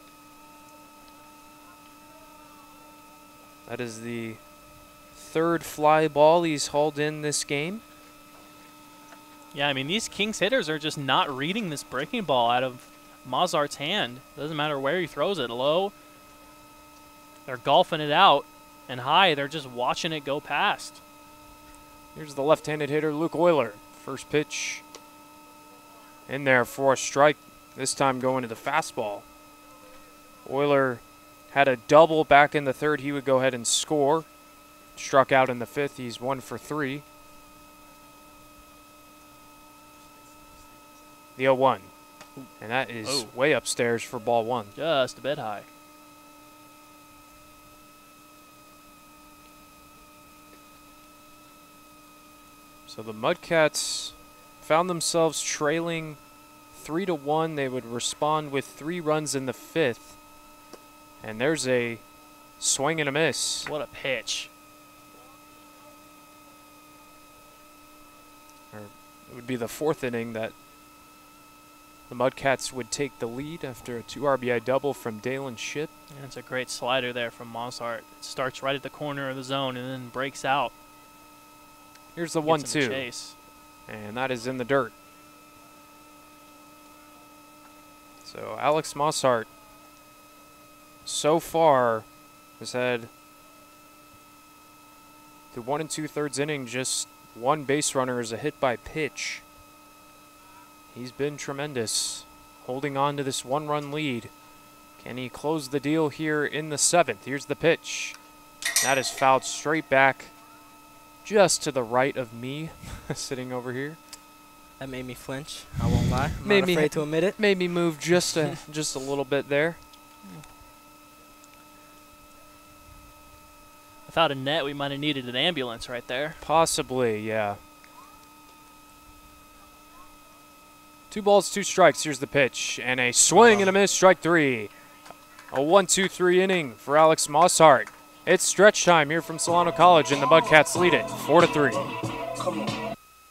[SPEAKER 3] That is the third fly ball he's hauled in this game.
[SPEAKER 1] Yeah, I mean, these Kings hitters are just not reading this breaking ball out of Mossart's hand. Doesn't matter where he throws it, low. They're golfing it out, and high, they're just watching it go past.
[SPEAKER 3] Here's the left-handed hitter, Luke Euler. First pitch in there for a strike, this time going to the fastball. Euler had a double back in the third. He would go ahead and score. Struck out in the fifth. He's one for three. The oh one. And that is oh. way upstairs for ball one.
[SPEAKER 1] Just a bit high.
[SPEAKER 3] So the Mudcats found themselves trailing three to one. They would respond with three runs in the fifth. And there's a swing and a miss.
[SPEAKER 1] What a pitch.
[SPEAKER 3] Or it would be the fourth inning that the Mudcats would take the lead after a two R B I double from Dalen Shipp.
[SPEAKER 1] That's a great slider there from Mossart. It starts right at the corner of the zone and then breaks out.
[SPEAKER 3] Here's the one two. And that is in the dirt. So Alex Mosshart so far has had the one and two thirds inning, just one base runner as a hit by pitch. He's been tremendous, holding on to this one run lead. Can he close the deal here in the seventh? Here's the pitch. That is fouled straight back just to the right of me, sitting over here.
[SPEAKER 2] That made me flinch. I won't lie. I'm
[SPEAKER 3] made
[SPEAKER 2] not
[SPEAKER 3] me
[SPEAKER 2] afraid to admit it.
[SPEAKER 3] Made me move just a just a little bit there.
[SPEAKER 1] Without a net, we might have needed an ambulance right there.
[SPEAKER 3] Possibly, yeah. Two balls, two strikes. Here's the pitch. And a swing and a miss, strike three. A one two three inning for Alex Mosshart. It's stretch time here from Solano College, and the Mudcats lead it four to three.
[SPEAKER 10] Come on.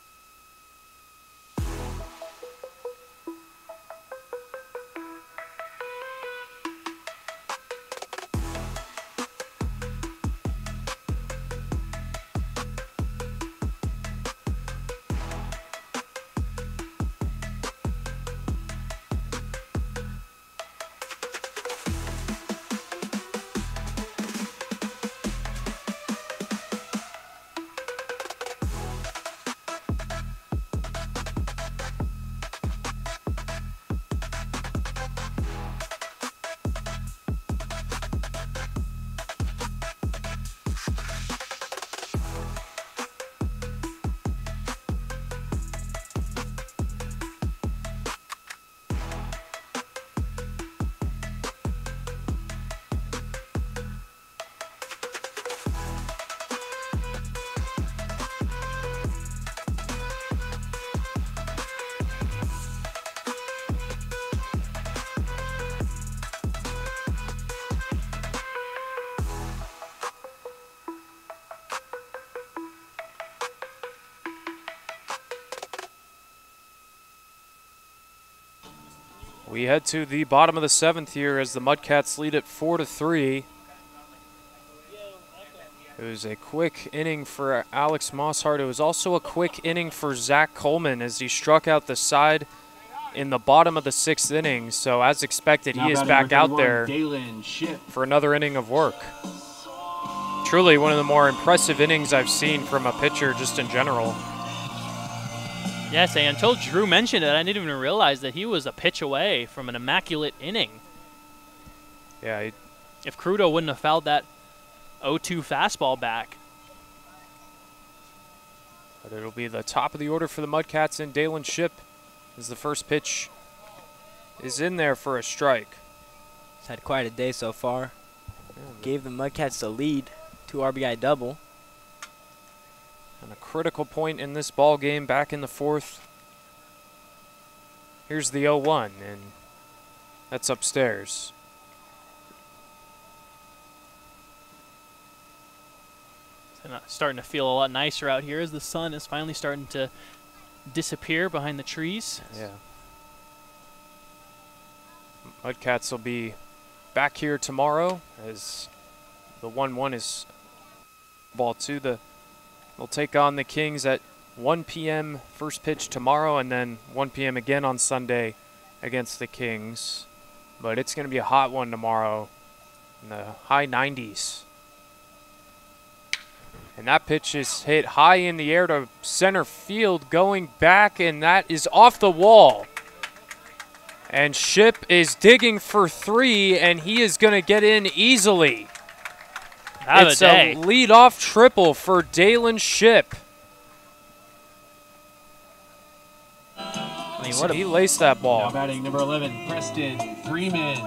[SPEAKER 3] We head to the bottom of the seventh here as the Mudcats lead it four to three. It was a quick inning for Alex Mosshart. It was also a quick inning for Zach Coleman as he struck out the side in the bottom of the sixth inning. So as expected, he is back out there for another inning of work. Truly one of the more impressive innings I've seen from a pitcher just in general.
[SPEAKER 1] Yes, and until Drew mentioned it, I didn't even realize that he was a pitch away from an immaculate inning.
[SPEAKER 3] Yeah. He,
[SPEAKER 1] if Crudo wouldn't have fouled that oh two fastball back.
[SPEAKER 3] But it'll be the top of the order for the Mudcats, and Dalen Ship as the first pitch is in there for a strike.
[SPEAKER 2] He's had quite a day so far. Yeah, gave the Mudcats the lead, two R B I double.
[SPEAKER 3] And a critical point in this ball game back in the fourth. Here's the oh one, and that's upstairs.
[SPEAKER 1] It's starting to feel a lot nicer out here as the sun is finally starting to disappear behind the trees.
[SPEAKER 3] Yeah. Mudcats will be back here tomorrow as the one one is ball two. The They'll take on the Kings at one P M first pitch tomorrow, and then one P M again on Sunday against the Kings. But it's going to be a hot one tomorrow in the high nineties. And that pitch is hit high in the air to center field, going back, and that is off the wall. And Ship is digging for three, and he is going to get in easily.
[SPEAKER 1] Have
[SPEAKER 3] it's
[SPEAKER 1] a, day.
[SPEAKER 3] a leadoff triple for Dalen Ship.
[SPEAKER 1] I mean,
[SPEAKER 3] so
[SPEAKER 1] what
[SPEAKER 3] he laced that ball.
[SPEAKER 10] Now batting number eleven, Preston Freeman.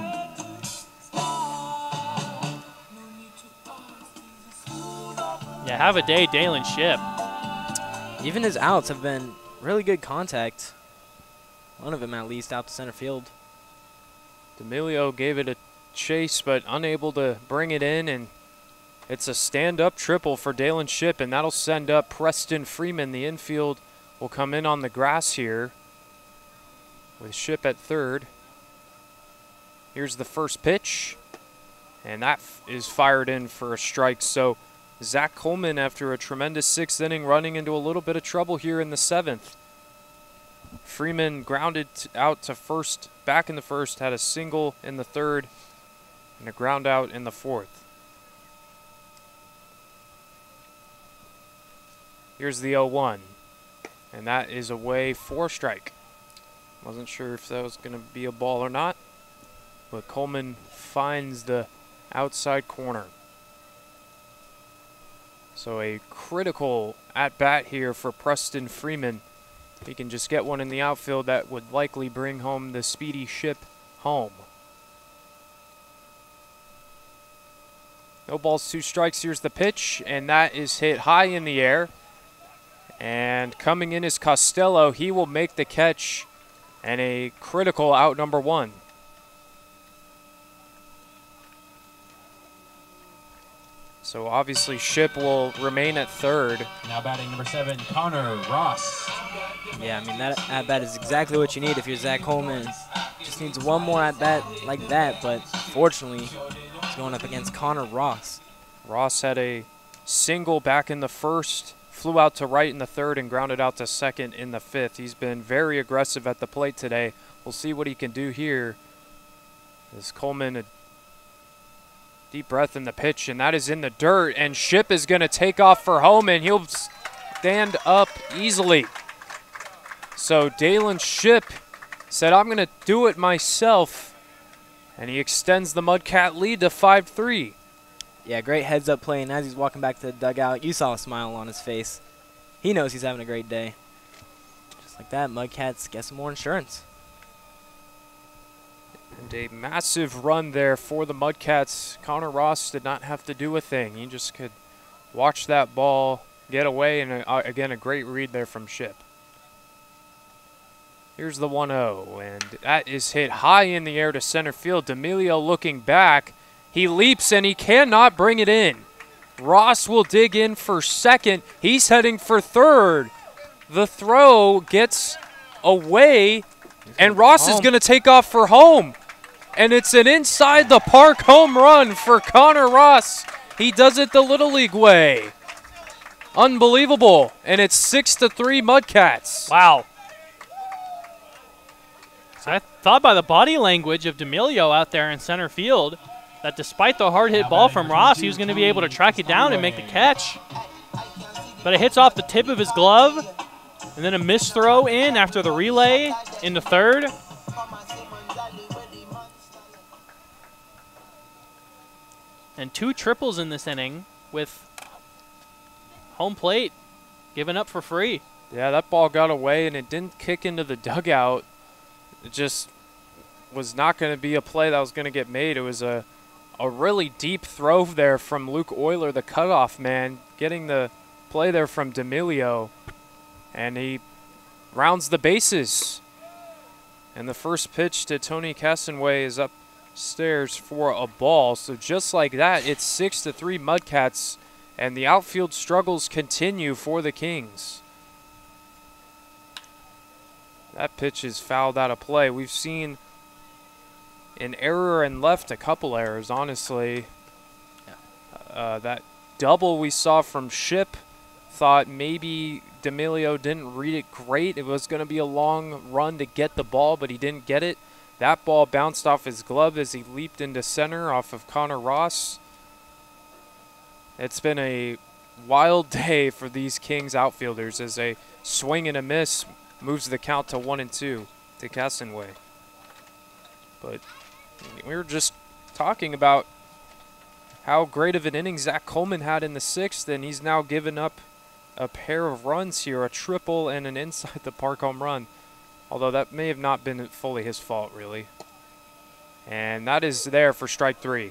[SPEAKER 1] Yeah, have a day, Dalen Ship.
[SPEAKER 2] Even his outs have been really good contact. One of them at least out to center field.
[SPEAKER 3] D'Amelio gave it a chase, but unable to bring it in, and it's a stand-up triple for Dalen Ship, and that'll send up Preston Freeman. The infield will come in on the grass here with Ship at third. Here's the first pitch, and that f is fired in for a strike. So Zach Coleman, after a tremendous sixth inning, running into a little bit of trouble here in the seventh. Freeman grounded out to first, back in the first, had a single in the third, and a ground out in the fourth. Here's the oh one, and that is away for strike. Wasn't sure if that was going to be a ball or not, but Coleman finds the outside corner. So a critical at-bat here for Preston Freeman. He can just get one in the outfield that would likely bring home the speedy Ship home. No balls, two strikes. Here's the pitch, and that is hit high in the air. And coming in is Costello. He will make the catch, and a critical out number one. So obviously Ship will remain at third.
[SPEAKER 10] Now batting number seven, Connor Ross.
[SPEAKER 2] Yeah, I mean, that at-bat is exactly what you need if you're Zach Coleman. Just needs one more at-bat like that, but fortunately, he's going up against Connor Ross.
[SPEAKER 3] Ross had a single back in the first, flew out to right in the third, and grounded out to second in the fifth. He's been very aggressive at the plate today. We'll see what he can do here. As Coleman, a deep breath in the pitch, and that is in the dirt, and Ship is going to take off for home, and he'll stand up easily. So Dalen Ship said, I'm going to do it myself, and he extends the Mudcat lead to five three.
[SPEAKER 2] Yeah, great heads-up play, and as he's walking back to the dugout, you saw a smile on his face. He knows he's having a great day. Just like that, Mudcats get some more insurance.
[SPEAKER 3] And a massive run there for the Mudcats. Connor Ross did not have to do a thing. He just could watch that ball get away, and uh, again, a great read there from Ship. Here's the one oh, and that is hit high in the air to center field. D'Amelio looking back. He leaps, and he cannot bring it in. Ross will dig in for second. He's heading for third. The throw gets away, and Ross is going to take off for home. And it's an inside the park home run for Connor Ross. He does it the Little League way. Unbelievable. And it's six to three Mudcats.
[SPEAKER 1] Wow. I thought by the body language of D'Amelio out there in center field that despite the hard hit ball from Ross, he was going to be able to track it down and make the catch. But it hits off the tip of his glove, and then a missed throw in after the relay in the third. And two triples in this inning with home plate given up for free.
[SPEAKER 3] Yeah, that ball got away, and it didn't kick into the dugout. It just was not going to be a play that was going to get made. It was a, a really deep throw there from Luke Euler, the cutoff man, getting the play there from D'Amelio. And he rounds the bases. And the first pitch to Tony Castonway is upstairs for a ball. So just like that, it's six to three Mudcats, and the outfield struggles continue for the Kings. That pitch is fouled out of play. We've seen an error and left, a couple errors, honestly. Yeah. Uh, that double we saw from Ship, thought maybe D'Amelio didn't read it great. It was going to be a long run to get the ball, but he didn't get it. That ball bounced off his glove as he leaped into center off of Connor Ross. It's been a wild day for these Kings outfielders as a swing and a miss moves the count to one and two to Castonway. But we were just talking about how great of an inning Zach Coleman had in the sixth, and he's now given up a pair of runs here, a triple and an inside the park home run. Although that may have not been fully his fault, really. And that is there for strike three.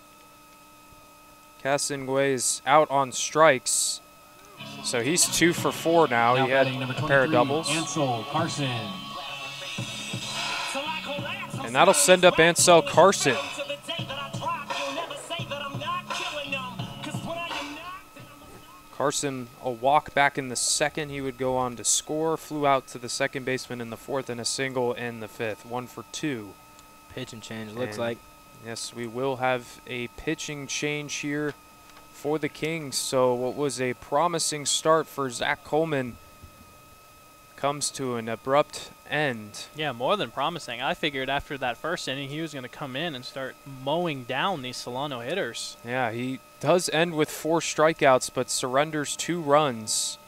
[SPEAKER 3] Castonway is out on strikes. So he's two for four now. now he had a pair of doubles.
[SPEAKER 10] Ansel Carson.
[SPEAKER 3] And that'll send up Ansel Carson. Carson, a walk back in the second. He would go on to score. Flew out to the second baseman in the fourth and a single in the fifth. One for two.
[SPEAKER 2] Pitch and change, looks
[SPEAKER 3] and
[SPEAKER 2] like.
[SPEAKER 3] Yes, we will have a pitching change here for the Kings. So what was a promising start for Zach Coleman comes to an abrupt end.
[SPEAKER 1] Yeah, more than promising. I figured after that first inning he was going to come in and start mowing down these Solano hitters.
[SPEAKER 3] Yeah, he does end with four strikeouts, but surrenders two runs.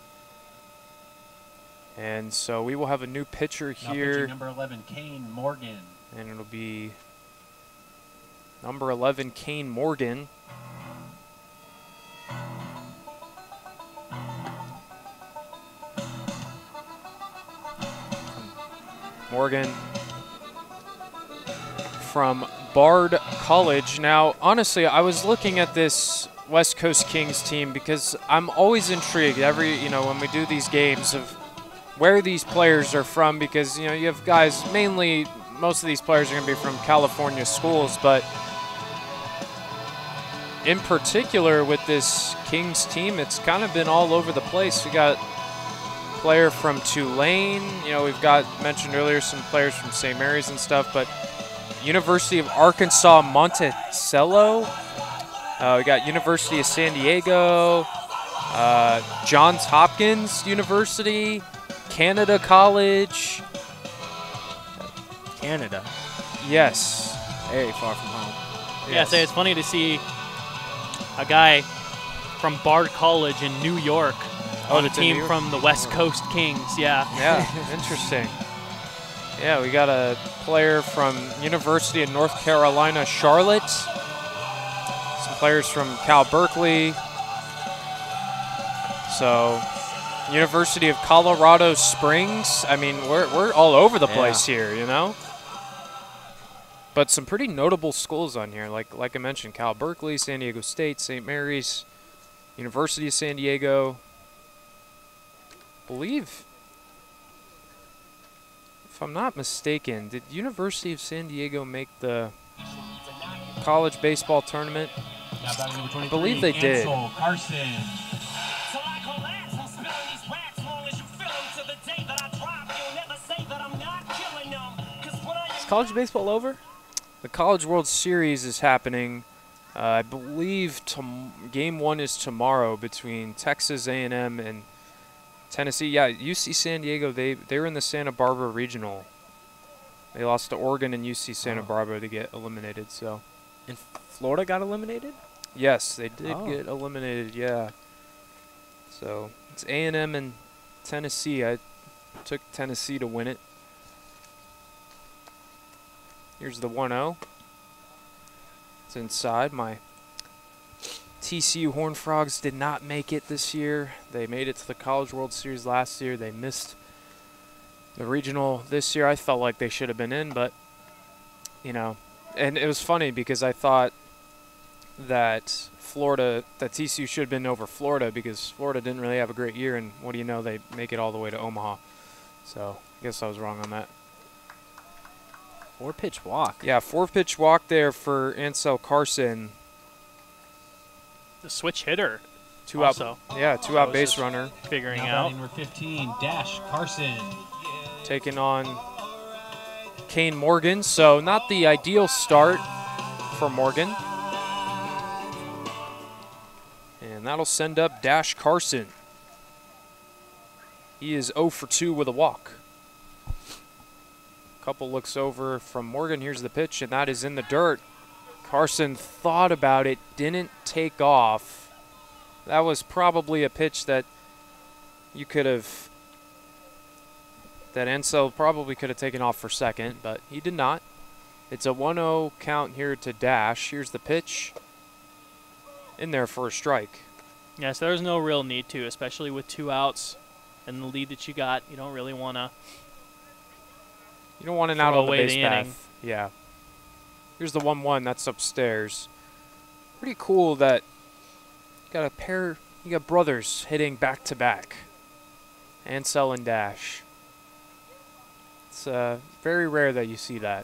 [SPEAKER 3] And so we will have a new pitcher
[SPEAKER 10] Now
[SPEAKER 3] here.
[SPEAKER 10] pitching number eleven, Kane Morgan.
[SPEAKER 3] And it'll be number eleven, Kane Morgan. Morgan from Bard College. Now, honestly, I was looking at this West Coast Kings team because I'm always intrigued every, you know, when we do these games of where these players are from, because, you know, you have guys, mainly most of these players are going to be from California schools, but in particular with this Kings team, it's kind of been all over the place. We got player from Tulane, you know, we've got mentioned earlier some players from Saint Mary's and stuff, but University of Arkansas Monticello, uh, we got University of San Diego, uh, Johns Hopkins University, Canada College.
[SPEAKER 2] Canada.
[SPEAKER 3] Yes.
[SPEAKER 2] Very far from home.
[SPEAKER 1] Yeah,
[SPEAKER 3] Yes.
[SPEAKER 1] so it's funny to see a guy from Bard College in New York
[SPEAKER 3] Oh,
[SPEAKER 1] on a
[SPEAKER 3] it's in New
[SPEAKER 1] team
[SPEAKER 3] York?
[SPEAKER 1] from the West Coast Kings. Yeah.
[SPEAKER 3] Yeah, interesting. Yeah, we got a player from University of North Carolina, Charlotte. Some players from Cal Berkeley. So, University of Colorado Springs. I mean, we're, we're all over the
[SPEAKER 2] Yeah.
[SPEAKER 3] place here, you know? But some pretty notable schools on here, like like I mentioned, Cal Berkeley, San Diego State, Saint Mary's, University of San Diego. Believe, if I'm not mistaken, did University of San Diego make the college baseball tournament?
[SPEAKER 10] Now batting number
[SPEAKER 3] I
[SPEAKER 10] twenty-three,
[SPEAKER 3] believe they did.
[SPEAKER 10] Ansel Carson.
[SPEAKER 2] Is college baseball over?
[SPEAKER 3] The College World Series is happening. Uh, I believe tom game one is tomorrow between Texas A and M and Tennessee. Yeah, U C San Diego, they, they were in the Santa Barbara Regional. They lost to Oregon and U C Santa
[SPEAKER 2] Oh.
[SPEAKER 3] Barbara to get eliminated. So,
[SPEAKER 2] And Florida got eliminated?
[SPEAKER 3] yes, they did
[SPEAKER 2] Oh.
[SPEAKER 3] get eliminated, yeah. So, it's A and M and Tennessee. I took Tennessee to win it. Here's the one oh. It's inside. My T C U Horned Frogs did not make it this year. They made it to the College World Series last year. They missed the regional this year. I felt like they should have been in, but, you know, and it was funny because I thought that Florida, that T C U should have been over Florida because Florida didn't really have a great year, and what do you know, they make it all the way to Omaha. So I guess I was wrong on that.
[SPEAKER 2] Four pitch walk.
[SPEAKER 3] Yeah, four pitch walk there for Ansel Carson.
[SPEAKER 1] The switch hitter.
[SPEAKER 3] Two
[SPEAKER 1] also.
[SPEAKER 3] out, yeah, two
[SPEAKER 1] I
[SPEAKER 3] out
[SPEAKER 1] was
[SPEAKER 3] base
[SPEAKER 1] just
[SPEAKER 3] runner.
[SPEAKER 1] Figuring
[SPEAKER 10] Now
[SPEAKER 1] out.
[SPEAKER 10] batting number fifteen, Dash Carson.
[SPEAKER 3] Taking on Kane Morgan. So not the ideal start for Morgan. And that'll send up Dash Carson. He is oh for two with a walk. Couple looks over from Morgan. Here's the pitch, and that is in the dirt. Carson thought about it, didn't take off. That was probably a pitch that you could have, that Ansel probably could have taken off for second, but he did not. It's a one oh count here to Dash. Here's the pitch. In there for a strike.
[SPEAKER 1] Yes, there's no real need to, especially with two outs and the lead that you got. You don't really want to.
[SPEAKER 3] You don't want an
[SPEAKER 1] Throw
[SPEAKER 3] out on the
[SPEAKER 1] away
[SPEAKER 3] base
[SPEAKER 1] the
[SPEAKER 3] path.
[SPEAKER 1] inning.
[SPEAKER 3] Yeah. Here's the one one. That's upstairs. Pretty cool that you got a pair. You got brothers hitting back to back. Ansel and Dash. It's uh, very rare that you see that.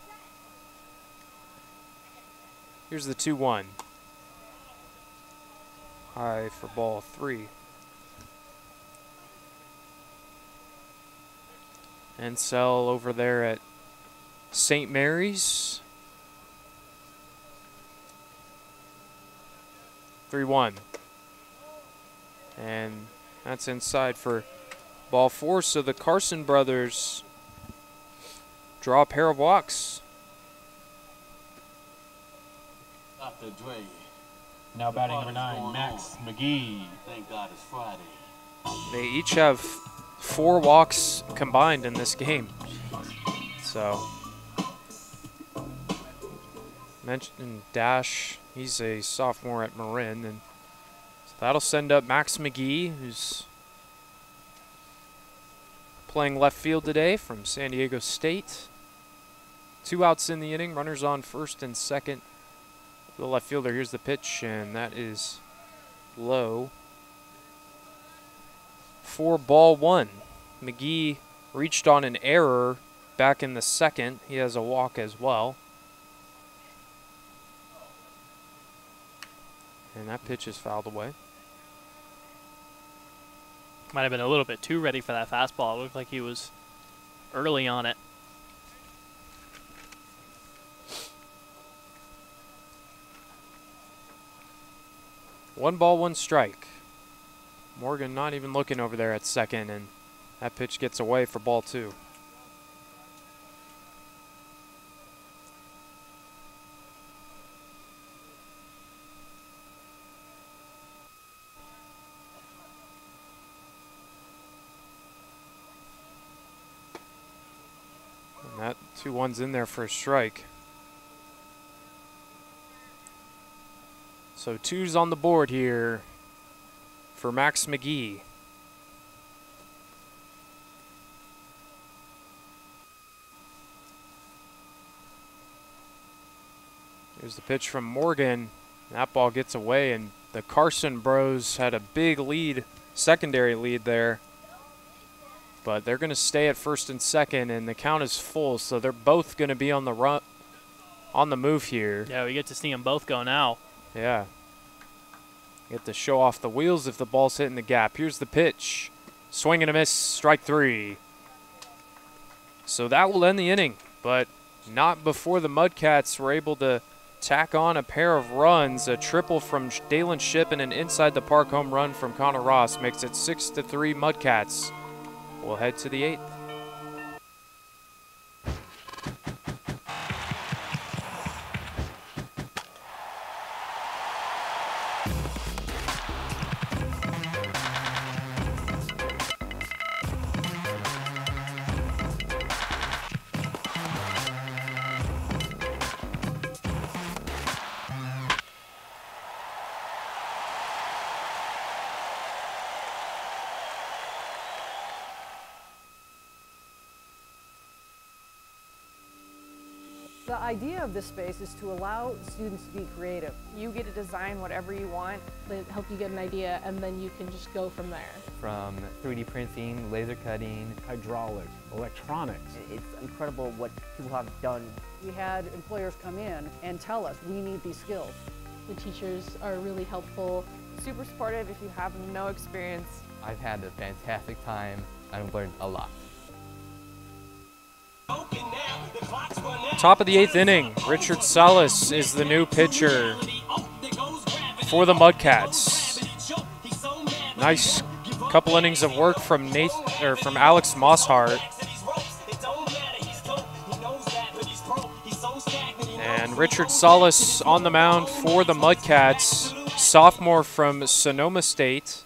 [SPEAKER 3] Here's the two one. High for ball three. Ansel over there at Saint Mary's. three one. And that's inside for Ball four, so the Carson brothers draw a pair of walks.
[SPEAKER 10] Doctor Dre. Now batting number nine, Max McGee. Thank God it's Friday.
[SPEAKER 3] They each have four walks combined in this game. So, mentioned Dash, he's a sophomore at Marin, and so that'll send up Max McGee, who's playing left field today from San Diego State. Two outs in the inning, runners on first and second. The left fielder, here's the pitch, and that is low. For ball one. McGee reached on an error back in the second. He has a walk as well. And that pitch is fouled away.
[SPEAKER 1] Might have been a little bit too ready for that fastball. It looked like he was early on it.
[SPEAKER 3] One ball, one strike. Morgan not even looking over there at second, and that pitch gets away for ball two. And that two ones in there for a strike. So two's on the board here for Max McGee. Here's the pitch from Morgan. That ball gets away, and the Carson bros had a big lead, secondary lead there. But they're going to stay at first and second, and the count is full, so they're both going to be on the run, on the move here.
[SPEAKER 1] Yeah, we get to see them both go now.
[SPEAKER 3] Yeah. Get to show off the wheels if the ball's hitting the gap. Here's the pitch. Swing and a miss, strike three. So that will end the inning, but not before the Mudcats were able to tack on a pair of runs. A triple from Dalen Shipp and an inside the park home run from Connor Ross makes it six to three Mudcats. We'll head to the eighth.
[SPEAKER 4] The idea of this space is to allow students to be creative.
[SPEAKER 13] You get to design whatever you want. They help you get an idea, and then you can just go from there.
[SPEAKER 11] From three D printing, laser cutting,
[SPEAKER 12] hydraulics, electronics.
[SPEAKER 21] It's incredible what people have done.
[SPEAKER 4] We had employers come in and tell us we need these skills.
[SPEAKER 13] The teachers are really helpful. Super supportive if you have no experience.
[SPEAKER 11] I've had a fantastic time. I've learned a lot.
[SPEAKER 3] Top of the eighth inning, Richard Salas is the new pitcher for the Mudcats. Nice couple innings of work from Nate, or from Alex Mosshart. And Richard Salas on the mound for the Mudcats, sophomore from Sonoma State.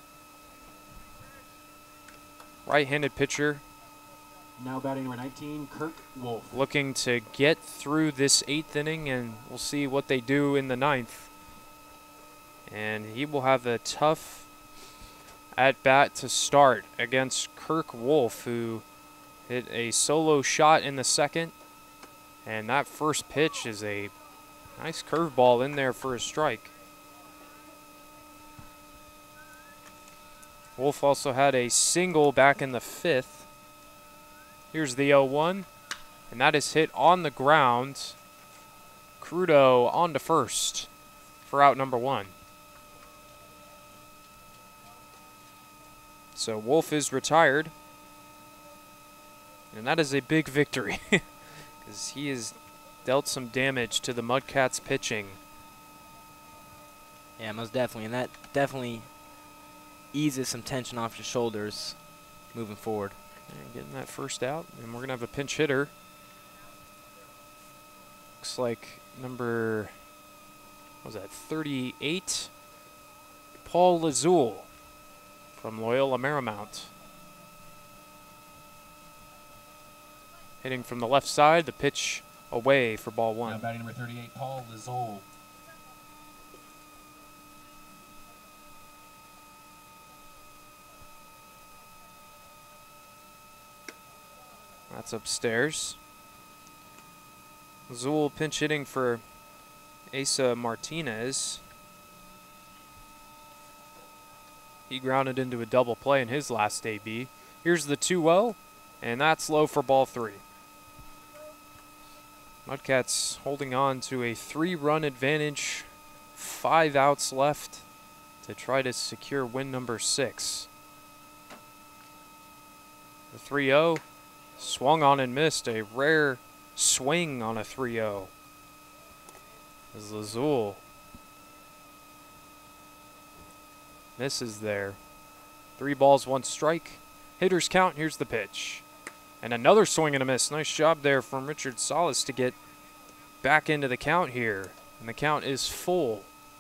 [SPEAKER 3] Right-handed pitcher.
[SPEAKER 10] Now batting number nineteen, Kirk Wolf.
[SPEAKER 3] Looking to get through this eighth inning, and we'll see what they do in the ninth. And he will have a tough at-bat to start against Kirk Wolf, who hit a solo shot in the second. And that first pitch is a nice curveball in there for a strike. Wolf also had a single back in the fifth. Here's the oh one, and that is hit on the ground. Crudo on to first for out number one. So Wolf is retired, and that is a big victory because he has dealt some damage to the Mudcats pitching.
[SPEAKER 2] Yeah, most definitely, and that definitely eases some tension off your shoulders moving forward.
[SPEAKER 3] And getting that first out, and we're going to have a pinch hitter. Looks like number, what was that, thirty-eight? Paul Lazul from Loyola Marymount. Hitting from the left side, the pitch away for ball one.
[SPEAKER 10] Now batting number thirty-eight, Paul Lazul.
[SPEAKER 3] That's upstairs. Lazul pinch hitting for Asa Martinez. He grounded into a double play in his last A B. Here's the two oh, and that's low for ball three. Mudcats holding on to a three-run advantage, five outs left to try to secure win number six. The three oh, swung on and missed, a rare swing on a three oh. As Lazul misses there. Three balls, one strike. Hitters count, here's the pitch. And another swing and a miss. Nice job there from Richard Salas to get back into the count here. And the count is full.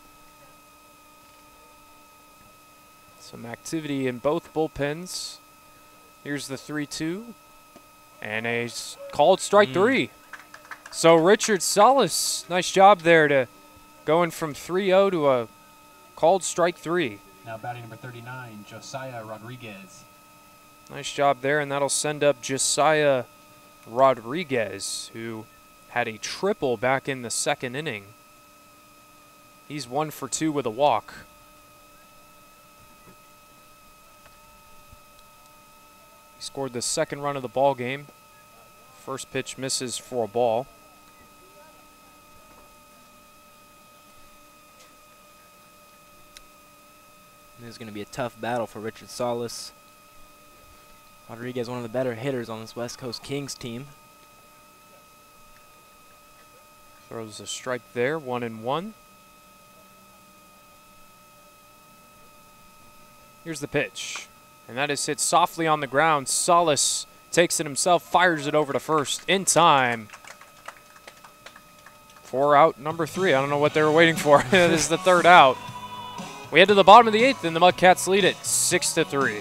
[SPEAKER 3] Some activity in both bullpens. Here's the three two. And a called strike mm. three. So Richard Salas, nice job there to going from three oh to a called strike three.
[SPEAKER 10] Now batting number thirty-nine, Josiah Rodriguez.
[SPEAKER 3] Nice job there, and that'll send up Josiah Rodriguez, who had a triple back in the second inning. He's one for two with a walk. He scored the second run of the ball game. First pitch misses for a ball.
[SPEAKER 2] This is going to be a tough battle for Richard Salas. Rodriguez, one of the better hitters on this West Coast Kings team.
[SPEAKER 3] Throws a strike there, one and one. Here's the pitch. And that is hit softly on the ground. Salas takes it himself, fires it over to first in time. For out number three. I don't know what they were waiting for. This is the third out. We head to the bottom of the eighth, and the Mudcats lead it six to three.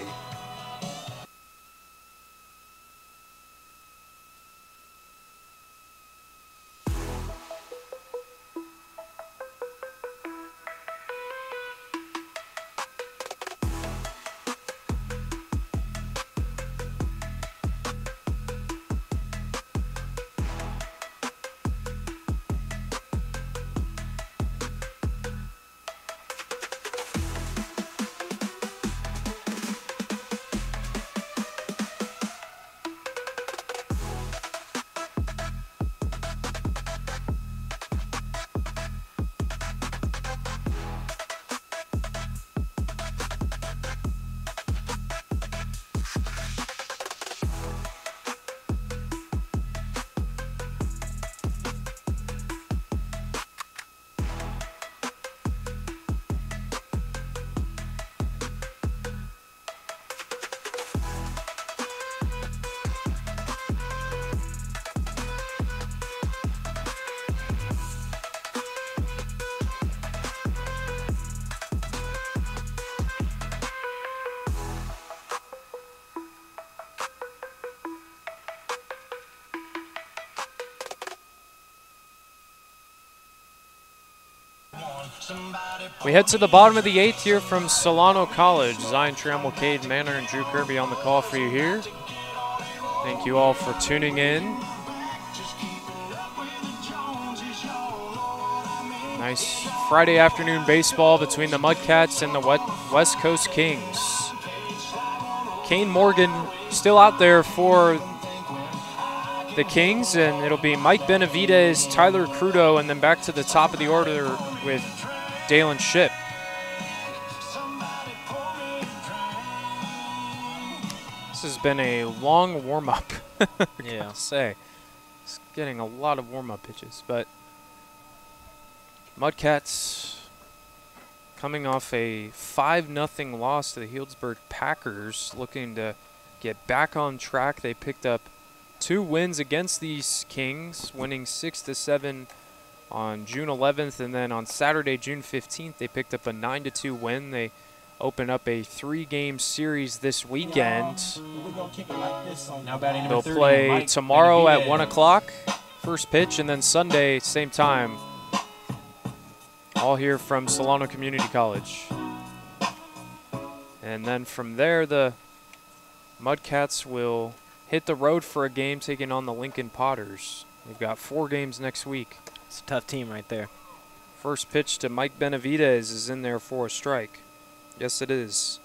[SPEAKER 3] We head to the bottom of the eighth here from Solano College. Zion Trammell, Cade Manor, and Drew Kirby on the call for you here. Thank you all for tuning in. Nice Friday afternoon baseball between the Mudcats and the West Coast Kings. Kane Morgan still out there for the Kings, and it'll be Mike Benavidez, Tyler Crudo, and then back to the top of the order with Dalen Shipp. This has been a long warm-up, I
[SPEAKER 2] yeah.
[SPEAKER 3] gotta say. It's getting a lot of warm-up pitches, but Mudcats coming off a five nothing loss to the Healdsburg Packers, looking to get back on track. They picked up two wins against these Kings, winning six to seven on June eleventh, and then on Saturday, June fifteenth, they picked up a nine to two win. They open up a three-game series this weekend.
[SPEAKER 10] Now batting number
[SPEAKER 3] They'll
[SPEAKER 10] thirty,
[SPEAKER 3] play
[SPEAKER 10] Mike
[SPEAKER 3] tomorrow at
[SPEAKER 10] Benavidez.
[SPEAKER 3] one o'clock, first pitch, and then Sunday, same time. All here from Solano Community College. And then from there, the Mudcats will hit the road for a game taking on the Lincoln Potters. They've got four games next week.
[SPEAKER 2] It's a tough team right there.
[SPEAKER 3] First pitch to Mike Benavidez is in there for a strike. Yes, it is.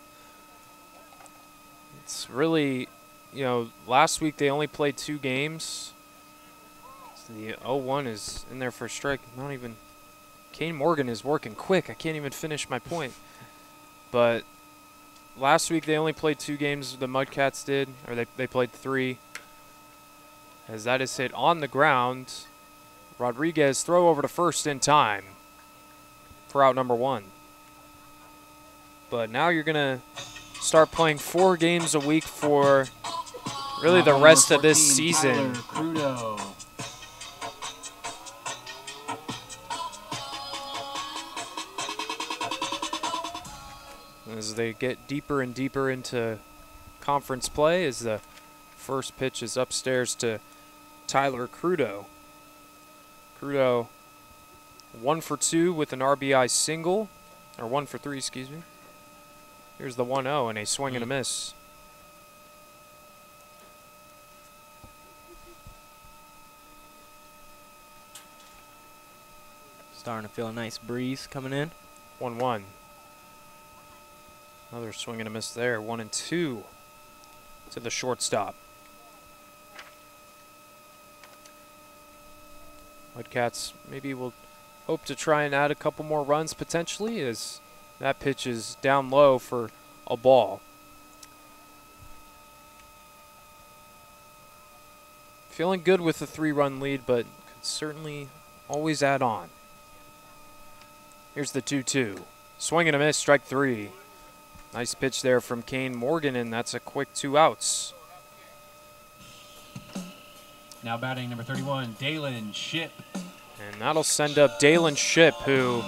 [SPEAKER 3] It's really, you know, last week they only played two games. So the oh one is in there for a strike. Not even, Kane Morgan is working quick. I can't even finish my point. But last week they only played two games, the Mudcats did, or they, they played three. As that is hit on the ground. Rodriguez throw over to first in time for out number one. But now you're going to start playing four games a week for really the rest of this season. As they get deeper and deeper into conference play, as the first pitch is upstairs to Tyler Crudo. Crudo one for two with an R B I single, or one for three, excuse me. Here's the one oh and a swing and a miss.
[SPEAKER 2] Starting to feel a nice breeze coming in.
[SPEAKER 3] one one. Another swing and a miss there. One and two to the shortstop. Mudcats maybe will hope to try and add a couple more runs potentially, as that pitch is down low for a ball. Feeling good with the three-run lead, but could certainly always add on. Here's the two two. Swing and a miss, strike three. Nice pitch there from Kane Morgan, and that's a quick two outs.
[SPEAKER 10] Now batting number thirty-one, Dalen Ship.
[SPEAKER 3] And that'll send up Dalen Ship, who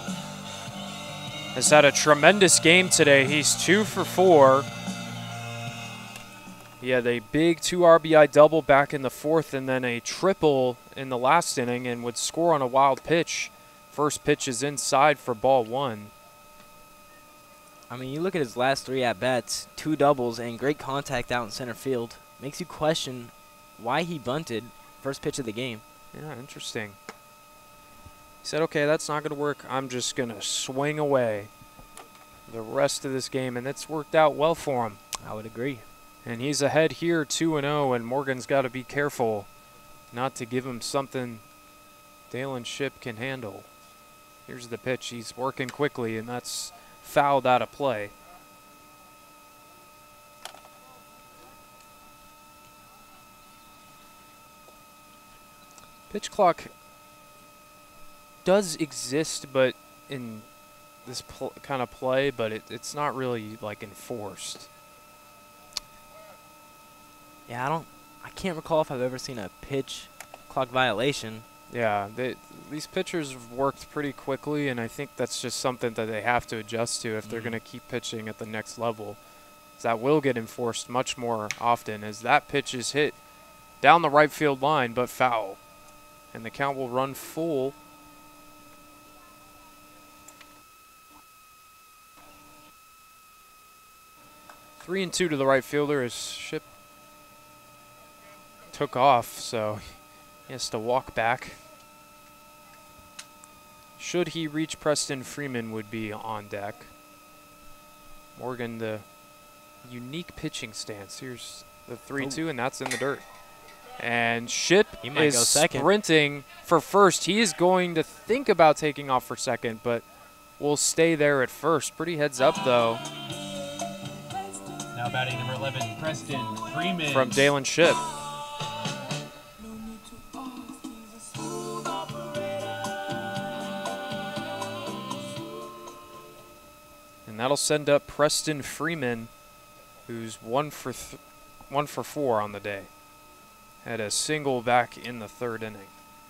[SPEAKER 3] has had a tremendous game today. He's two for four. He had a big two R B I double back in the fourth and then a triple in the last inning and would score on a wild pitch. First pitch is inside for ball one.
[SPEAKER 2] I mean, you look at his last three at-bats, two doubles and great contact out in center field. Makes you question why he bunted first pitch of the game.
[SPEAKER 3] Yeah, interesting. He said, okay, that's not going to work. I'm just going to swing away the rest of this game, and it's worked out well for him.
[SPEAKER 2] I would agree.
[SPEAKER 3] And he's ahead here two and oh, and Morgan's got to be careful not to give him something Dalen Ship can handle. Here's the pitch. He's working quickly, and that's fouled out of play. Pitch clock does exist, but in this pl kind of play, but it, it's not really like enforced.
[SPEAKER 2] Yeah, I don't. I can't recall if I've ever seen a pitch clock violation.
[SPEAKER 3] Yeah, they, these pitchers have worked pretty quickly, and I think that's just something that they have to adjust to if they're going to keep pitching at the next level. That will get enforced much more often, as that pitch is hit down the right field line, but foul. And the count will run full. Three and two to the right fielder as Ship took off, so he has to walk back. Should he reach Preston, Freeman would be on deck. Morgan, the unique pitching stance. Here's the three two, and that's in the dirt. And Ship is sprinting for first. He is going to think about taking off for second, but will stay there at first. Pretty heads up, though.
[SPEAKER 10] Now batting number eleven, Preston Freeman.
[SPEAKER 3] From Dalen Ship. And that'll send up Preston Freeman, who's one for th one for four on the day. Had a single back in the third inning.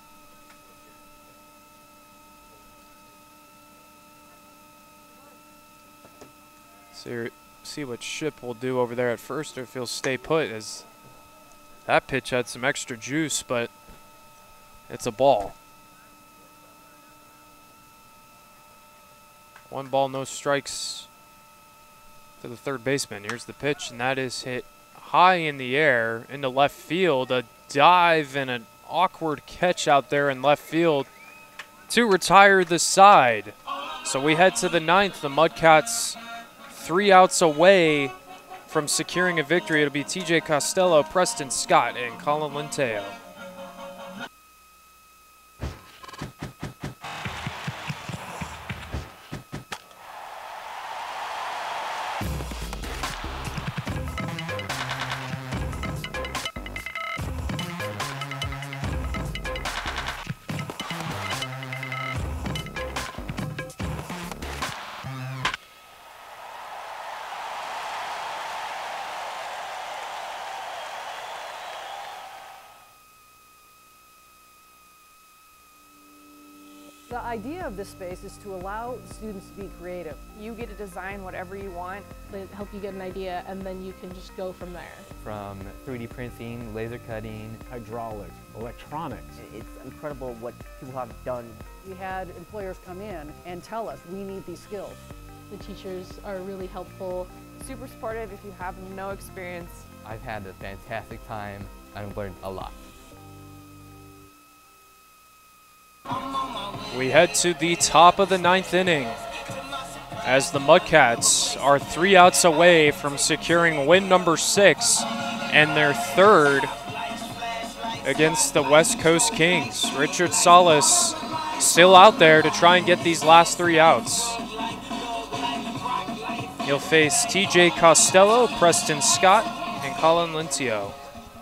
[SPEAKER 3] See, see what Ship will do over there at first, or if he'll stay put, as that pitch had some extra juice, but it's a ball. One ball, no strikes to the third baseman. Here's the pitch, and that is hit high in the air into left field. A dive and an awkward catch out there in left field to retire the side. So we head to the ninth. The Mudcats three outs away from securing a victory. It'll be T J Costello, Preston Scott, and Colin Linteo.
[SPEAKER 4] The idea of this space is to allow students to be creative.
[SPEAKER 13] You get to design whatever you want. They help you get an idea, and then you can just go from there.
[SPEAKER 11] From three D printing, laser cutting,
[SPEAKER 12] hydraulics, electronics.
[SPEAKER 21] It's incredible what people have done.
[SPEAKER 4] We had employers come in and tell us, we need these skills.
[SPEAKER 13] The teachers are really helpful, super supportive if you have no experience.
[SPEAKER 11] I've had a fantastic time. I've learned a lot.
[SPEAKER 3] We head to the top of the ninth inning as the Mudcats are three outs away from securing win number six and their third against the West Coast Kings. Richard Salas still out there to try and get these last three outs. He'll face T J Costello, Preston Scott, and Colin Linteo.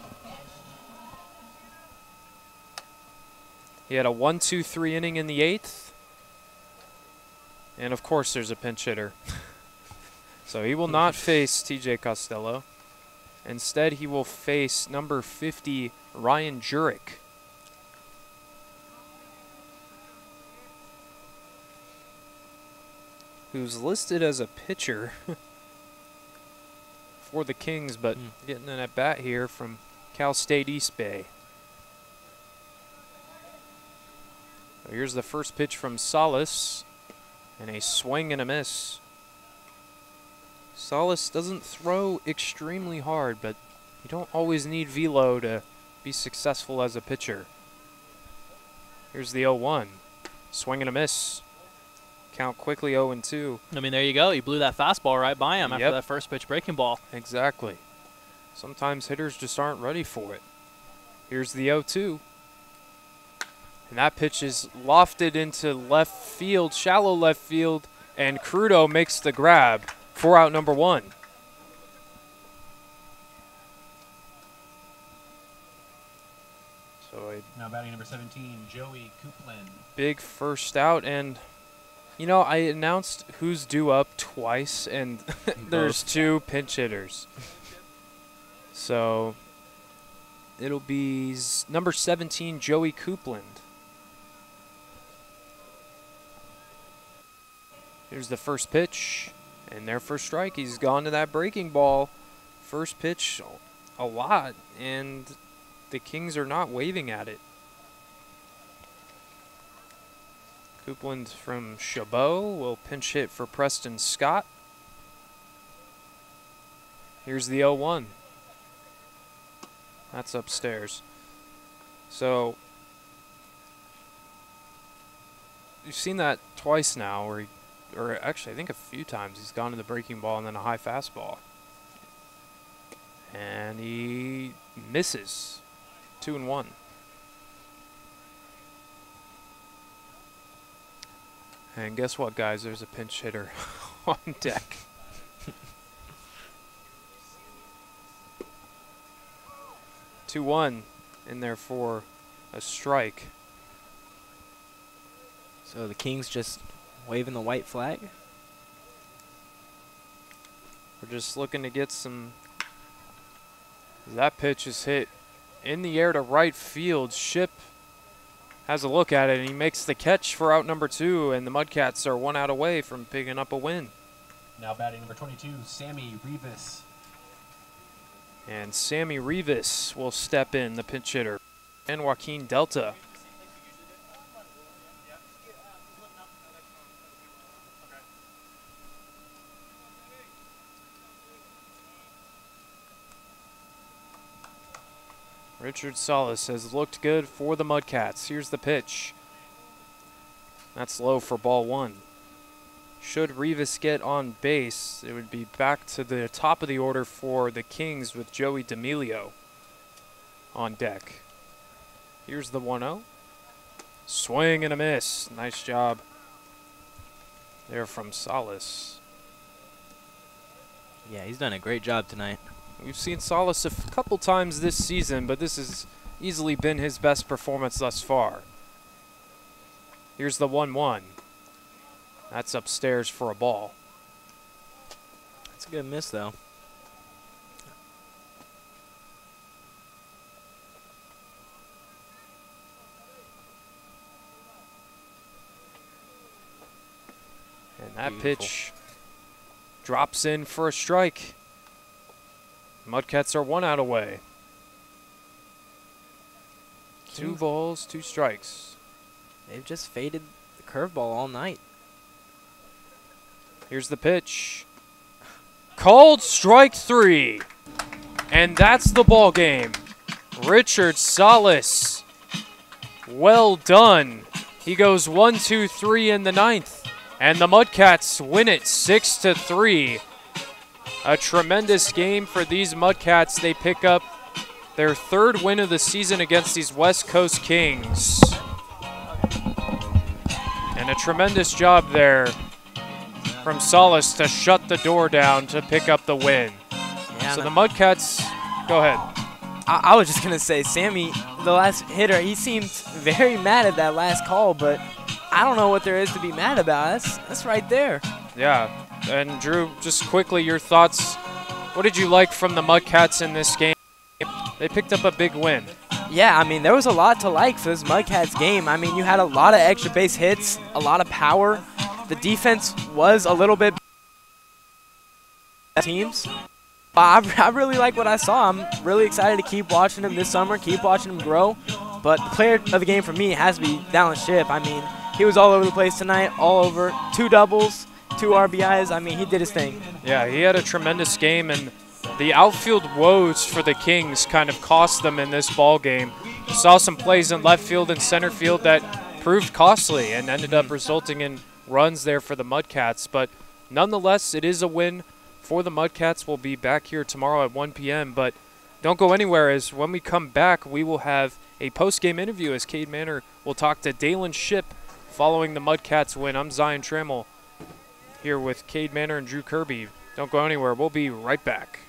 [SPEAKER 3] He had a one two three inning in the eighth. And of course there's a pinch hitter. So he will not face T J Costello. Instead he will face number fifty, Ryan Jurek. Who's listed as a pitcher for the Kings, but mm. getting an at bat here from Cal State East Bay. So here's the first pitch from Salas, and a swing and a miss. Salas doesn't throw extremely hard, but you don't always need velo to be successful as a pitcher. Here's the oh one. Swing and a miss. Count quickly oh and two.
[SPEAKER 1] I mean, there you go. You blew that fastball right by him after
[SPEAKER 3] Yep.
[SPEAKER 1] that first pitch breaking ball.
[SPEAKER 3] Exactly. Sometimes hitters just aren't ready for it. Here's the oh two. And that pitch is lofted into left field, shallow left field, and Crudo makes the grab for out number one. So a
[SPEAKER 10] now batting number seventeen, Joey Coupland.
[SPEAKER 3] Big first out, and you know, I announced who's due up twice, and there's two pinch hitters. So it'll be number seventeen, Joey Coupland. Here's the first pitch, and there for strike. He's gone to that breaking ball. First pitch a lot, and the Kings are not waving at it. Coupland from Chabot will pinch hit for Preston Scott. Here's the oh one. That's upstairs. So you've seen that twice now, where he, or actually I think a few times, he's gone to the breaking ball and then a high fastball. And he misses. Two and one. And guess what, guys? There's a pinch hitter on deck. two one in there for a strike.
[SPEAKER 2] So the Kings just waving the white flag?
[SPEAKER 3] We're just looking to get some That pitch is hit in the air to right field. Ship has a look at it, and he makes the catch for out number two, and the Mudcats are one out away from picking up a win.
[SPEAKER 10] Now batting number twenty-two, Sammy Rivas.
[SPEAKER 3] And Sammy Rivas will step in, the pinch hitter. And Joaquin Delta. Richard Salas has looked good for the Mudcats. Here's the pitch. That's low for ball one. Should Rivas get on base, it would be back to the top of the order for the Kings with Joey D'Amelio on deck. Here's the one oh. Swing and a miss. Nice job there from Salas.
[SPEAKER 14] Yeah, he's done a great job tonight.
[SPEAKER 3] We've seen Salas a couple times this season, but this has easily been his best performance thus far. Here's the one one. That's upstairs for a ball.
[SPEAKER 14] That's a good miss, though.
[SPEAKER 3] And that
[SPEAKER 14] Beautiful.
[SPEAKER 3] pitch drops in for a strike. Mudcats are one out away. Two balls, two strikes.
[SPEAKER 14] They've just faded the curveball all night.
[SPEAKER 3] Here's the pitch. Called strike three. And that's the ball game. Richard Salas. Well done. He goes one, two, three in the ninth. And the Mudcats win it six to three. A tremendous game for these Mudcats. They pick up their third win of the season against these West Coast Kings. And a tremendous job there from Salas to shut the door down to pick up the win.
[SPEAKER 14] Yeah,
[SPEAKER 3] so the Mudcats, go ahead.
[SPEAKER 2] I, I was just going to say, Sammy, the last hitter, he seemed very mad at that last call, but I don't know what there is to be mad about. That's, that's right there.
[SPEAKER 3] Yeah. And Drew, just quickly, your thoughts. What did you like from the Mudcats in this game? They picked up a big win.
[SPEAKER 2] Yeah, I mean, there was a lot to like for this Mudcats game. I mean, you had a lot of extra base hits, a lot of power. The defense was a little bit teams. I, I really like what I saw. I'm really excited to keep watching him this summer, keep watching him grow. But the player of the game for me has to be Dallin Ship. I mean, he was all over the place tonight, all over. Two doubles, two R B Is. I mean, he did his thing.
[SPEAKER 3] Yeah, he had a tremendous game, and the outfield woes for the Kings kind of cost them in this ball game. We saw some plays in left field and center field that proved costly and ended up resulting in runs there for the Mudcats. But nonetheless, it is a win for the Mudcats. We'll be back here tomorrow at one P M But don't go anywhere, as when we come back, we will have a post-game interview as Cade Manor will talk to Dalen Ship following the Mudcats win. I'm Zion Trammell here with Cade Manor and Drew Kirby. Don't go anywhere. We'll be right back.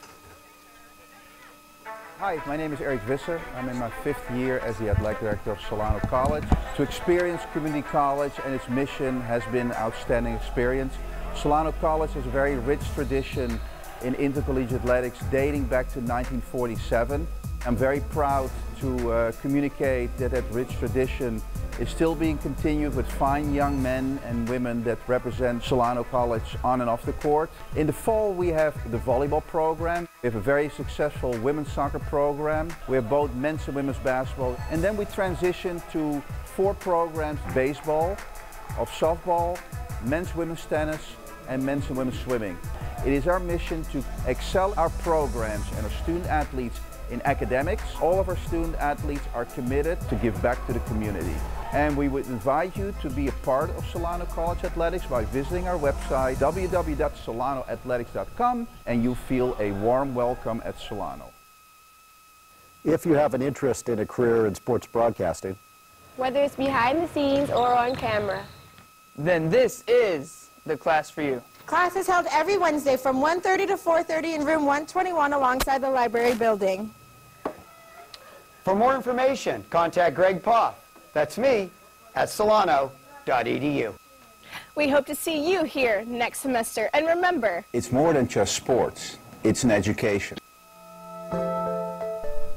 [SPEAKER 12] Hi, my name is Eric Visser. I'm in my fifth year as the athletic director of Solano College. To experience community college and its mission has been an outstanding experience. Solano College has a very rich tradition in intercollegiate athletics dating back to nineteen forty-seven. I'm very proud to uh, communicate that that rich tradition is still being continued with fine young men and women that represent Solano College on and off the court. In the fall we have the volleyball program. We have a very successful women's soccer program. We have both men's and women's basketball. And then we transition to four programs: baseball, of softball, men's women's tennis, and men's and women's swimming. It is our mission to excel our programs and our student athletes in academics. All of our student athletes are committed to give back to the community. And we would invite you to be a part of Solano College Athletics by visiting our website w w w dot solano athletics dot com, and you feel a warm welcome at Solano.
[SPEAKER 15] If you have an interest in a career in sports broadcasting,
[SPEAKER 6] Whether it's behind the scenes or on camera,
[SPEAKER 7] then this is the class for you.
[SPEAKER 6] Class is held every Wednesday from one thirty to four thirty in room one twenty-one alongside the library building.
[SPEAKER 8] For more information, contact Greg Poff. That's me at solano dot e d u.
[SPEAKER 22] We hope to see you here next semester. And remember,
[SPEAKER 9] It's more than just sports. It's an education.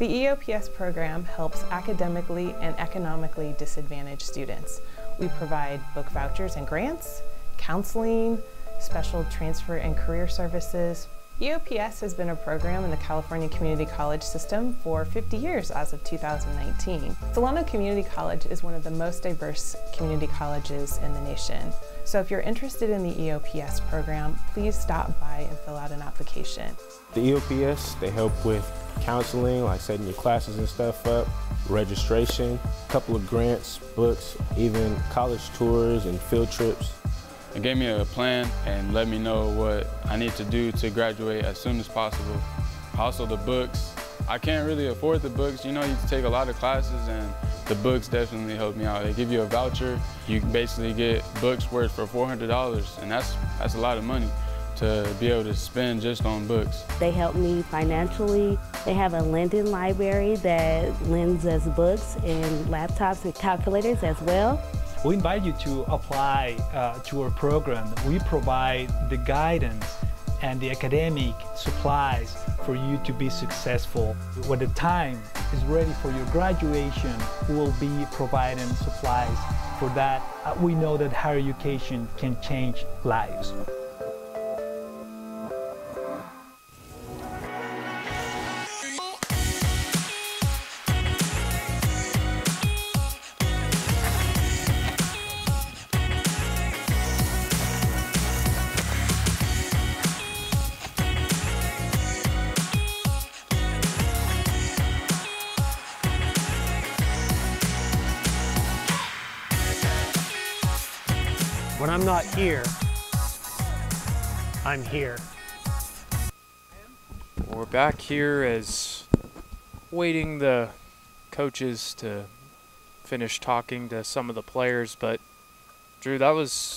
[SPEAKER 16] The E O P S program helps academically and economically disadvantaged students. We provide book vouchers and grants, counseling, special transfer and career services. E O P S has been a program in the California Community College system for fifty years as of two thousand nineteen. Solano Community College is one of the most diverse community colleges in the nation. So if you're interested in the E O P S program, please stop by and fill out an application.
[SPEAKER 17] The E O P S, they help with counseling, like setting your classes and stuff up, registration, a couple of grants, books, even college tours and field trips.
[SPEAKER 18] It gave me a plan and let me know what I need to do to graduate as soon as possible. Also the books, I can't really afford the books. You know, you take a lot of classes and the books definitely helped me out. They give you a voucher, you basically get books worth for four hundred dollars, and that's, that's a lot of money to be able to spend just on books.
[SPEAKER 19] They help me financially. They have a lending library that lends us books and laptops and calculators as well.
[SPEAKER 25] We invite you to apply uh, to our program. We provide the guidance and the academic supplies for you to be successful. When the time is ready for your graduation, we will be providing supplies for that. Uh, we know that higher education can change lives.
[SPEAKER 26] When I'm not here, I'm here.
[SPEAKER 3] We're back here as waiting the coaches to finish talking to some of the players, but Drew, that was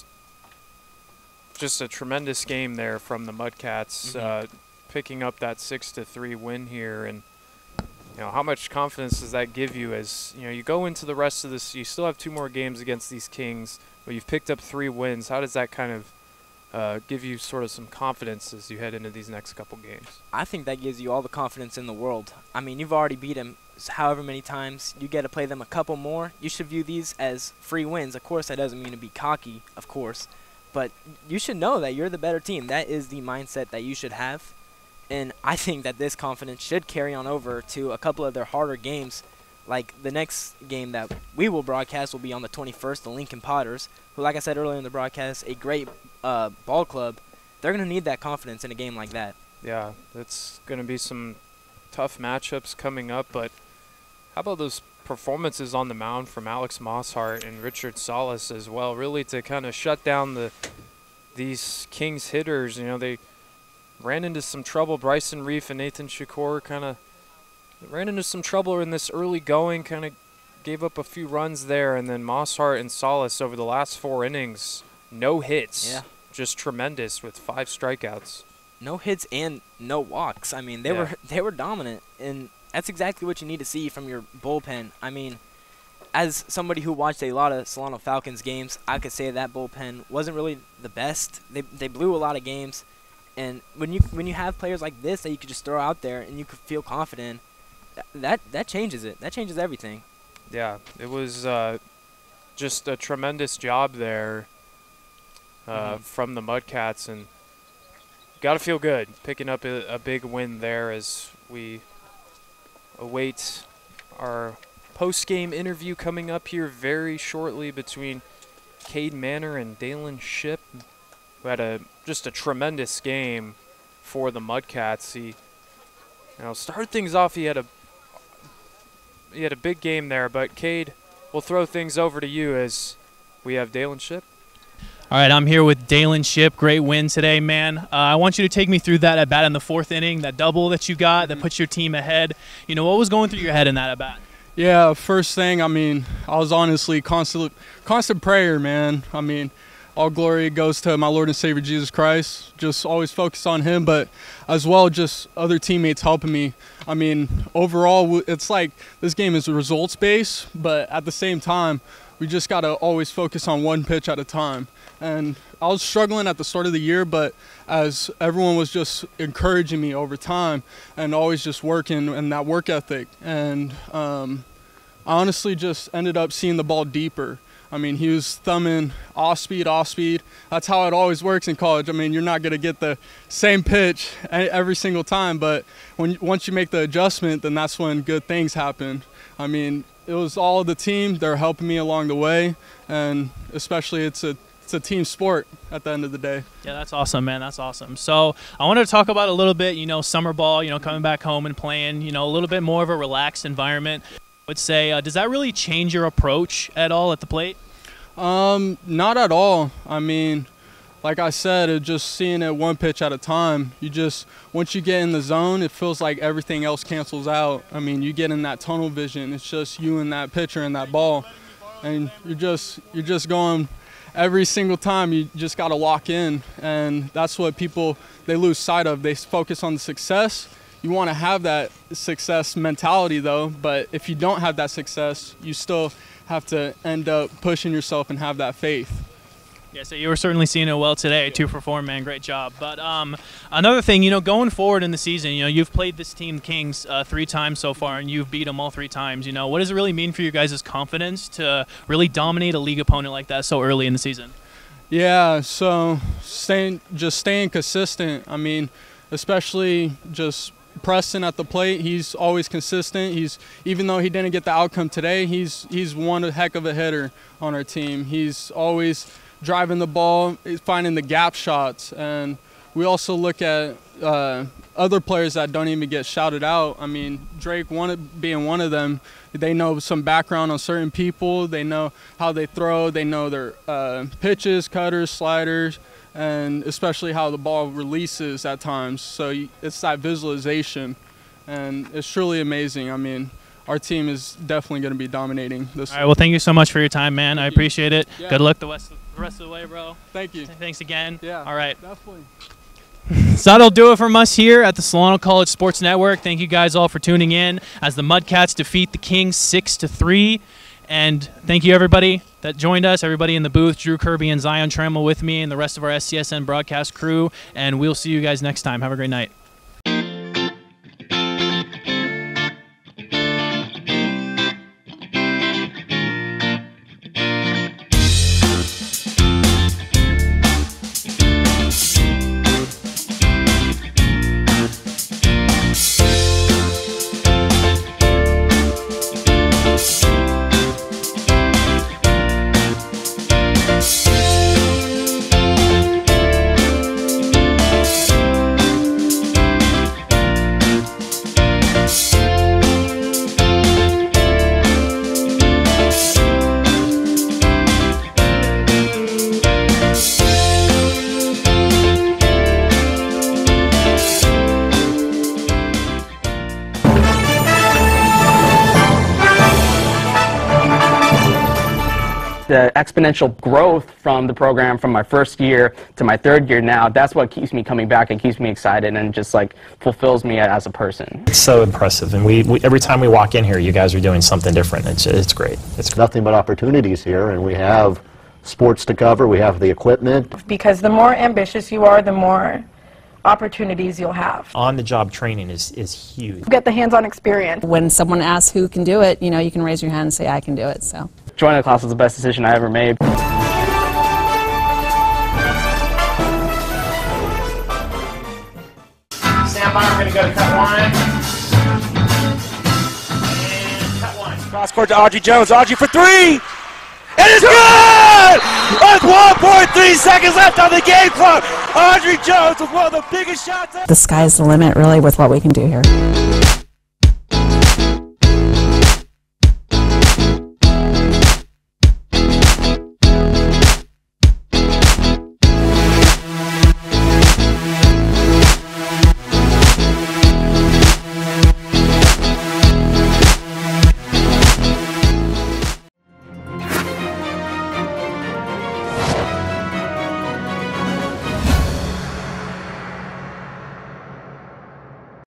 [SPEAKER 3] just a tremendous game there from the Mudcats, mm-hmm. uh, picking up that six to three win here. And you know, how much confidence does that give you as you know you go into the rest of this? You still have two more games against these Kings, but you've picked up three wins. How does that kind of uh, give you sort of some confidence as you head into these next couple games?
[SPEAKER 2] I think that gives you all the confidence in the world. I mean, you've already beat them however many times. You get to play them a couple more. You should view these as free wins. Of course, that doesn't mean to be cocky, of course, but you should know that you're the better team. That is the mindset that you should have. And I think that this confidence should carry on over to a couple of their harder games. Like the next game that we will broadcast will be on the twenty-first, the Lincoln Potters, who, like I said earlier in the broadcast, a great uh, ball club. They're going to need that confidence in a game like that.
[SPEAKER 3] Yeah, it's going to be some tough matchups coming up, but how about those performances on the mound from Alex Mosshart and Richard Salas as well, really to kind of shut down the these Kings hitters. You know, they ran into some trouble. Bryson Reef and Nathan Shakur kind of ran into some trouble in this early going, kind of gave up a few runs there, and then Mosshart and Salas over the last four innings, no hits.
[SPEAKER 2] Yeah.
[SPEAKER 3] Just tremendous with five strikeouts.
[SPEAKER 2] No hits and no walks. I mean, they
[SPEAKER 3] Yeah.
[SPEAKER 2] were they were dominant, and that's exactly what you need to see from your bullpen. I mean, as somebody who watched a lot of Solano Falcons games, I could say that bullpen wasn't really the best. They they blew a lot of games. And when you when you have players like this that you could just throw out there and you could feel confident, that that changes it. That changes everything.
[SPEAKER 3] Yeah, it was uh, just a tremendous job there uh,
[SPEAKER 2] Mhm.
[SPEAKER 3] from the Mudcats, and got to feel good picking up a, a big win there as we await our post-game interview coming up here very shortly between Cade Manor and Dalen Shipp, who had a just a tremendous game for the Mudcats. He, you know, started things off. He had a he had a big game there, but Cade, we'll throw things over to you as we have Dalen Shipp.
[SPEAKER 1] All right, I'm here with Dalen Shipp. Great win today, man. Uh, I want you to take me through that at bat in the fourth inning, that double that you got mm-hmm. that puts your team ahead. You know, what was going through your head in that at bat?
[SPEAKER 27] Yeah, first thing, I mean, I was honestly constant, constant prayer, man. I mean, all glory goes to my Lord and Savior Jesus Christ. Just always focus on him, but as well just other teammates helping me. I mean, overall, it's like this game is results-based, but at the same time, we just got to always focus on one pitch at a time. And I was struggling at the start of the year, but as everyone was just encouraging me over time and always just working and that work ethic. And um, I honestly just ended up seeing the ball deeper. I mean, he was thumbing off speed, off speed. That's how it always works in college. I mean, you're not going to get the same pitch every single time, but when once you make the adjustment, then that's when good things happen. I mean, it was all of the team. They're helping me along the way, and especially it's a it's a team sport at the end of the day.
[SPEAKER 1] Yeah, that's awesome, man. That's awesome. So I wanted to talk about a little bit, you know, summer ball, you know, coming back home and playing, you know, a little bit more of a relaxed environment. Would say, uh, does that really change your approach at all at the plate?
[SPEAKER 27] Um, not at all. I mean, like I said, it just seeing it one pitch at a time. You just, once you get in the zone, it feels like everything else cancels out. I mean, you get in that tunnel vision. It's just you and that pitcher and that ball, and you're just you're just going every single time. You just got to lock in, and that's what people they lose sight of. They focus on the success. You want to have that success mentality, though, but if you don't have that success, you still have to end up pushing yourself and have that faith.
[SPEAKER 1] Yeah, so you were certainly seeing it well today. Two for four, man. Great job. But um, another thing, you know, going forward in the season, you know, you've played this team, Kings, uh, three times so far, and you've beat them all three times. You know, what does it really mean for you guys' confidence to really dominate a league opponent like that so early in the season?
[SPEAKER 27] Yeah, so staying, just staying consistent. I mean, especially just Preston at the plate, he's always consistent. He's even though he didn't get the outcome today, he's he's one heck of a hitter on our team. He's always driving the ball, finding the gap shots, and we also look at uh, other players that don't even get shouted out. I mean, Drake one being one of them. They know some background on certain people. They know how they throw. They know their uh, pitches, cutters, sliders, and especially how the ball releases at times. So you, it's that visualization, and it's truly amazing. I mean, our team is definitely going to be dominating this.
[SPEAKER 1] All right, well, thank you so much for your time, man. Thank I appreciate you. it.
[SPEAKER 27] Yeah.
[SPEAKER 1] Good luck the, west, the rest of the way, bro.
[SPEAKER 27] Thank you.
[SPEAKER 1] Thanks again.
[SPEAKER 27] Yeah.
[SPEAKER 1] All right.
[SPEAKER 27] Definitely.
[SPEAKER 1] So that'll do it from us here at the Solano College Sports Network. Thank you guys all for tuning in as the Mudcats defeat the Kings six to three. And thank you, everybody that joined us, everybody in the booth, Drew Kirby and Zion Trammell with me, and the rest of our S C S N broadcast crew. And we'll see you guys next time. Have a great night.
[SPEAKER 7] The exponential growth from the program from my first year to my third year now, that's what keeps me coming back and keeps me excited and just like fulfills me as a person.
[SPEAKER 4] It's so impressive, and we, we every time we walk in here, you guys are doing something different. It's, it's great. It's
[SPEAKER 15] nothing but opportunities here, and we have sports to cover, we have the equipment.
[SPEAKER 5] Because the more ambitious you are, the more opportunities you'll have.
[SPEAKER 4] On-the-job training is, is huge.
[SPEAKER 5] Get the hands-on experience.
[SPEAKER 20] When someone asks who can do it, you know, you can raise your hand and say, I can do it. So
[SPEAKER 7] joining the class was the best decision I ever made.
[SPEAKER 21] Stand by, we're going to go to cut one. And cut one. Cross court to Audrey Jones. Audrey for three! It is good! With one point three seconds left on the game clock, Audrey Jones with one of the biggest shots ever.
[SPEAKER 20] the sky's the limit, really, with what we can do here.